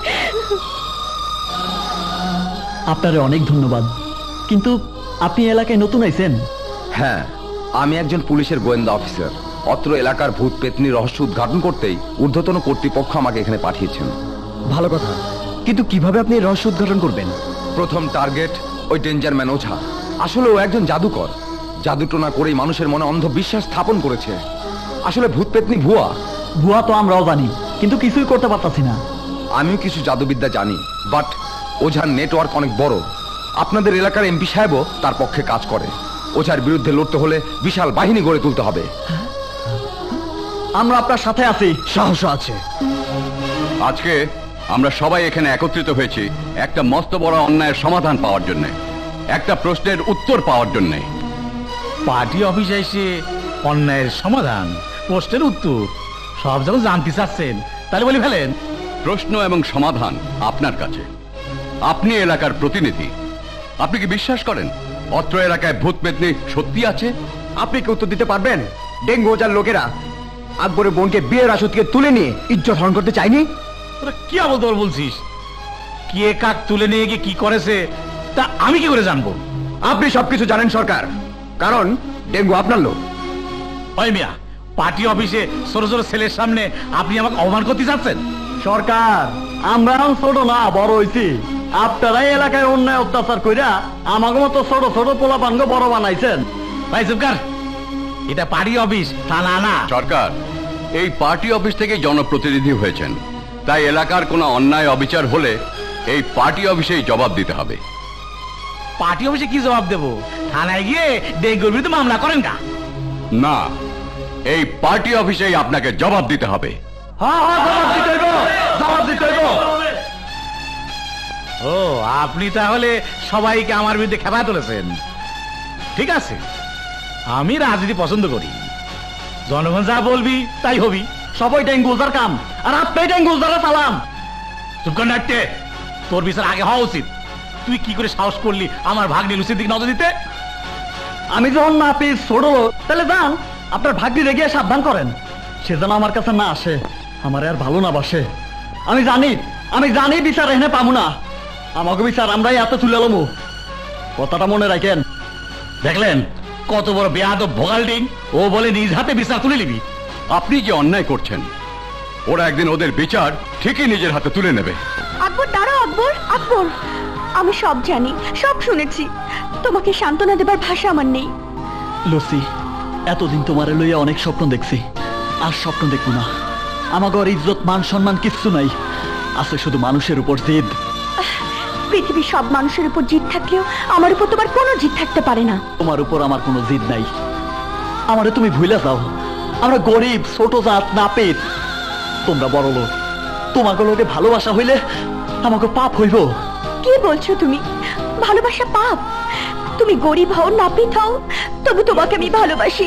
আপনারে অনেক ধন্যবাদ, কিন্তু আপনি এলাকায় নতুন আইছেন? হ্যাঁ, আমি একজন পুলিশের গোয়েন্দা অফিসার। অত্র এলাকার ভূত পেতনি রহস্য উদ্ঘাটন করতেই ঊর্ধ্বতন কর্তৃপক্ষ আমাকে এখানে পাঠিয়েছেন। ভালো কথা, কিন্তু কিভাবে আপনি এই রহস্য উদ্ঘাটন করবেন? প্রথম টার্গেট ওই ডেঞ্জার ম্যান ওঝা। আসলে ও একজন জাদুকর, জাদুটোনা করেই মানুষের মনে অন্ধবিশ্বাস স্থাপন করেছে। আসলে ভূত পেতনি ভুয়া তো আমরাও জানি, কিন্তু কিছুই করতে পারতাছি না। আমিও কিছু জাদুবিদ্যা জানি, বাট ওঝার নেটওয়ার্ক অনেক বড়। আপনাদের এলাকার এমপি সাহেবও তার পক্ষে কাজ করে। ওঝার বিরুদ্ধে লড়তে হলে বিশাল বাহিনী গড়ে তুলতে হবে। আমরা আপনার সাথে আছি, সাহস আছে। আজকে আমরা সবাই এখানে একত্রিত হয়েছি একটা মস্ত বড় অন্যায়ের সমাধান পাওয়ার জন্য, একটা প্রশ্নের উত্তর পাওয়ার জন্য। পার্টি অফিসে এসে অন্যায়ের সমাধান, প্রশ্নের উত্তর সব যখন জানতে চাচ্ছেন তাহলে বলি ফেলেন। প্রশ্ন এবং সমাধান আপনার কাছে। আপনি এলাকার প্রতিনিধি। আপনি কি বিশ্বাস করেন অত্র এলাকায় ভূত পেতনি সত্যি আছে? আপনি কি উত্তর দিতে পারবেন? ডেঙ্গু ওঝার লোকেরা আকবরের বোনকে বিয়ের আসর থেকে তুলে নিয়ে ইজ্জত হরণ করতে চায়নি? তোরা কি আবল তোর বলছিস? কে কাক তুলে নিয়ে গিয়ে কি করেছে তা আমি কি করে জানবো? আপনি সবকিছু জানেন সরকার, কারণ ডেঙ্গু আপনার লোক। ওই মিয়া, পার্টি অফিসে ছোট ছোট ছেলের সামনে আপনি আমাকে অপমান করতে চাচ্ছেন? সরকার, আমরা এখন ছোট না, বড় হইছি। আপনারাই এলাকায় অন্যায় অত্যাচার কইরা আমাকে মতো ছোট ছোট পোলাপানগ বড় বানাইছেন। ভাই চুপকার, এটা পার্টি অফিস, থানা না। সরকার, এই পার্টি অফিস থেকে জনপ্রতিনিধি হয়েছেন, তাই এলাকার কোনো অন্যায় অবিচার হলে এই পার্টি অফিসেই জবাব দিতে হবে। পার্টি অফিসে কি জবাব দেবো? থানায় গিয়ে ডেঙ্গুর বিরুদ্ধে মামলা করেন না? না, এই পার্টি অফিসেই আপনাকে জবাব দিতে হবে। ও, আপনি তাহলে সবাইকে আমার বিরুদ্ধে খেপা তুলেছেন। ঠিক আছে, আমি রাজনীতি পছন্দ করি। জনগণ যা বলবি তাই হবি। সবাই ডেঙ্গুজার কাম, আর আপনি ডেঙ্গুজারা সালাম। চুপ কর নাট্যে, তোর বিচার আগে হওয়া উচিত। তুই কি করে সাহস করলি আমার ভাগ্নি লুচির দিকে নজর দিতে? আমি যখন না পেয়ে ছোট লোক, তাহলে যান আপনার ভাগ্নি রেগে সাবধান করেন, সে যেন আমার কাছে না আসে, আমার আর ভালো না বাসে। আমি জানি বিচার এখানে পাবো না। আমাকে বিচার আমরাই এত তুলে লমু, কথাটা মনে রাখেন। দেখলেন কত বড় বেয়াদব ভোগালডিং, ও বলে নিজ হাতে বিচার তুলে নিবি। আপনি যে অন্যায় করছেন, ওরা একদিন ওদের বিচার ঠিকই নিজের হাতে তুলে নেবে। আকবর দাঁড়াও, আকবর, আমি সব জানি, সব শুনেছি। তোমাকে সান্ত্বনা দেবার ভাষা আমার নেই। লুসি, এতদিন তোমারে লইয়া অনেক স্বপ্ন দেখছি, আর স্বপ্ন দেখবো না। আমাকে ইজ্জত মান সম্মান কিচ্ছু নাই, আছে শুধু মানুষের উপর জিদ। পৃথিবীর সব মানুষের উপর জিদ থাকলেও আমার উপর তোমার কোনো জিদ থাকতে পারে না। তোমার উপর আমার কোনো জিদ নাই, আমারে তুমি ভুলে যাও। আমরা গরিব, ছোট জাত, নাপিত, তোমরা বড় লোক। তোমাকে লোকে ভালোবাসা হইলে আমাকে পাপ হইব। কি বলছো তুমি? ভালোবাসা পাপ? তুমি গরিব হও, নাপিত হও, তবু তোমাকে আমি ভালোবাসি।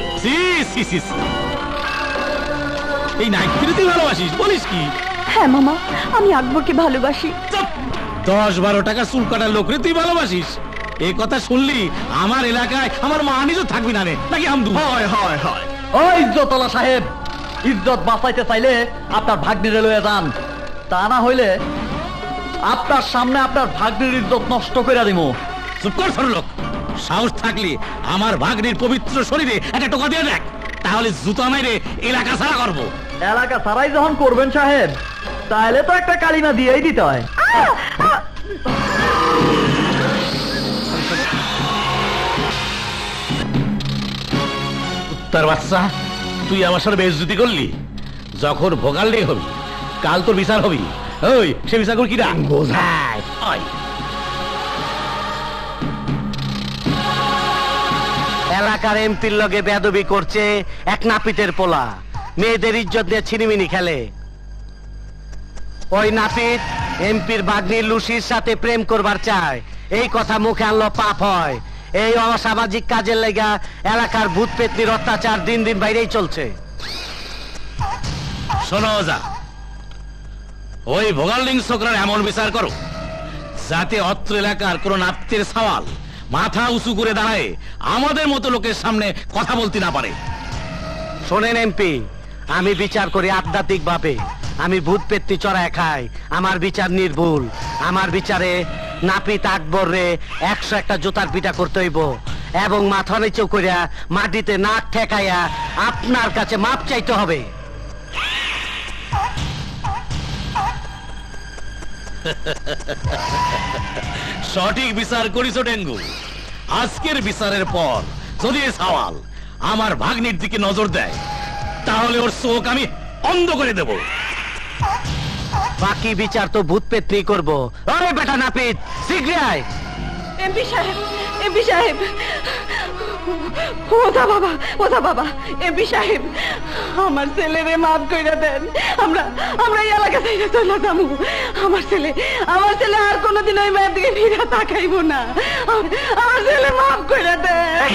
এই নাইটকে তুই ভালোবাসিস বলিস কি? হ্যাঁ মামা, আমি আকবরকে ভালোবাসি। 10-12 টাকা চুল কাটার লোকরে তুই ভালোবাসিস? এই কথা শুনলি আমার এলাকায় আমার মানিজও থাকবি না রে, নাকি আমদু? হয় হয় হয়। ও ইজ্জতওয়ালা সাহেব, ইজ্জত বাঁচাইতে চাইলে আপনার ভাগ্নিরে লয়ে যান, তা না হইলে আপনার সামনে আপনার ভাগ্নির ইজ্জত নষ্ট করে দিব। চুপ কর ছোট লোক, সাহস থাকলে আমার ভাগ্নির পবিত্র শরীরে একটা টোকা দিয়ে দেখ, তাহলে জুতা মাইরে এলাকা ছাড়া করবো। এলাকা ছাড়াই যখন করবেন সাহেব, তাহলে তো একটা কালিমা দিয়েই দিতে হয়। তার বাচ্চা, তুই আমার সাথে বেইজ্জতি করলি। যখন ভোগাল হবি, কাল তোর বিচার হবি। ওই সে বিচার কর কিরা বোঝায়। এলাকার এমপির লগে বেয়াদবি করছে এক নাপিতের পোলা, মেয়েদের ইজ্জত দিয়ে ছিনিমিনি খেলে। ওই নাপিত এমপির ভাগ্নি লুসির সাথে প্রেম করবার চায়, এই কথা মুখে আনলো পাপ হয়। এই অসামাজিক কাজের লেগা এলাকার ভূত পেতনির অত্যাচার দিন দিন বাইরেই চলছে। শোনো যা, ওই ভোগালিং ছোকরার এমন বিচার করো যাতে অত্র এলাকার কোন নাপিতের সওয়াল মাথা উঁচু করে দাঁড়ায় আমাদের মতো লোকের সামনে কথা বলতে না পারে। শোনেন এমপি, আমি বিচার করি আধ্যাত্মিক ভাবে, আমি ভূত পেতনি চড়ায় খাই, আমার বিচার নির্ভুল। আমার বিচারে নাপিত আকবর রে 101টা জুতার পিটা করতে হইব এবং মাথা নিচু করিয়া মাটিতে নাক ঠেকাইয়া আপনার কাছে মাপ চাইতে হবে। সঠিক বিচার করিস ডেঙ্গু। আজকের বিচারের পর যদি সওয়াল আমার ভাগ্নির দিকে নজর দেয়, তাহলে ওর চোখ আমি অন্ধ করে দেব। বাকি বিচার তো ভূত পেত্রি করবো। আরে বেটা নাপিত, শীঘ্রই আয়। এমপি সাহেব, ওদা বাবা, এমপি সাহেব, আমার ছেলেরে মাফ কইরা দেন। আমরা এই এলাকা থেকে চলে যাবো। আমার ছেলে আর কোনোদিন ওই মেয়ের দিকে ফিরে তাকাইব না। আমার ছেলে মাফ কইরা দেন।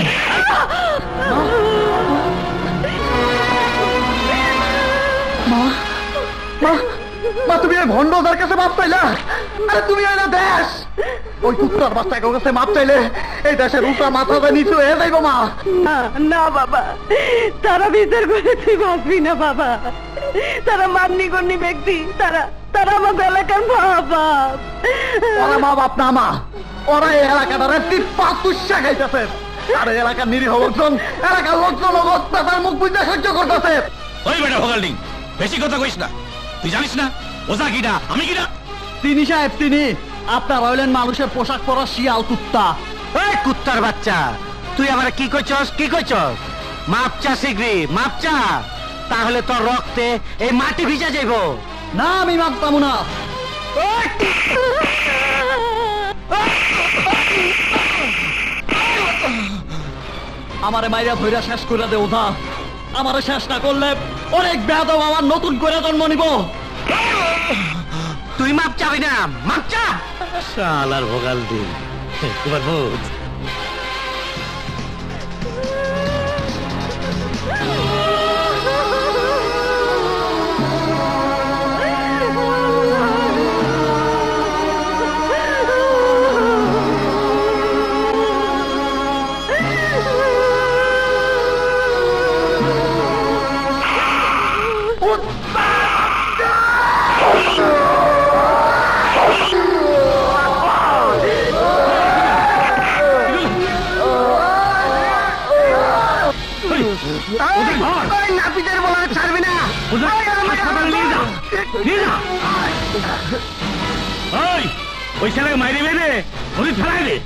মা তুমি ওই ভণ্ডদার কাছে মাপ চাইলা? আরে তুমি ওই না দেশ, ওই কুত্তার বাচ্চার কাছে মাপ চাইলে এই দেশের উল্টা মাথাটা নিচু হয়ে যাইব মা। না বাবা, তারা বিচার করে তুই বাঁচবি না বাবা। তারা মাননি গণ্যি ব্যক্তি, তারা আমাদের এলাকার মা বাপ। ওরা মা বাপ না মা, ওরা এই এলাকাটারে টিপ্পা তুষ্যা খাইতেছে। আর এই এলাকার নিরীহ লোকজন, এলাকার লোকজন অবস্থার মুখ বুঝতে সহ্য করতেছে। ওই বেটা ভোগালডিং, বেশি কথা কইস না। তুই জানিস না ওজা কিনা আমি কিনা? তিনি সাহেব, তিনি আপনার হইলেন মানুষের পোশাক পরা শিয়াল কুত্তা। এই কুত্তার বাচ্চা, তুই আমার কি কইছস? মাপ চা শীঘ্রই, মাপ চা, তাহলে তোর রক্তে এই মাটি ভিজা যাইব। না, আমি মাপ পাবো না। আমারে মাইরা ধইরা শেষ করে দে ওধা। আমারে শেষ না করলে অনেক বেয়াদব আমার নতুন করে জন্ম নিব। তুই মাপ চাবি না, মাপ চা। শালার ভোগালডিং, এবার বুঝ। নাপিতের বলা ছাড়বি না। ওই ছেলেকে মাইরে বেঁধে নদী ফেলাই দে।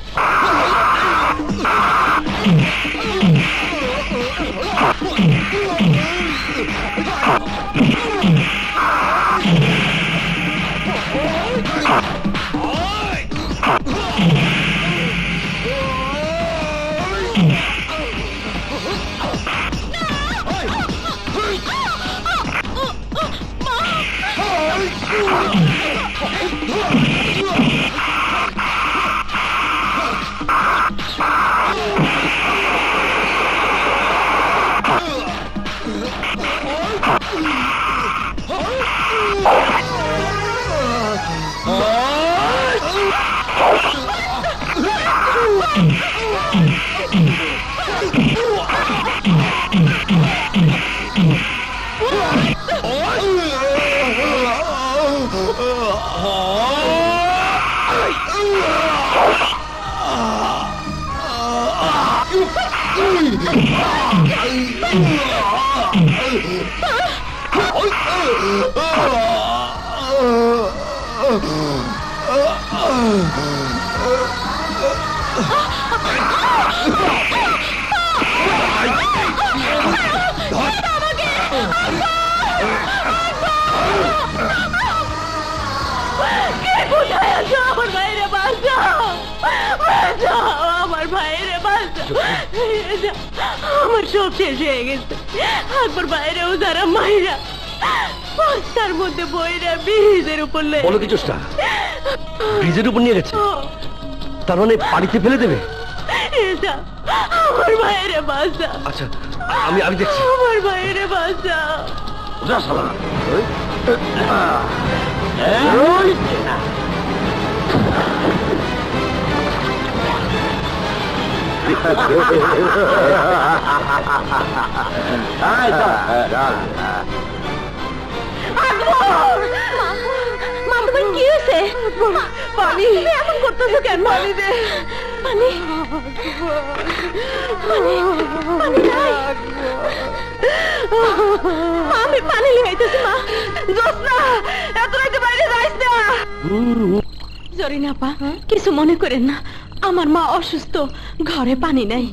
আমার সব শেষ হয়ে গেছে। একবার বাইরেও যারা মাইরা তার মধ্যে বইরা ব্রিজের উপর বলো কি চেষ্টা, ব্রিজের উপর নিয়ে গেছে, তার মানে পানিতে ফেলে দেবে? আমার ভাইয়েরে বাঁচা। আচ্ছা, আমি দেখছি। আমার ভাইয়েরে বাঁচা। কি হয়েছে? পানি এমন করতেছো কেন? পানি দে, পানি আমি পানি লিখাইতেছি। মা জোৎস্না, এত রাইতে বাইরে যাইস না। জরিনা পা, কিছু মনে করেন না, আমার মা অসুস্থ, ঘরে পানি নাই।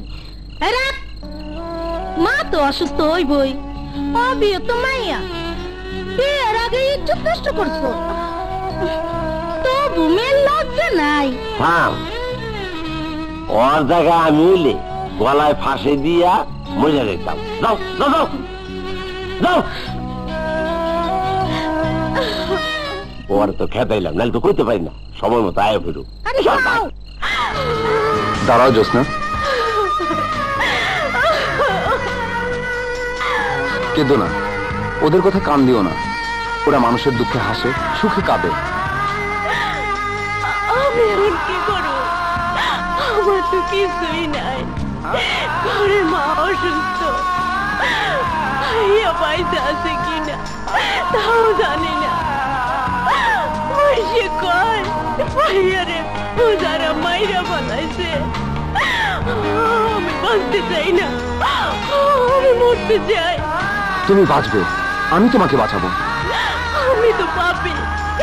মা তো অসুস্থ হইবই, বিয়ে তো মাইয়া, বিয়ের আগে ইজ্জত নষ্ট করছো। তো বুমের লজ্জা নাই। থাম, ওর জায়গা আমি হইলে গলায় ফাঁসে দিয়া মরে যেতাম। যাও যাও যাও যাও। ওর তো খেতাইলাম, নাহলে তো কইতে পারি না সময় মতো আয় ফিরু। দাঁড়াও জ্যোৎস্না, কেঁদো না, ওদের কথা কান দিও না। ওরা মানুষের দুঃখে হাসে, সুখে কাঁদে। আমি এখন কি করব? আমার তো কিছুই নাই। ঘরে মা অসুস্থ, ভাইয়া পয়সা আছে কিনা তাও জানি না। সে কয় ভাইয়ারে পূজারা মাইরা বানাইছে। আমি বাঁচতে চাই না, আমি মরতে চাই। তুমি বাঁচবে, আমি তোমাকে বাঁচাবো। আমি তো পাপী,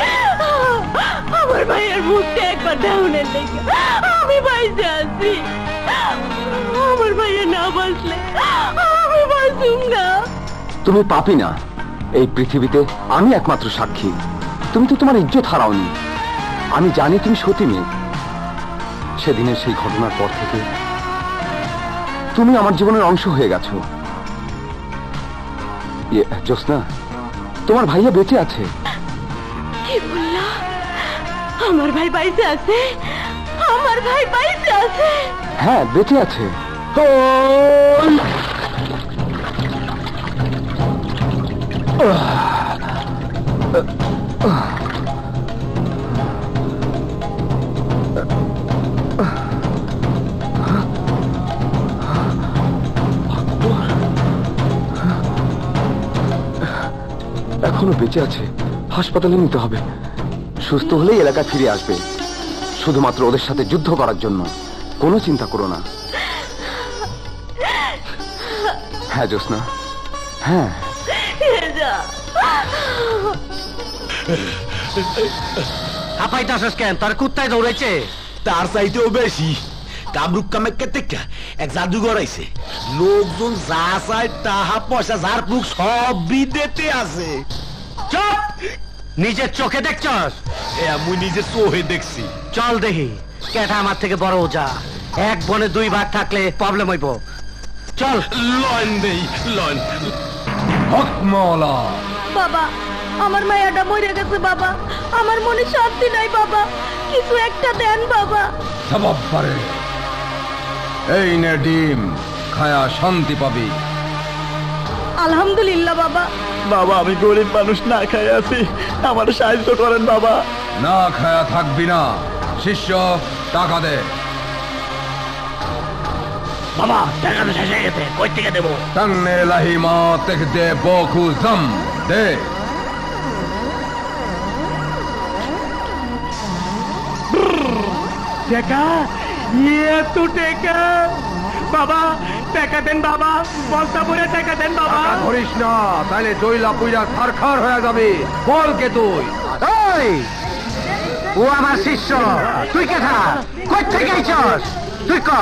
আমার ভাইয়ের মুখটা একবার ডাউনের লেগে আমি বাইসে আছি। আমার ভাইয়া না বাঁচলে আমি বাঁচুম না। তুমি পাপী না, এই পৃথিবীতে আমি একমাত্র সাক্ষী। তুমি তো তোমার ইজ্জত হারাওনি। আমি জানি তুমি সতী মেয়ে। সেদিনের সেই ঘটনার পর থেকে তুমি আমার জীবনের অংশ হয়ে গেছো। জ্যোৎস্না, তোমার ভাইয়া বেঁচে আছে। কি বললা? আমার ভাই বাইসে আছে? আমার ভাই বাইসে আছে? হ্যাঁ, বেঁচে আছে। এখনো বেঁচে আছে, হাসপাতালে নিতে হবে। সুস্থ হলেই এলাকায় ফিরে আসবে, শুধুমাত্র ওদের সাথে যুদ্ধ করার জন্য। কোনো চিন্তা করো না। হ্যাঁ জ্যোৎস্না, হ্যাঁ। হাঁপাইতাছিস কেন? তার কুত্তায় দৌড়াইছে। তার চাইতেও বেশি কামরুক কামাখ্যা থেকে এক জাদুঘর আইছে। লোকজন যা চায় টাকা পয়সা যার পুক সব বিদেতে আছে। চুপ! নিজের চোখে দেখছস? আমি নিজের চোখে দেখছি। চল দেখি। কেটা আমার থেকে বড় ওজা, এক বনে দুই ভাগ থাকলে প্রবলেম হইব। চল। লন দেই লন। হকমলা বাবা, আমার মায়াটা মরে গেছে বাবা। আমার মনে শান্তি নাই বাবা, কিছু একটা দেন বাবা। সবাব পারে, এই নে ডিম, খায়া শান্তি পাবি। আলহামদুলিল্লাহ বাবা। বাবা, আমি গরিব মানুষ, না খাই আছি, আমার সাহায্য করেন বাবা। না খায়া থাকবি না। শিষ্য, টাকা দে। বাবা, টাকা তো শেষ হয়ে গেছে, কই থেকে দেবো? তন্নে লাহি মা তেখ দে বখু জম দে। টাকা, এত টাকা! বাবা, টাকা দেন বাবা, বস্তা ভরে টাকা দেন বাবা। ধরিস না, তাহলে দইলা পুইরা খারখার হয়ে যাবে। বল কে তুই? ও আমার শিষ্য, তুই কেথা? কই থেকে আইছস? তুই ক।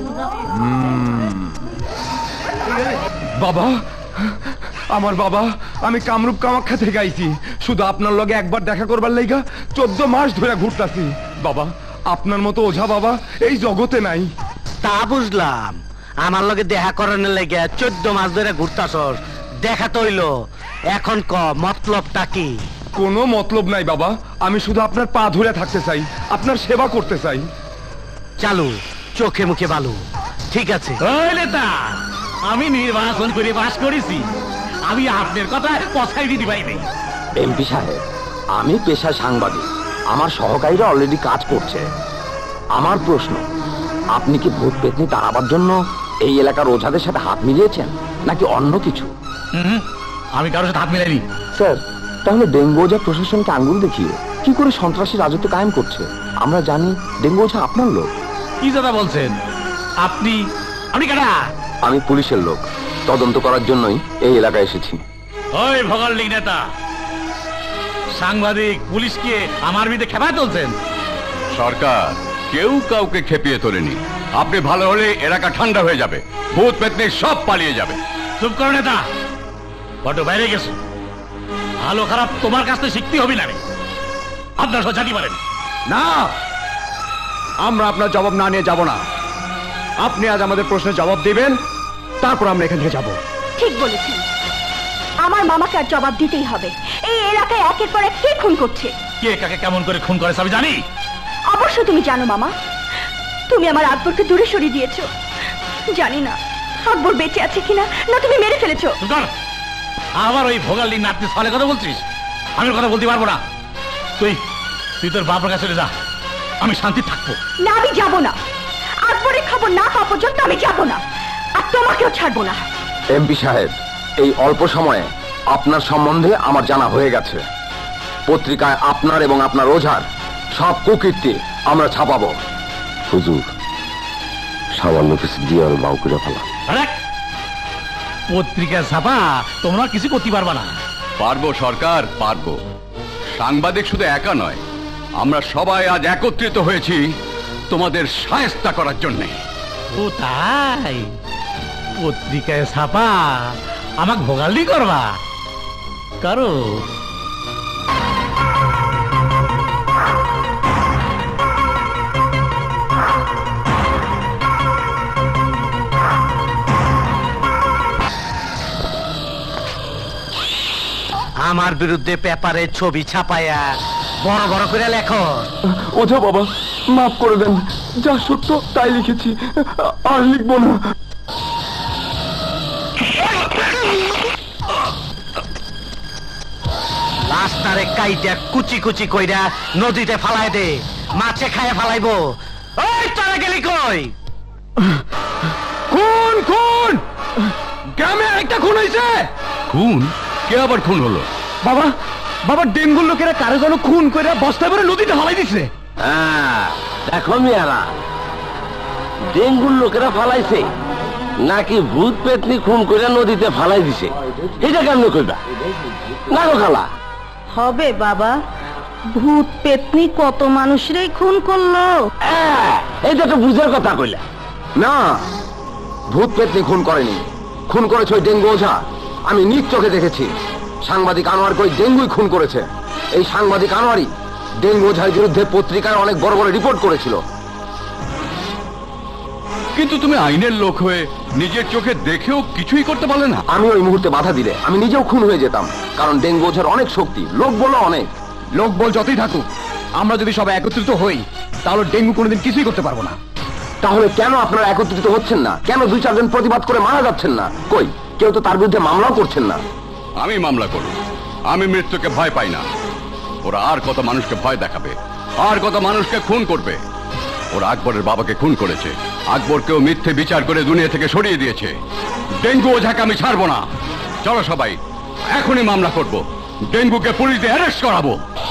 বাবা, আমার বাবা, আমি কামরূপ কামাখ্যা থেকে আইছি। শুধু আপনার লগে একবার দেখা করবার লাইগা 14 মাস ধরে ঘুরতাছি। বাবা, আপনার মতো ওঝা বাবা এই জগতে নাই। তা বুঝলাম, আমার লগে দেখা করানোর লেগে 14 মাস ধরে ঘুরতাছস। দেখা তো হইলো, এখন ক মতলবটা কি? কোনো মতলব নাই বাবা, আমি শুধু আপনার পা ধরে থাকতে চাই, আপনার সেবা করতে চাই। চালু, চোখে মুখে বালু। ঠিক আছে। ওই নেতা, আমি নির্বাচন করে পাস করেছি, আমি আপনার কথা কথাই দিতে পারি নাই। এমপি সাহেব, আমি পেশায় সাংবাদিক, আমার সহকারীরা অলরেডি কাজ করছে। আমার প্রশ্ন, আপনি কি ভূত পেতনি তাড়াবার জন্য এই এলাকার ওঝাদের সাথে হাত মিলিয়েছেন, নাকি অন্য কিছু? আমি কারোর সাথে হাত মিলাইনি। স্যার, তাহলে ডেঙ্গু ওঝা প্রশাসনকে আঙ্গুল দেখিয়ে কি করে সন্ত্রাসী রাজত্ব কায়েম করছে? আমরা জানি ডেঙ্গু ওঝা আপনার লোক। কি কথা বলছেন আপনি? আপনি কারা? আমি পুলিশের লোক, তদন্ত করার জন্যই এই এলাকায় এসেছি। ওই ভগললিক নেতা, সাংবাদিক পুলিশকে আমার বিরুদ্ধে খেপায় তুলছেন। সরকার কেউ কাউকে খেপিয়ে তোলেনি। আপনি ভালো হলে এলাকা ঠান্ডা হয়ে যাবে, ভূত পেতনি সব পালিয়ে যাবে। চুপ করো নেতা, বড় বাইরে গেছো। ভালো খারাপ তোমার কাছ থেকে শিখতে হবে না। আমি আপনার কথা শুনবো না। সরকার, কেউ কাউকে খেপিয়ে তোলেনি। আপনি ভালো হলে এলাকা ঠান্ডা হয়ে যাবে, ভূত পেতনি সব পালিয়ে যাবে। চুপ করো নেতা। বড্ড বাইরে গেছো। ভালো খারাপ তোমার কাছ থেকে শিখতে হবে না। আপনারা সব জানি পারেন না, আমরা আপনার জবাব না নিয়ে যাব না। আপনি আজ আমাদের প্রশ্নের জবাব দিবেন, তারপর আমরা এখান থেকে যাব। ঠিক বলেছেন, আমার মামাকে আর জবাব দিতেই হবে। এই এলাকায় একের পর এক কে খুন করছে। কে কাকে কেমন করে খুন করে আমি জানি। অবশ্য তুমি জানো মামা, তুমি আমার আকবরকে দূরে সরিয়ে দিয়েছো। জানি না আকবর বেঁচে আছে কিনা, না তুমি মেরে ফেলেছো। আবার ওই ভোগালি নাতনি ছলে কথা বলছিস? আমি কথা বলতে পারবো না। তুই তোর বাবার কাছে চলে যা, আমি শান্তি থাকবো। না, আমি যাব না। আকবরের খবর না পাওয়া পর্যন্ত আমি যাব না, আর তোমাকেও ছাড়বো না। এমপি সাহেব, এই অল্প সময়ে আপনার সম্বন্ধে আমার জানা হয়ে গেছে। পত্রিকায় আপনার এবং আপনার ওঝার সব কুকীর্তি আমরা ছাপাবো। হুজুর, সামান্য কিছু দিয়ে আর বাউ করে ফেলা। পত্রিকা ছাপা তোমরা কিছু করতে পারবা না। পারবো সরকার, পারবো। সাংবাদিক শুধু একা নয়, আমরা সবাই আজ একত্রিত হয়েছি তোমাদের শায়েস্তা করার জন্য। ও তাই? পত্রিকায় ছাপা আমাকে ভোগালি করবা? কারো আমার বিরুদ্ধে পেপারে ছবি ছাপায়া বড় বড় করে লেখো। ওঝা বাবা, মাফ করে দেন, যা সত্য তাই লিখেছি, আর লিখবো না। রাস্তারে কাইটা কুচি কুচি কইরা নদীতে ফালাই দে, মাছে খায় ফালাইবো। ওই তোরা গেলি কই? খুন খুন, গ্রামে একটা খুন হয়েছে। খুন? কে আবার খুন হলো? বাবা, বাবা, ডেঙ্গুর লোকেরা কারো যেন খুন করে বস্তা করে নদীতে হালাই দিছে। দেখো মিয়ারা, ডেঙ্গুর লোকেরা ফালাইছে নাকি ভূত পেতনি খুন করে নদীতে ফালাই দিছে, এটা কেমন কইবা? না গো খালা। হবে বাবা, ভূত পেতনি কত মানুষেরই খুন করলো। এইটা তো বুঝার কথা কইলা। না, ভূত পেতনি খুন করেনি, খুন করেছে ওই ডেঙ্গু ওঝা। আমি নিজ চোখে দেখেছি। সাংবাদিক আনোয়ারকে ওই ডেঙ্গুই খুন করেছে। এই সাংবাদিক আনোয়ারই ডেঙ্গু ওঝার বিরুদ্ধে পত্রিকায় অনেক বড় বড় রিপোর্ট করেছিল। কিন্তু তুমি আইনের লোক হয়ে নিজের চোখে দেখেও কিছুই করতে পারলে না। আমি ওই মুহূর্তে বাধা দিলে আমি নিজেও খুন হয়ে যেতাম, কারণ ডেঙ্গু ওঝার অনেক শক্তি, লোক বলো অনেক। লোক বল যতই থাকুক, আমরা যদি সবাই একত্রিত হই তাহলে ডেঙ্গু কোনোদিন কিছুই করতে পারবো না। তাহলে কেন আপনারা একত্রিত হচ্ছেন না? কেন 2-4 জন প্রতিবাদ করে মারা যাচ্ছেন না? কই, কেউ তো তার বিরুদ্ধে মামলাও করছেন না। আমি মামলা করব, আমি মৃত্যুকে ভয় পাই না। ওরা আর কত মানুষকে ভয় দেখাবে, আর কত মানুষকে খুন করবে। ওরা আকবরের বাবাকে খুন করেছে, আকবরকেও মিথ্যে বিচার করে দুনিয়া থেকে সরিয়ে দিয়েছে। ডেঙ্গু ওঝাকে আমি ছাড়বো না। চলো সবাই এখনই মামলা করব, ডেঙ্গুকে পুলিশ দিয়ে অ্যারেস্ট করাবো।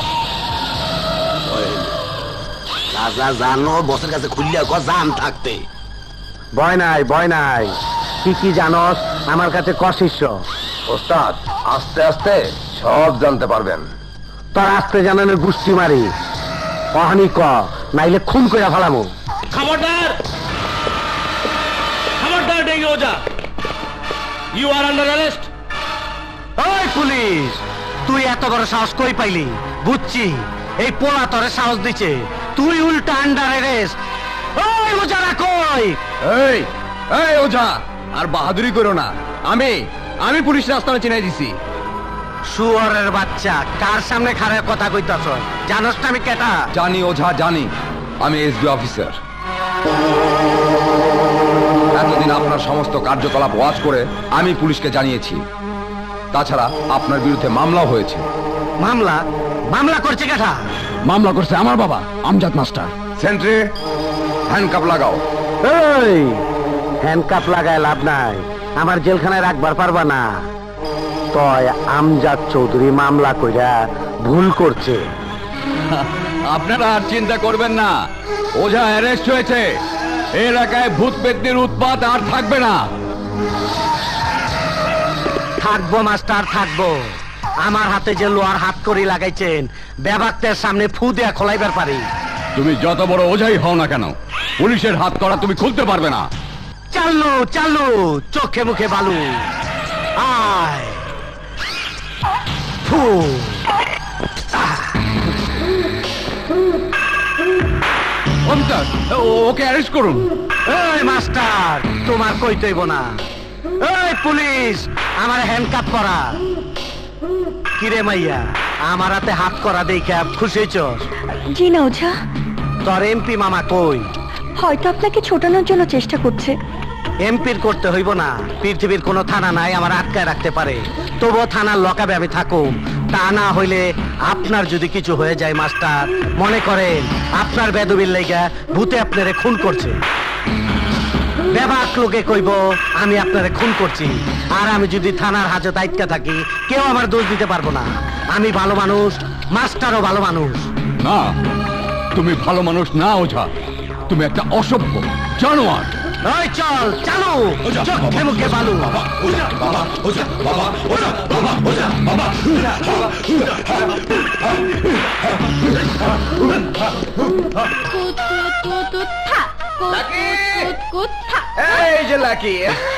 রাজা জানো বসের কাছে খুললে জান থাকতে। ভয় নাই, ভয় নাই। কি কি জানস আমার কাছে কশিষ্য। ওস্তাদ, আস্তে আস্তে সব জানতে পারবেন। তোর আস্তে জানানোর গুষ্টি মারি কহানি ক, নাইলে খুন করে ফেলামো। খবরদার, খবরদার ডেঙ্গু ওঝা, ইউ আর আন্ডার অ্যারেস্ট। ওই পুলিশ, তুই এত বড় সাহস কই পাইলি? বুঝছি এই পোলা তোরে সাহস দিচ্ছে, তুই উল্টা আন্ডার অ্যারেস্ট। ওই ওঝারা কই? এই এই ওঝা, আর বাহাদুরি করো না। আমি পুলিশ রাস্তা চিনাই দিছি। শুয়ারের বাচ্চা, কার সামনে খারাপ কথা কইতাছ? জানোস না আমি কেটা? জানি ওঝা, জানি। আমি এসবি অফিসার। এতদিন আপনার সমস্ত কার্যকলাপ ওয়াচ করে আমি পুলিশকে জানিয়েছি। তাছাড়া আপনার বিরুদ্ধে মামলাও হয়েছে। মামলা? মামলা করছে কেটা? মামলা করছে আমার বাবা আমজাদ মাস্টার। সেন্ট্রি, হ্যান্ডকাপ লাগাও। এই হ্যান্ডকাপ লাগায় লাভ নাই, আমার জেলখানায় রাখবার পারবা না। তয় আমজাদ চৌধুরী মামলা কইরা ভুল করছে। আপনারা আর চিন্তা করবেন না, ওঝা অ্যারেস্ট হয়েছে। এই এলাকায় ভূত পেতনির উৎপাত আর থাকবে না। থাকবো মাস্টার, থাকবো। আমার হাতে যে লোহার হাত করি লাগাইছেন, বেবাক্তের সামনে ফু দেয়া খোলাইবার পারি। তুমি যত বড় ওঝাই হও না কেন, পুলিশের হাত করা তুমি খুলতে পারবে না। চালু চালু, চোখে মুখে বালু। আয় ফু। অফিসার ওকে অ্যারেস্ট করুন। এই মাস্টার, তোমার কই তৈব না। এই পুলিশ, আমার হ্যান্ডকাপ করা। কিরে মাইয়া, আমার হাতে হাত করা দেখে খুশি হইছস? জি না ওঝা, তোর এমপি মামা কই? হয়তো আপনাকে ছোটানোর জন্য চেষ্টা করছে। এমপির করতে হইব না, পৃথিবীর কোনো থানা নাই আমার আটকায় রাখতে পারে। তবুও থানার লকাবে আমি থাকুম। তা না হইলে আপনার যদি কিছু হয়ে যায় মাস্টার, মনে করেন আপনার বেদবির লাইগা ভূতে আপনারে খুন করছে। বেবাক লোকে কইব আমি আপনারে খুন করছি, আর আমি যদি থানার হাজতে আটকা থাকি কেউ আমার দোষ দিতে পারবো না। আমি ভালো মানুষ, মাস্টারও ভালো মানুষ। না, তুমি ভালো মানুষ না ওঝা, তুমি একটা অসভ্য জানোয়ার। ওই চল চালু, চোখে মুখে বালু। এই যে লাকি,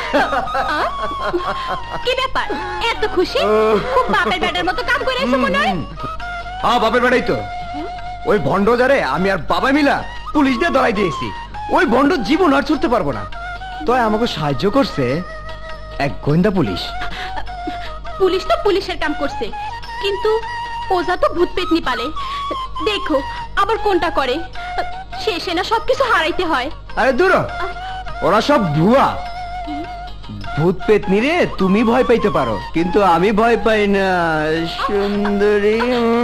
কি ব্যাপার এত খুশি? খুব বাপের বেটার মতো কাম করে এসো মনে হয়। হ্যাঁ বাপের বেটাই তো। ওই ভণ্ড যারে আমি আর বাবা মিলা পুলিশ দিয়ে ধরাই দিয়েছি। ওই ভণ্ড জীবন আর ছুটতে পারবো না। তো আমাকে সাহায্য করছে এক গোয়েন্দা পুলিশ। পুলিশ তো পুলিশের কাম করছে, কিন্তু ওজা তো ভূত পেতনি পালে। দেখো আবার কোনটা করে, শেষে না সবকিছু হারাইতে হয়। আরে দূর, ওরা সব ভুয়া। ভূত পেতনি রে তুমি ভয় পাইতে পারো, কিন্তু আমি ভয় পাই না সুন্দরী।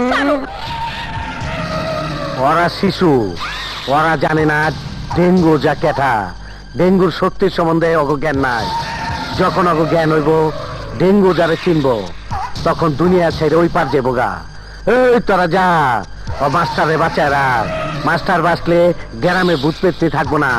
ওরা শিশু, ওরা জানে না ডেঙ্গু যা কেটা। ডেঙ্গুর শক্তির সম্বন্ধে অজ্ঞান নাই। যখন অজ্ঞান হইব, ডেঙ্গু যারে চিনব, তখন দুনিয়া ছেড়ে ওই পার যাবো গা। এই তোরা যা, ও মাস্টারে বাঁচায় রাখ। মাস্টার বাঁচলে গ্রামে ভূত পেতনি থাকবো না।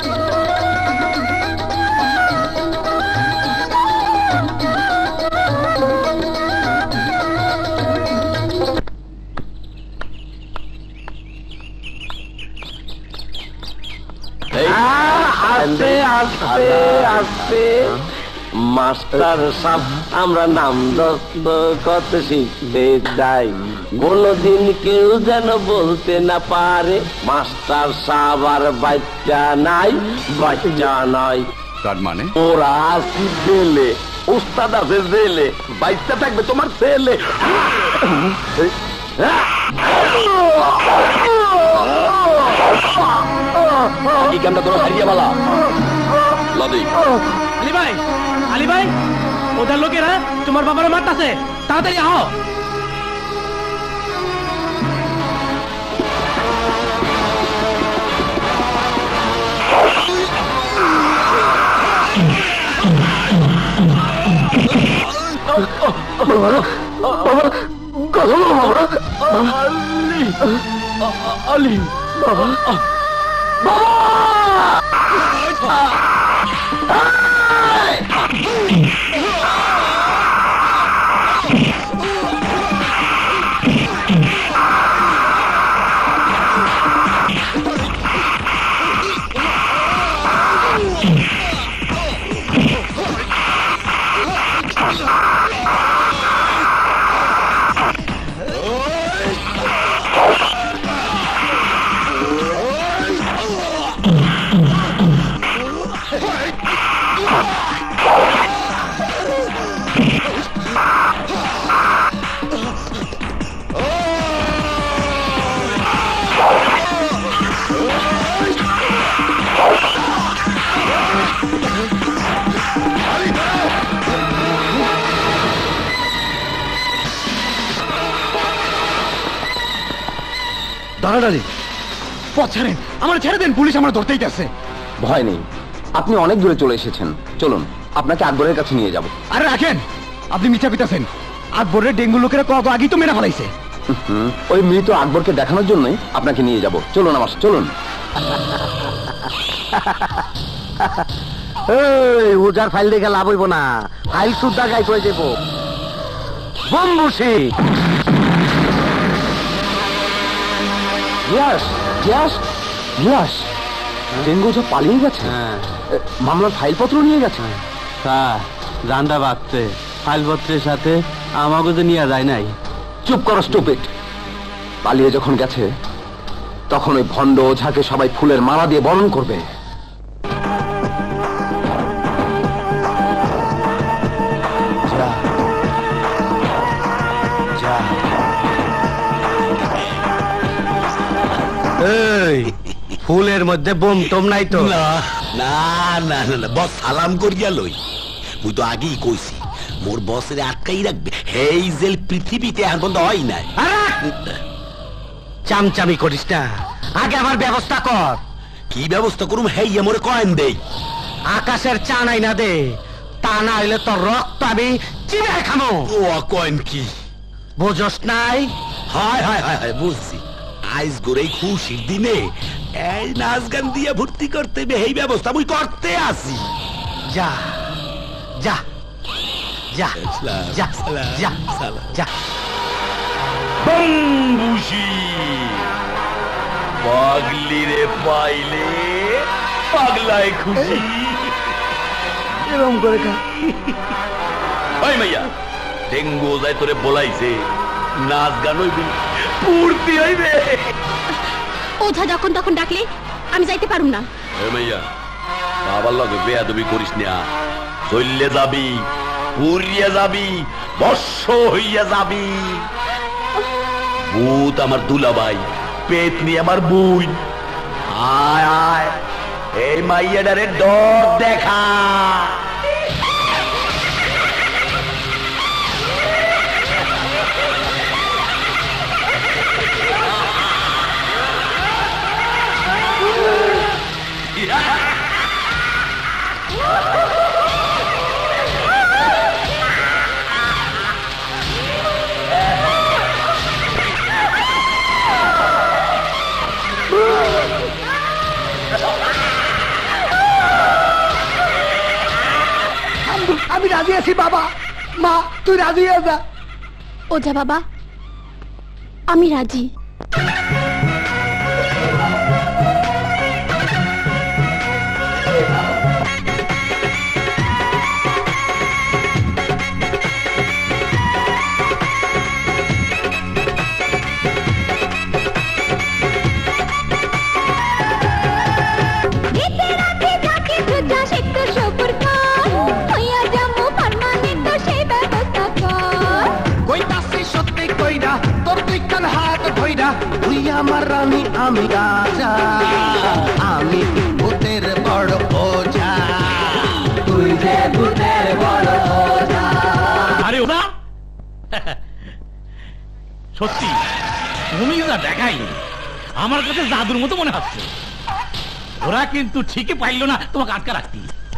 আস্তে আস্তে আস্তে মাস্টার সাহেব, আমরা নাম কত শিখতে যাই, কোনদিন কেউ যেন বলতে না পারে মাস্টার সাহেব আর বাচ্চা নাই, বাচ্চা নাই। তার মানে ওরা আসি জেলে, উস্তাদ আছে জেলে, বাচ্চা থাকবে তোমার ছেলে। কি কামটা তোরা হারিয়ে বলা লদি। আলী ভাই, আলী ভাই, ওদের লোকেরা তোমার বাবার মারতাছে, তাড়াতাড়ি আহ। আলী বাবা, দাঁড়ালি, পথ ছাড়েন, আমার ছেড়ে দেন, পুলিশ আমার ধরতেই যাচ্ছে। ভয় নেই, আপনি অনেক দূরে চলে এসেছেন, চলুন আপনাকে আকবরের কাছে নিয়ে যাব। আরে রাখেন, আপনি মিথ্যা পিতাছেন। আকবরের ডেঙ্গু লোকেরা কত আগেই তো মেরে ফেলাইছে। ওই মৃত আকবরকে দেখানোর জন্যই আপনাকে নিয়ে যাব, চলুন আমার চলুন। এই ওজার ফাইল দেখে লাভ হইব না, ফাইল সুদ্ধা গাইব হয়ে যাব। বম্বুসি ইয়াস ইয়াস ইয়াস, ডেঙ্গু যা পালিয়ে গেছে, মামলার ফাইলপত্র নিয়ে গেছে। রান্দা বাড়ছে, ফাইলপত্রের সাথে আমাকে তো নিয়ে যায় নাই। চুপ করো স্টুপিড, পালিয়ে যখন গেছে তখন ওই ভণ্ড ওঝাকে সবাই ফুলের মালা দিয়ে বরণ করবে। এই ফুলের মধ্যে বোম টম নাই তো? না না না না বস সালাম করিয়া লই। মুই তো আগেই কইছি মোর বসের আটকাই রাখবে, এই জেল পৃথিবীতে আর বন্ধ হয় নাই। চামচামি করিস না, আগে আমার ব্যবস্থা কর। কি ব্যবস্থা করুম হেই মোরে কয়েন দেই। আকাশের চা নাই না দে, তা না হইলে তোর রক্ত আমি চিবাই খামো। ও কয়েন কি বুঝস নাই? হায় হায় হায় হায় বুঝছি। আইস গোরে খুশির দিনে এই নাচ গান দিয়ে ভর্তি করতে এই ব্যবস্থা মুই করতে আসি। যা যা যা যা যা যা। বম্বুশি পাগলি রে পাইলে পাগলায় খুশি। এরকম করে খা। ওই মাইয়া ডেঙ্গু যায় তোরে বলাইছে নাচ গান হইবি, পূর্তি হইবে। ওঝা যখন তখন ডাকলে আমি যাইতে পারুম না। ওই মাইয়া বাবার লগে বেয়াদবি করিস না, চললে যাবি, পুরিয়া যাবি, বর্ষ হইয়া যাবি। ভূত আমার দুলাভাই, পেতনি আমার বুই। আয় আয় এই মাইয়াডারে ডর দেখা। আমি রাজি আছি বাবা, মা তুই রাজি হয়ে যা। ওঝা বাবা আমি রাজি। আমার রানী আমি রাজা, আমি ভূতের বড় ওঝা, তুই যে ভূতের বড় ওঝা। আরে ওরা সত্যি তুমি যা দেখাই আমার কাছে জাদুর মতো মনে হচ্ছে। ওরা কিন্তু ঠিকই পাইল না তোমাকে আটকা রাখতি।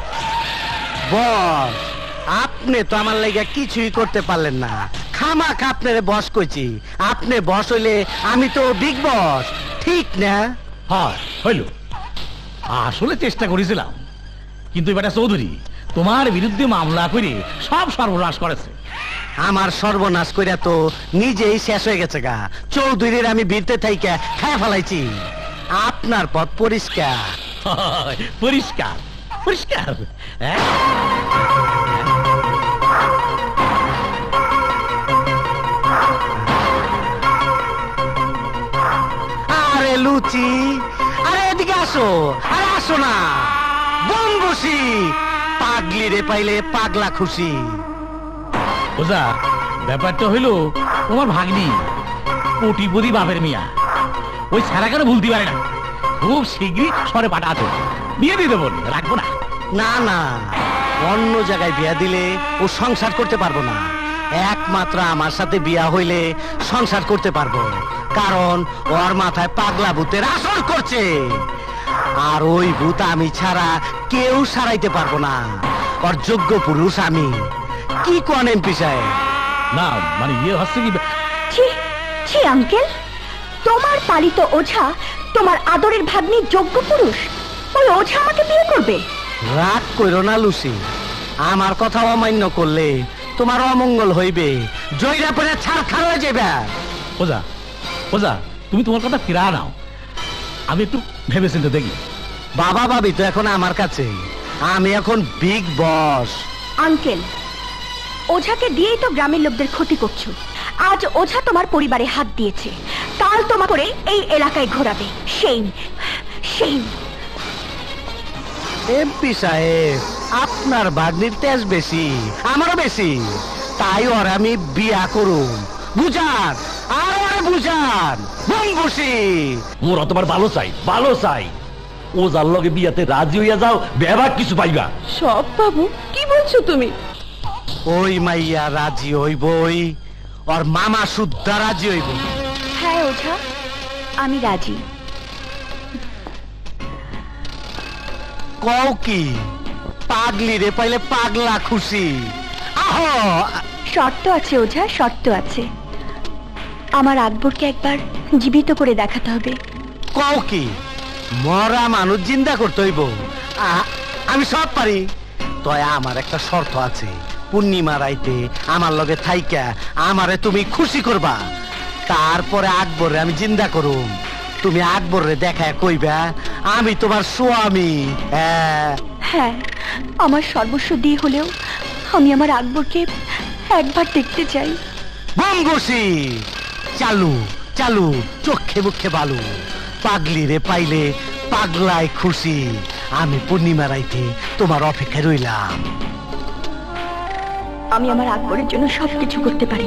বস আপনি তো আমার লেগে কিছুই করতে পারলেন না, খামাক আপনারে বস কইছি। আপনি বস হইলে আমি তো বিগ বস, ঠিক না? হয় হইল, আসলে চেষ্টা করেছিলাম, কিন্তু এবারে চৌধুরী তোমার বিরুদ্ধে মামলা করে সব সর্বনাশ করেছে। আমার সর্বনাশ কইরা তো নিজেই শেষ হয়ে গেছে গা। চৌধুরীর আমি বীরতে থাইকা খায় ফেলাইছি। আপনার পথ পরিষ্কার। পরিষ্কার পরিষ্কার। আরে লুচি, আরে এদিকে আসো, আরে আসো না। বম্বুশি পাগলি রে পাইলে পাগলা খুশি। ওজা ব্যাপারটা হইল তোমার ভাগ্নি কোটিপতি বাপের মিয়া, ওই ছাড়াকারে ভুলতে পারে না। খুব শীঘ্রই সরে পাঠা আছে, বিয়ে দিয়ে দেবো, রাখবো না। না না, অন্য জায়গায় বিয়া দিলে ও সংসার করতে পারবো না। একমাত্র আমার সাথে বিয়া হইলে সংসার করতে পারবো, কারণ ওর মাথায় পাগলা ভূতের আসর করছে। আর ওই ভূত আমি ছাড়া কেউ সারাইতে পারবো না। ওর যোগ্য পুরুষ আমি। কি কোন এমপি সাহেব? না মানে ইয়ে হচ্ছে কি, ছি ছি আঙ্কেল, তোমার পালিত ওঝা তোমার আদরের ভাগ্নি যোগ্য পুরুষ, ওই ওঝা আমাকে বিয়ে করবে? রাগ কইরো না লুসি, আমার কথা অমান্য করলে তোমার অমঙ্গল হইবে, জয়রা পরে ছাড়খাড় হয়ে যাবে। ওজা ওজা তুমি তোমার কথা ফিরা নাও, আমি একটু ভেবেচিন্তে দেখি। বাবা ভাবি তো এখন আমার কাছে, আমি এখন বিগ বস। আঙ্কেল, ওঝাকে দিয়েই তো গ্রামের লোকদের ক্ষতি করছো। আজ ওঝা তোমার পরিবারে হাত দিয়েছে, কাল তোমার করে এই এলাকায় ঘোরাবে, Shame! Shame! এমপি সাহেব, আপনার ভাগ্নির তেজ বেশি, আমারও বেশি, তাই ওর আমি বিয়া করুম। বুঝান, আর ওরে বুঝান, বংবুসি। মোরা তোমার ভালো চাই, ভালো চাই। ও যার লগে বিয়াতে রাজি হইয়া যাও, বেবাক কিছু পাইবা। সব বাবু, কি বলছো তুমি? ওই মাইয়া রাজি হইবই, ওর মামা সুদ্ধা রাজি হইব। হ্যাঁ ওঝা, আমি রাজি। কও কি? পাগলি রে পাইলে পাগলা খুশি। আহো, শর্ত আছে ওঝা, শর্ত আছে। আমার আকবরকে একবার জীবিত করে দেখাতে হবে। কও কি? মরা মানুষ জিন্দা করতে হইব? আমি সব পারি, তয় আমার একটা শর্ত আছে। পূর্ণিমা রাইতে আমার লগে থাইকা আমারে তুমি খুশি করবা, তারপরে আকবরে আমি জিন্দা করুম। তুমি আকবরে দেখায় কইবা আমি তোমার স্বামী। হ্যাঁ, আমার সর্বস্ব দিয়ে হলেও আমি আমার আকবরকে একবার দেখতে চাই। বংবসি, চালু চালু, চোখে মুখে বালু। পাগলি রে পাইলে পাগলায় খুশি। আমি পূর্ণিমা রাইতে তোমার অপেক্ষায় রইলাম। আমি আমার আকবরের জন্য সবকিছু করতে পারি।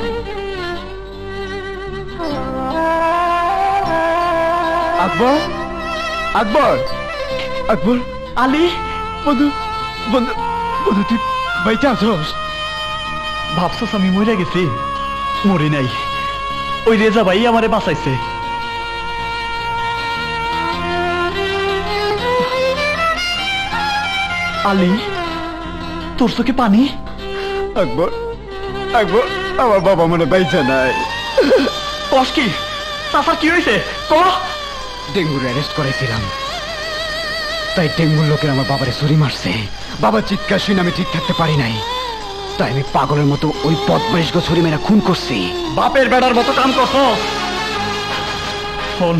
আকবর, আকবর, আকবর, আলী, বন্ধু, বন্ধু, বন্ধু, তুই বাইচা আছস? ভাবছস আমি মরে গেছি? মরি নাই, ওই রেজা ভাই আমারে বাঁচাইছে। আলী, তোর চোখে পানি? আকবর, আকবর, আমার বাবা মনে বাইচা নাই। কস কি? চাচার কি হয়েছে? ক। ডেঙ্গুর অ্যারেস্ট করেছিলাম, তাই ডেঙ্গুর লোকের আমার বাবারে ছুরি মারছে। বাবার চিৎকার শুনে আমি ঠিক থাকতে পারি নাই, তাই আমি পাগলের মতো ওই বদমাইশকে ছুরি মেরে খুন করছি। বাপের বেড়ার মতো কাম করছস। শোন,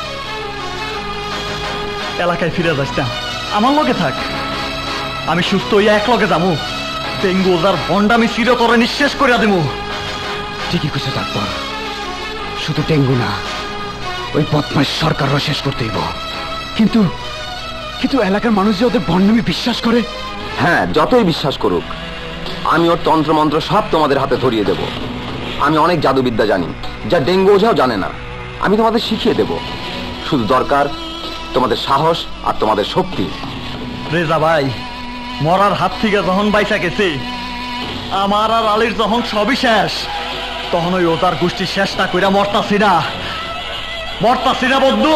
এলাকায় ফিরে যাস না, আমার লগে থাক। আমি সুস্থ হইয়া এক লগে যাবো। ডেঙ্গু ওজার ভন্ডামি চিরতরে নিঃশেষ করিয়া দেবো। ঠিকই কইছো আকবর, শুধু ডেঙ্গু না, ওই বদমাইশ সরকারও শেষ করতে হইব। কিন্তু কিন্তু এলাকার মানুষ যে ওদের ভণ্ডামি বিশ্বাস করে। হ্যাঁ, যতই বিশ্বাস করুক, আমি ওর তন্ত্রমন্ত্র সব তোমাদের হাতে ধরিয়ে দেব। আমি অনেক জাদুবিদ্যা জানি, যা ডেঙ্গু ওঝাও জানে না। আমি তোমাদের শিখিয়ে দেব, শুধু দরকার তোমাদের সাহস আর তোমাদের শক্তি। রেজা ভাই, মরার হাত থেকে যখন বাইসা গেছে, আমার আর আলীর যখন সবই শেষ, তখন ওই ওজার গোষ্ঠী শেষ না কইরা মরতাছি না, মরতাছি না বন্ধু।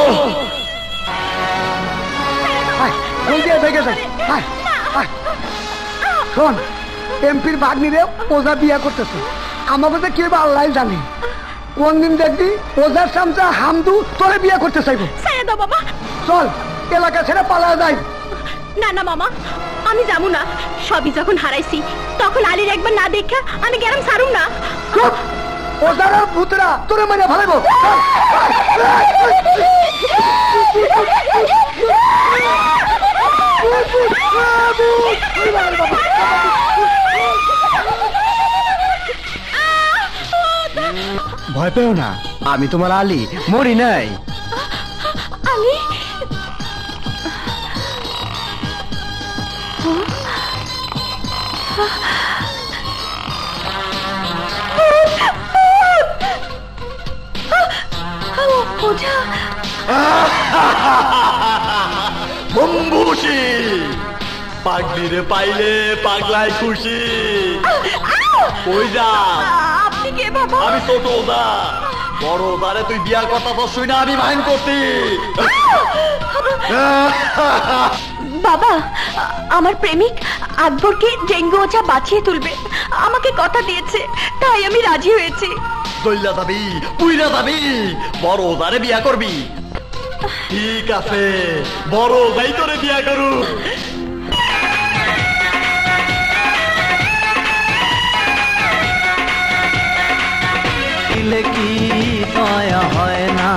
শোন, এমপির ভাগ্নিরে ওঝা বিয়া করতেছে, আমাকে তো কেউ আল্লাহ জানে। কোন দিন দেখবি ওঝার সামচা হামদু তোরে বিয়া করতে চাইবো। ছেড়ে দাও বাবা। চল, এলাকা ছেড়ে পালা যাই। না না মামা, আমি যাবো না। সবই যখন হারাইছি, তখন আলীর একবার না দেখা আমি গেলাম ছাড়ুম না। ওঝার আর ভূতরা তোরে মেরে ফেলাইবো। ভয় পেও না, আমি তোমার আলী, মরি নাই। আলী, ওঝা, বম্বুসি, পাগলি রে পাইলে পাগলায় খুশি। কই যা? আপনি কে বাবা? আমি ছোট ওদা, বড় ওদারে তুই বিয়ার কথা তো শুই না আমি মাইন করতি। বাবা, আমার প্রেমিক আকবরকে ডেঙ্গু ওঝা বাঁচিয়ে তুলবে, আমাকে কথা দিয়েছে, তাই আমি রাজি হয়েছি। দইলা যাবি, পুইলা যাবি, বড় ওদারে বিয়া করবি। ঠিক আছে, বড় ওদাই তোরে বিয়া করু। দিলে কি দয়া হয় না,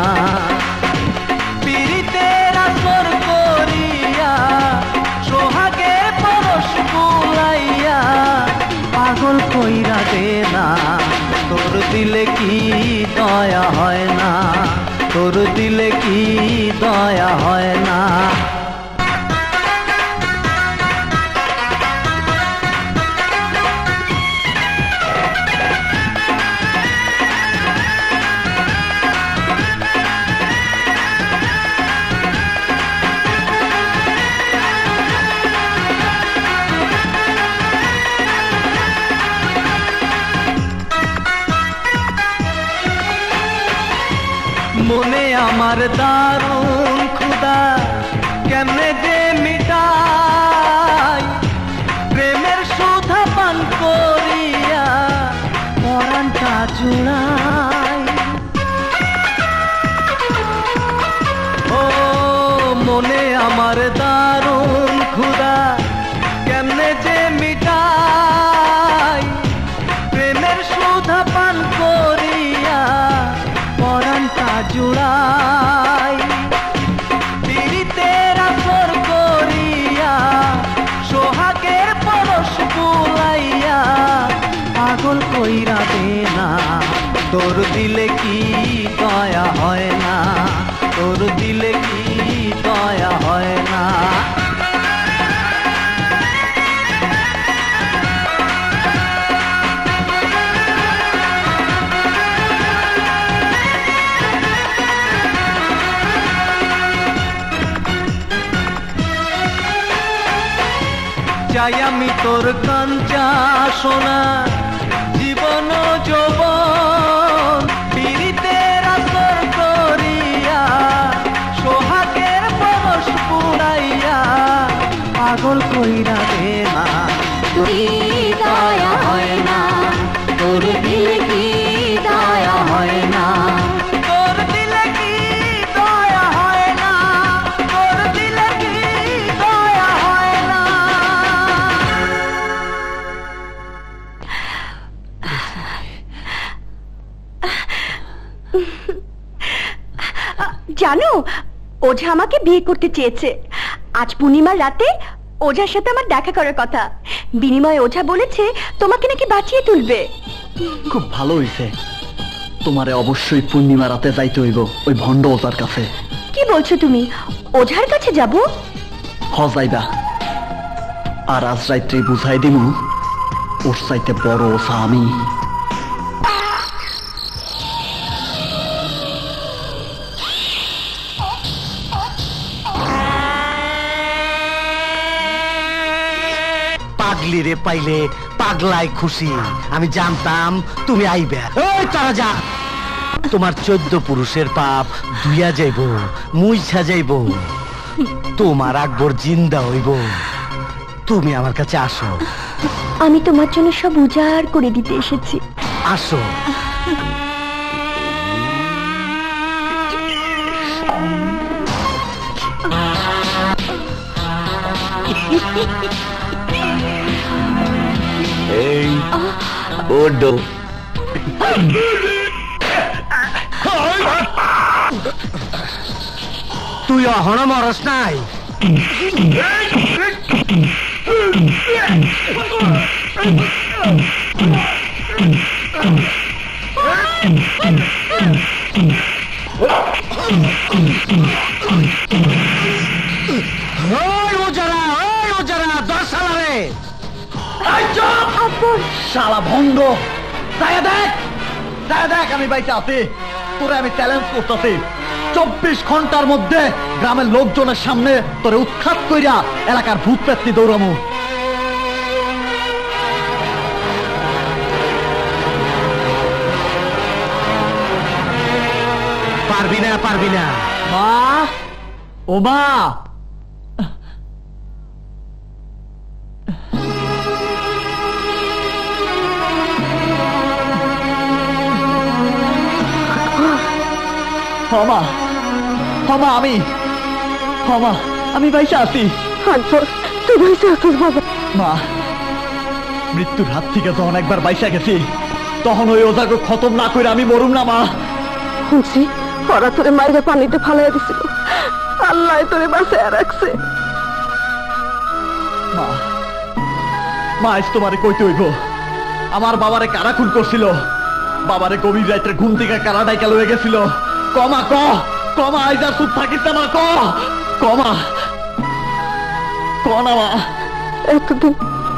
পীড়িতের আসর করিয়া, সোহাগের পরশ কুলাইয়া, পাগল কইরা দে না। তোর দিলে কি দয়া হয় না, তোর দিলে কি দয়া দয়া হয় না। মনে আমার দারুণ ক্ষুধা কেমনে যে মিটাই, প্রেমের সুধা পান করিয়া পরাণটা জুড়াই। ও মনে আমার দারুণ ক্ষুধা কেমনে যে মিটাই, প্রেমের সুধা পান করিয়া পরাণটা জুড়াই। পীড়িতের আসর করিয়া সোহাগের পরশ বুলাইয়া পাগল কইরা দে না। তোর দিলে কি দয়া হয় না, তোর দিলে কি দয়া হয় না। চাই আমি তোর কাঞ্চা সোনা জীবন যৌবন, পীড়িতের আসর করিয়া সোহাগের পরশ পুরাইয়া পাগল কইরা দে না। দয়া হয় না, তোর দিলে কি দয়া হয় না, তোর দিলে কি দয়া হয় না, তোর দিলে কি দয়া হয় না। জানো, ওঝা আমাকে বিয়ে করতে চেয়েছে। আজ পূর্ণিমার রাতে ওঝার সাথে আমার দেখা করার কথা। বিনিময়ে ওঝা বলেছে তোমাকে নাকি বাঁচিয়ে তুলবে। খুব ভালো হইছে, তোমারে অবশ্যই পূর্ণিমা রাতে যাইতে হইব ওই ভণ্ড ওঝার কাছে। কি বলছো তুমি? ওঝার কাছে যাব? হ যাইবা, আর আজ রাত্রে বুঝাই দিমু ওর চাইতে বড় ওঝা আমি। পাগলি রে পাইলে পাগলাই খুশি। আমি জানতাম তুমি আইবে। ওই তারা যা, তোমার 14 পুরুষের পাপ ধুইয়া যাইব, মুইছা যাইব, তোমার আকবর জিন্দা হইব। তুমি আমার কাছে আসো। আমি তোমার জন্য সব উজাড় করে দিতে এসেছি। আসো। এই ওডো তুই অহন মরস নাই। শালা ভণ্ড, দেখ আমি বাইতে আছি, তোরে আমি চ্যালেঞ্জ করতেছি। 24 ঘন্টার মধ্যে গ্রামের লোকজনের সামনে তোরে উৎখাত কইরা এলাকার ভূত পেত্নি দৌড়ামু। পারবি না, পারবি না। মা, ও মা, হমা হমা আমি বাইসা আছি। তুই বাইসা আছিস বাবা? মা, মৃত্যুর হাত থেকে যখন একবার বাইসা গেছি তখন ওই ওজাকে খতম না করে আমি মরুম না। মা, শুনছি ওরা তোরে মাইরে পানিতে ফালাইয়া দিছিল, আল্লাহ তোরে বাঁচাইয়া রাখছে। মা, মা আজ তোমারে কইতে হইব, আমার বাবারে কারা খুন করছিল, বাবারে গভীর রাত্রে ঘুম থেকে কারা ডাইকা লয়ে গেছিল। ক মা, ক কমা আইজ আর চুপ থাকিস না মা কমা কনা মা। এতদিন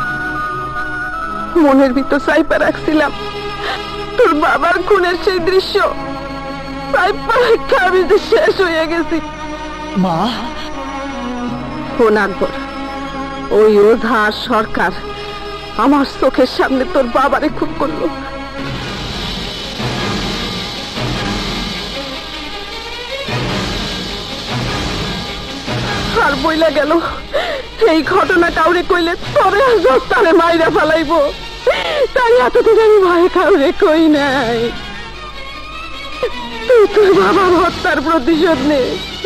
মনের ভিতর সাইপা রাখছিলাম তোর বাবার খুনের সেই দৃশ্য, সাইপা রেখে আমি যে শেষ হয়ে গেছি। মা ফোন আকবর, ওই ওঝা সরকার আমার চোখের সামনে তোর বাবারে খুন করলো। আর বইলা গেল এই ঘটনা কাউরে কইলে তোরে জস্তারে মাইরা ফেলাইব, তাই এতদিন আমি ভয়ে কাউরে কই নাই। তুই তোর বাবার হত্যার প্রতিশোধ নে।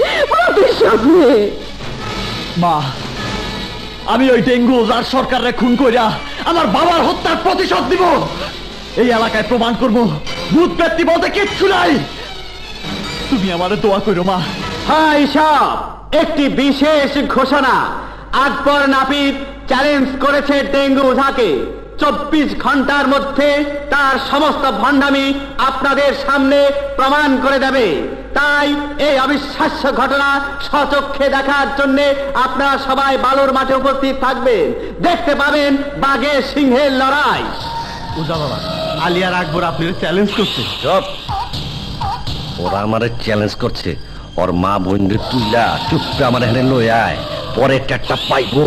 মা আমি ওই ডেঙ্গু আর সরকারে খুন কইরা আমার বাবার হত্যার প্রতিশোধ দিব। এই এলাকায় প্রমাণ করবো ভূত ব্যক্তি বলতে কিচ্ছু নাই। তুমি আমারে দোয়া করো মা। হাই সাহেব, একটি বিশেষ ঘোষণা। আকবর নাপিত চ্যালেঞ্জ করেছে ডেঙ্গু ওঝাকে 24 ঘন্টার মধ্যে তার সমস্ত ভণ্ডামি আপনাদের সামনে প্রমাণ করে দেবে। তাই এই অবিশ্বাস্য ঘটনা স্বচক্ষে দেখার জন্য আপনারা সবাই বালুর মাঠে উপস্থিত থাকবেন। দেখতে পাবেন বাঘে সিংহের লড়াই। ওঝা বাবা, আলিয়ার আকবর আপনি চ্যালেঞ্জ করছে। চুপ, ওরা আমারে চ্যালেঞ্জ করছে। ওর মা বোনদের তুইলা চুপটা আমার এখানে লই আয়, পরে একটা পাইবো।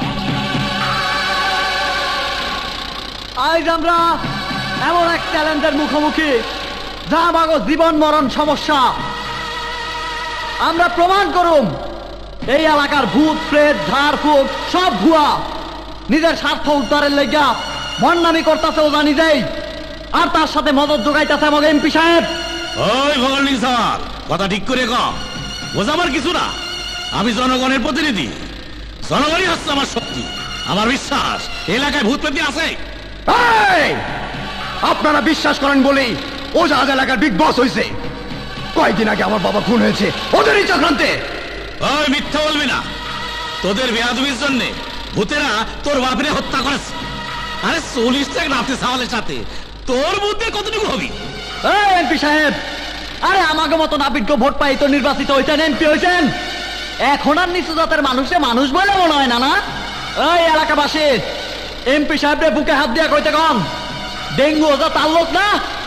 আজ আমরা এমন এক চ্যালেঞ্জের মুখোমুখি যা আমাগো জীবন মরণ সমস্যা। আমরা প্রমাণ করুম এই এলাকার ভূত প্রেত ঝাড়ফুঁক সব ভুয়া। নিজের স্বার্থ উদ্ধারের লেগা ভণ্ডামি করতেছে ওরা নিজেই, আর তার সাথে মদত যোগাইতেছে আমাকে এমপি সাহেব। ওই ভগলনি স্যার, কথা ঠিক করে কম। বোঝাবার কিছু না, আমি জনগণের প্রতিনিধি। জনগণই হচ্ছে আমার শক্তি। আমার বিশ্বাস এলাকায় ভূত পেতে আছে। আপনারা বিশ্বাস করেন বলেই ওঝা আজ এলাকার বিগ বস হয়েছে। কয়েকদিন আগে আমার বাবা খুন হয়েছে ওদেরই চক্রান্তে। ওই মিথ্যা বলবি না। তোদের বেয়াদবির জন্য ভূতেরা তোর বাপরে হত্যা করেছে। আরে 40 টাকা নাতি সাওয়ালের সাথে তোর বুদ্ধি কতটুকু হবি? এমপি সাহেব, আরে আমাকে মতো নাপিতকে ভোট পাই তো নির্বাচিত হয়েছেন, এমপি হয়েছেন। এখন আর নিচু জাতের মানুষে মানুষ বলে মনে হয় না। না এই এলাকাবাসী, এমপি সাহেবরে বুকে হাত দিয়া কইতে কম ডেঙ্গু ওঝা তার লোক না।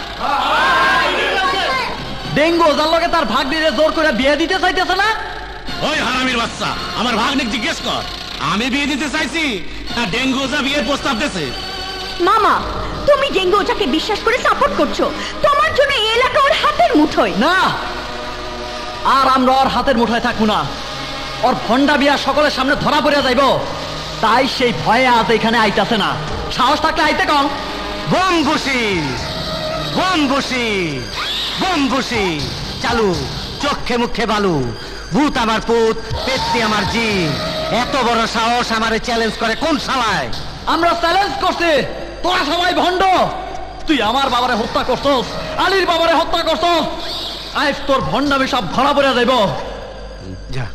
ডেঙ্গু ওঝার লোকে তার ভাগ্নিরে জোর করে বিয়ে দিতে চাইতেছে না। ওই হারামির বাচ্চা, আমার ভাগ্নিক জিজ্ঞেস কর আমি বিয়ে দিতে চাইছি না ডেঙ্গু ওঝা বিয়ের প্রস্তাব দিয়েছে। মামা, তুমি ডেঙ্গু ওঝাকে বিশ্বাস করে সাপোর্ট করছো। তোমার জন্য এই এলাকা ওর হাতের মুঠোয়। না, আর আমরা ওর হাতের মুঠোয় থাকবো না। ওর ভণ্ডা বিয়া সকলের সামনে ধরা পড়ে যাইব, তাই সেই ভয়ে আজ এখানে আইতাছে না। সাহস থাকলে আইতে কম। বম বসি বম বসি বম বসি চালু, চোখে মুখে বালু। ভূত আমার পুত, পেত্তি আমার জি। এত বড় সাহস আমারে চ্যালেঞ্জ করে কোন শালায়? আমরা চ্যালেঞ্জ করছি, তোরা সবাই ভণ্ড। তুই আমার বাবারে হত্যা করছস, আলীর বাবারে হত্যা করছস। আজ তোর ভণ্ডামি সব ধরা পড়ে যাইব। যা,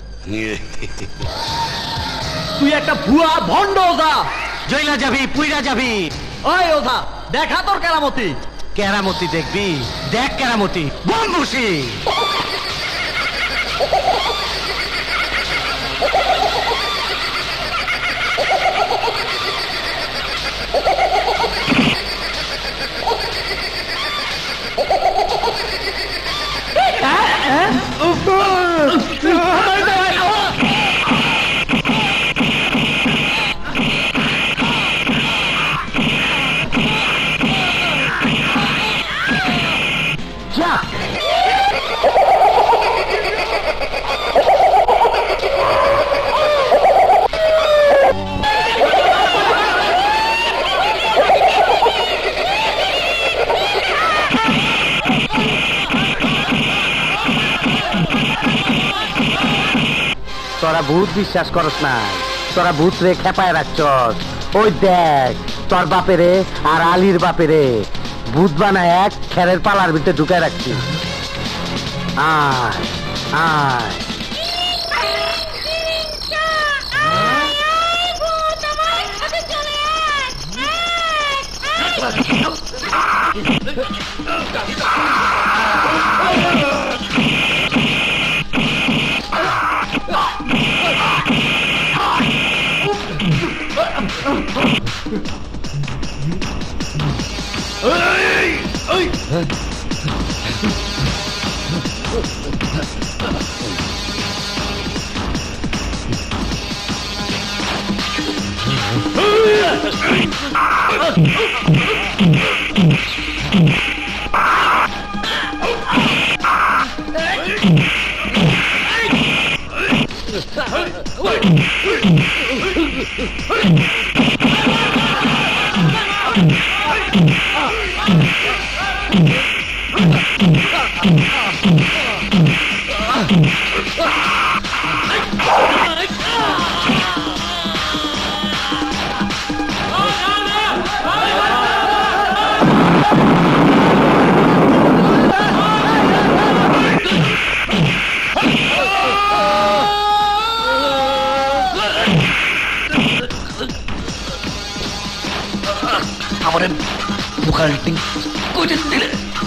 তুই একটা ভুয়া ভণ্ড ওঝা। জইলা যাবি, পুইরা যাবি। ওই ওঝা, দেখা তোর কেরামতি। কেরামতি দেখবি? দেখ কেরামতি। বম বসি তোরা ভূত বিশ্বাস করস না, তোরা ভূত রে খেপায় রাখছস। ওই দেখ তোর বাপেরে আর আলীর বাপেরে ভূত বানায় এক খেরের পালার ভিতরে ঢুকায় রাখছি। আয় আয় আমাদের দোকান করেছিল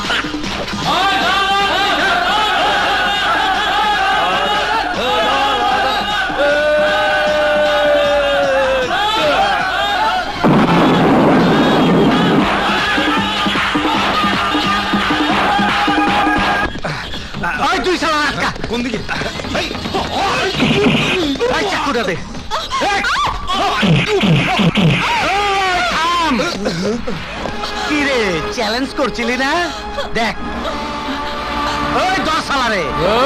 তুই সালা কোন দিকে চাকুটা দে কি রে চ্যালেঞ্জ করছিলি না দেখ ওই 10 সালারে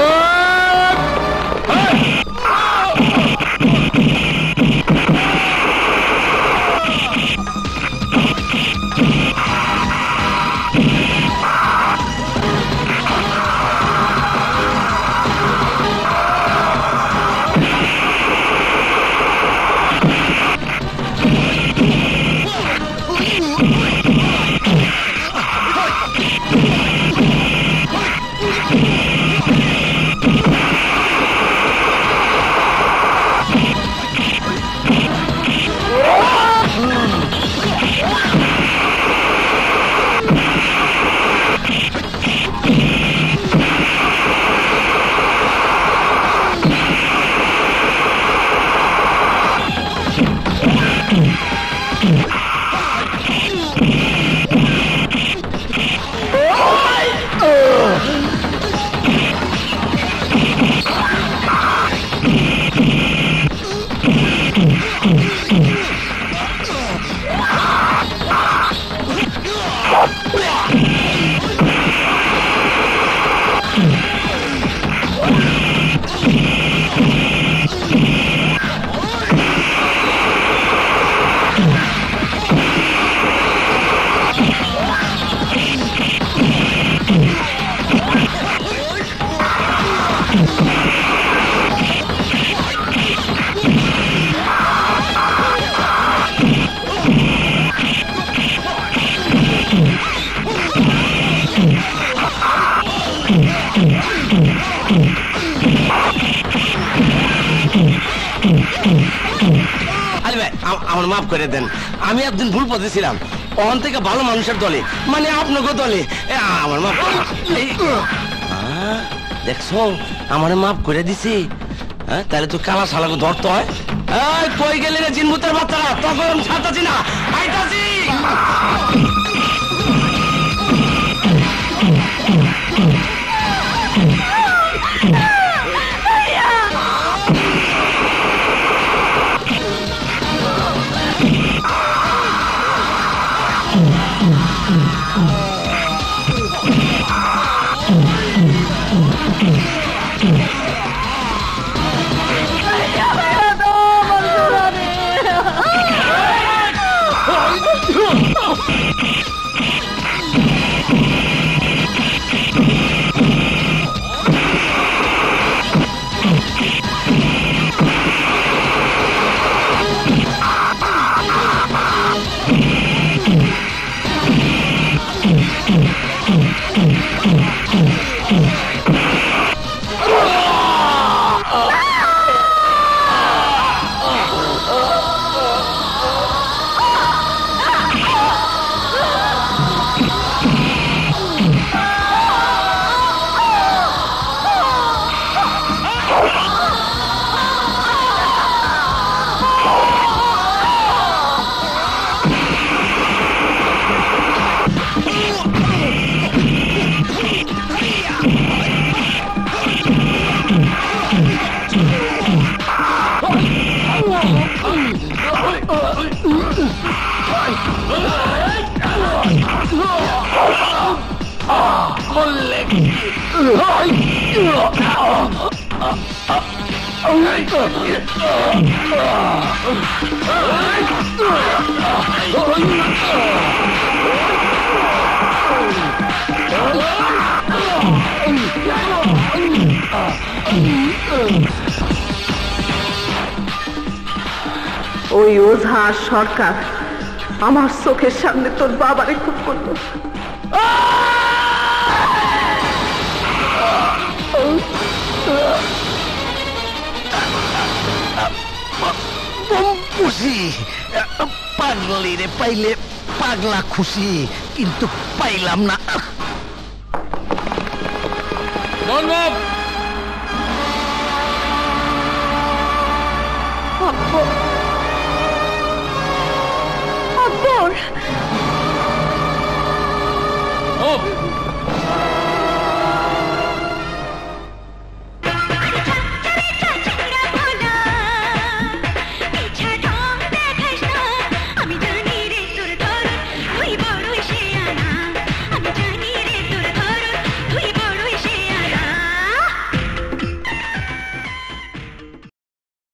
আমার মাফ করে দেন আমি একদিন ভুল পথে ছিলাম ওখান থেকে ভালো মানুষের দলে মানে আপনাকে দলে আমার মাফ দেখছো আমার মাফ করে দিছি হ্যাঁ তাহলে তো কালা শালাকে ধরতে হয় কই গেলে রে জিনভূতের বাচ্চারা তখন ছাড়তাছি না আইতাছি করলে ওই ওঝা সরকার আমার চোখের সামনে তোর বাবারে খুন করলো। খুশি পাগলি রে পাইলে পাগলা খুশি, কিন্তু পাইলাম না। আকবর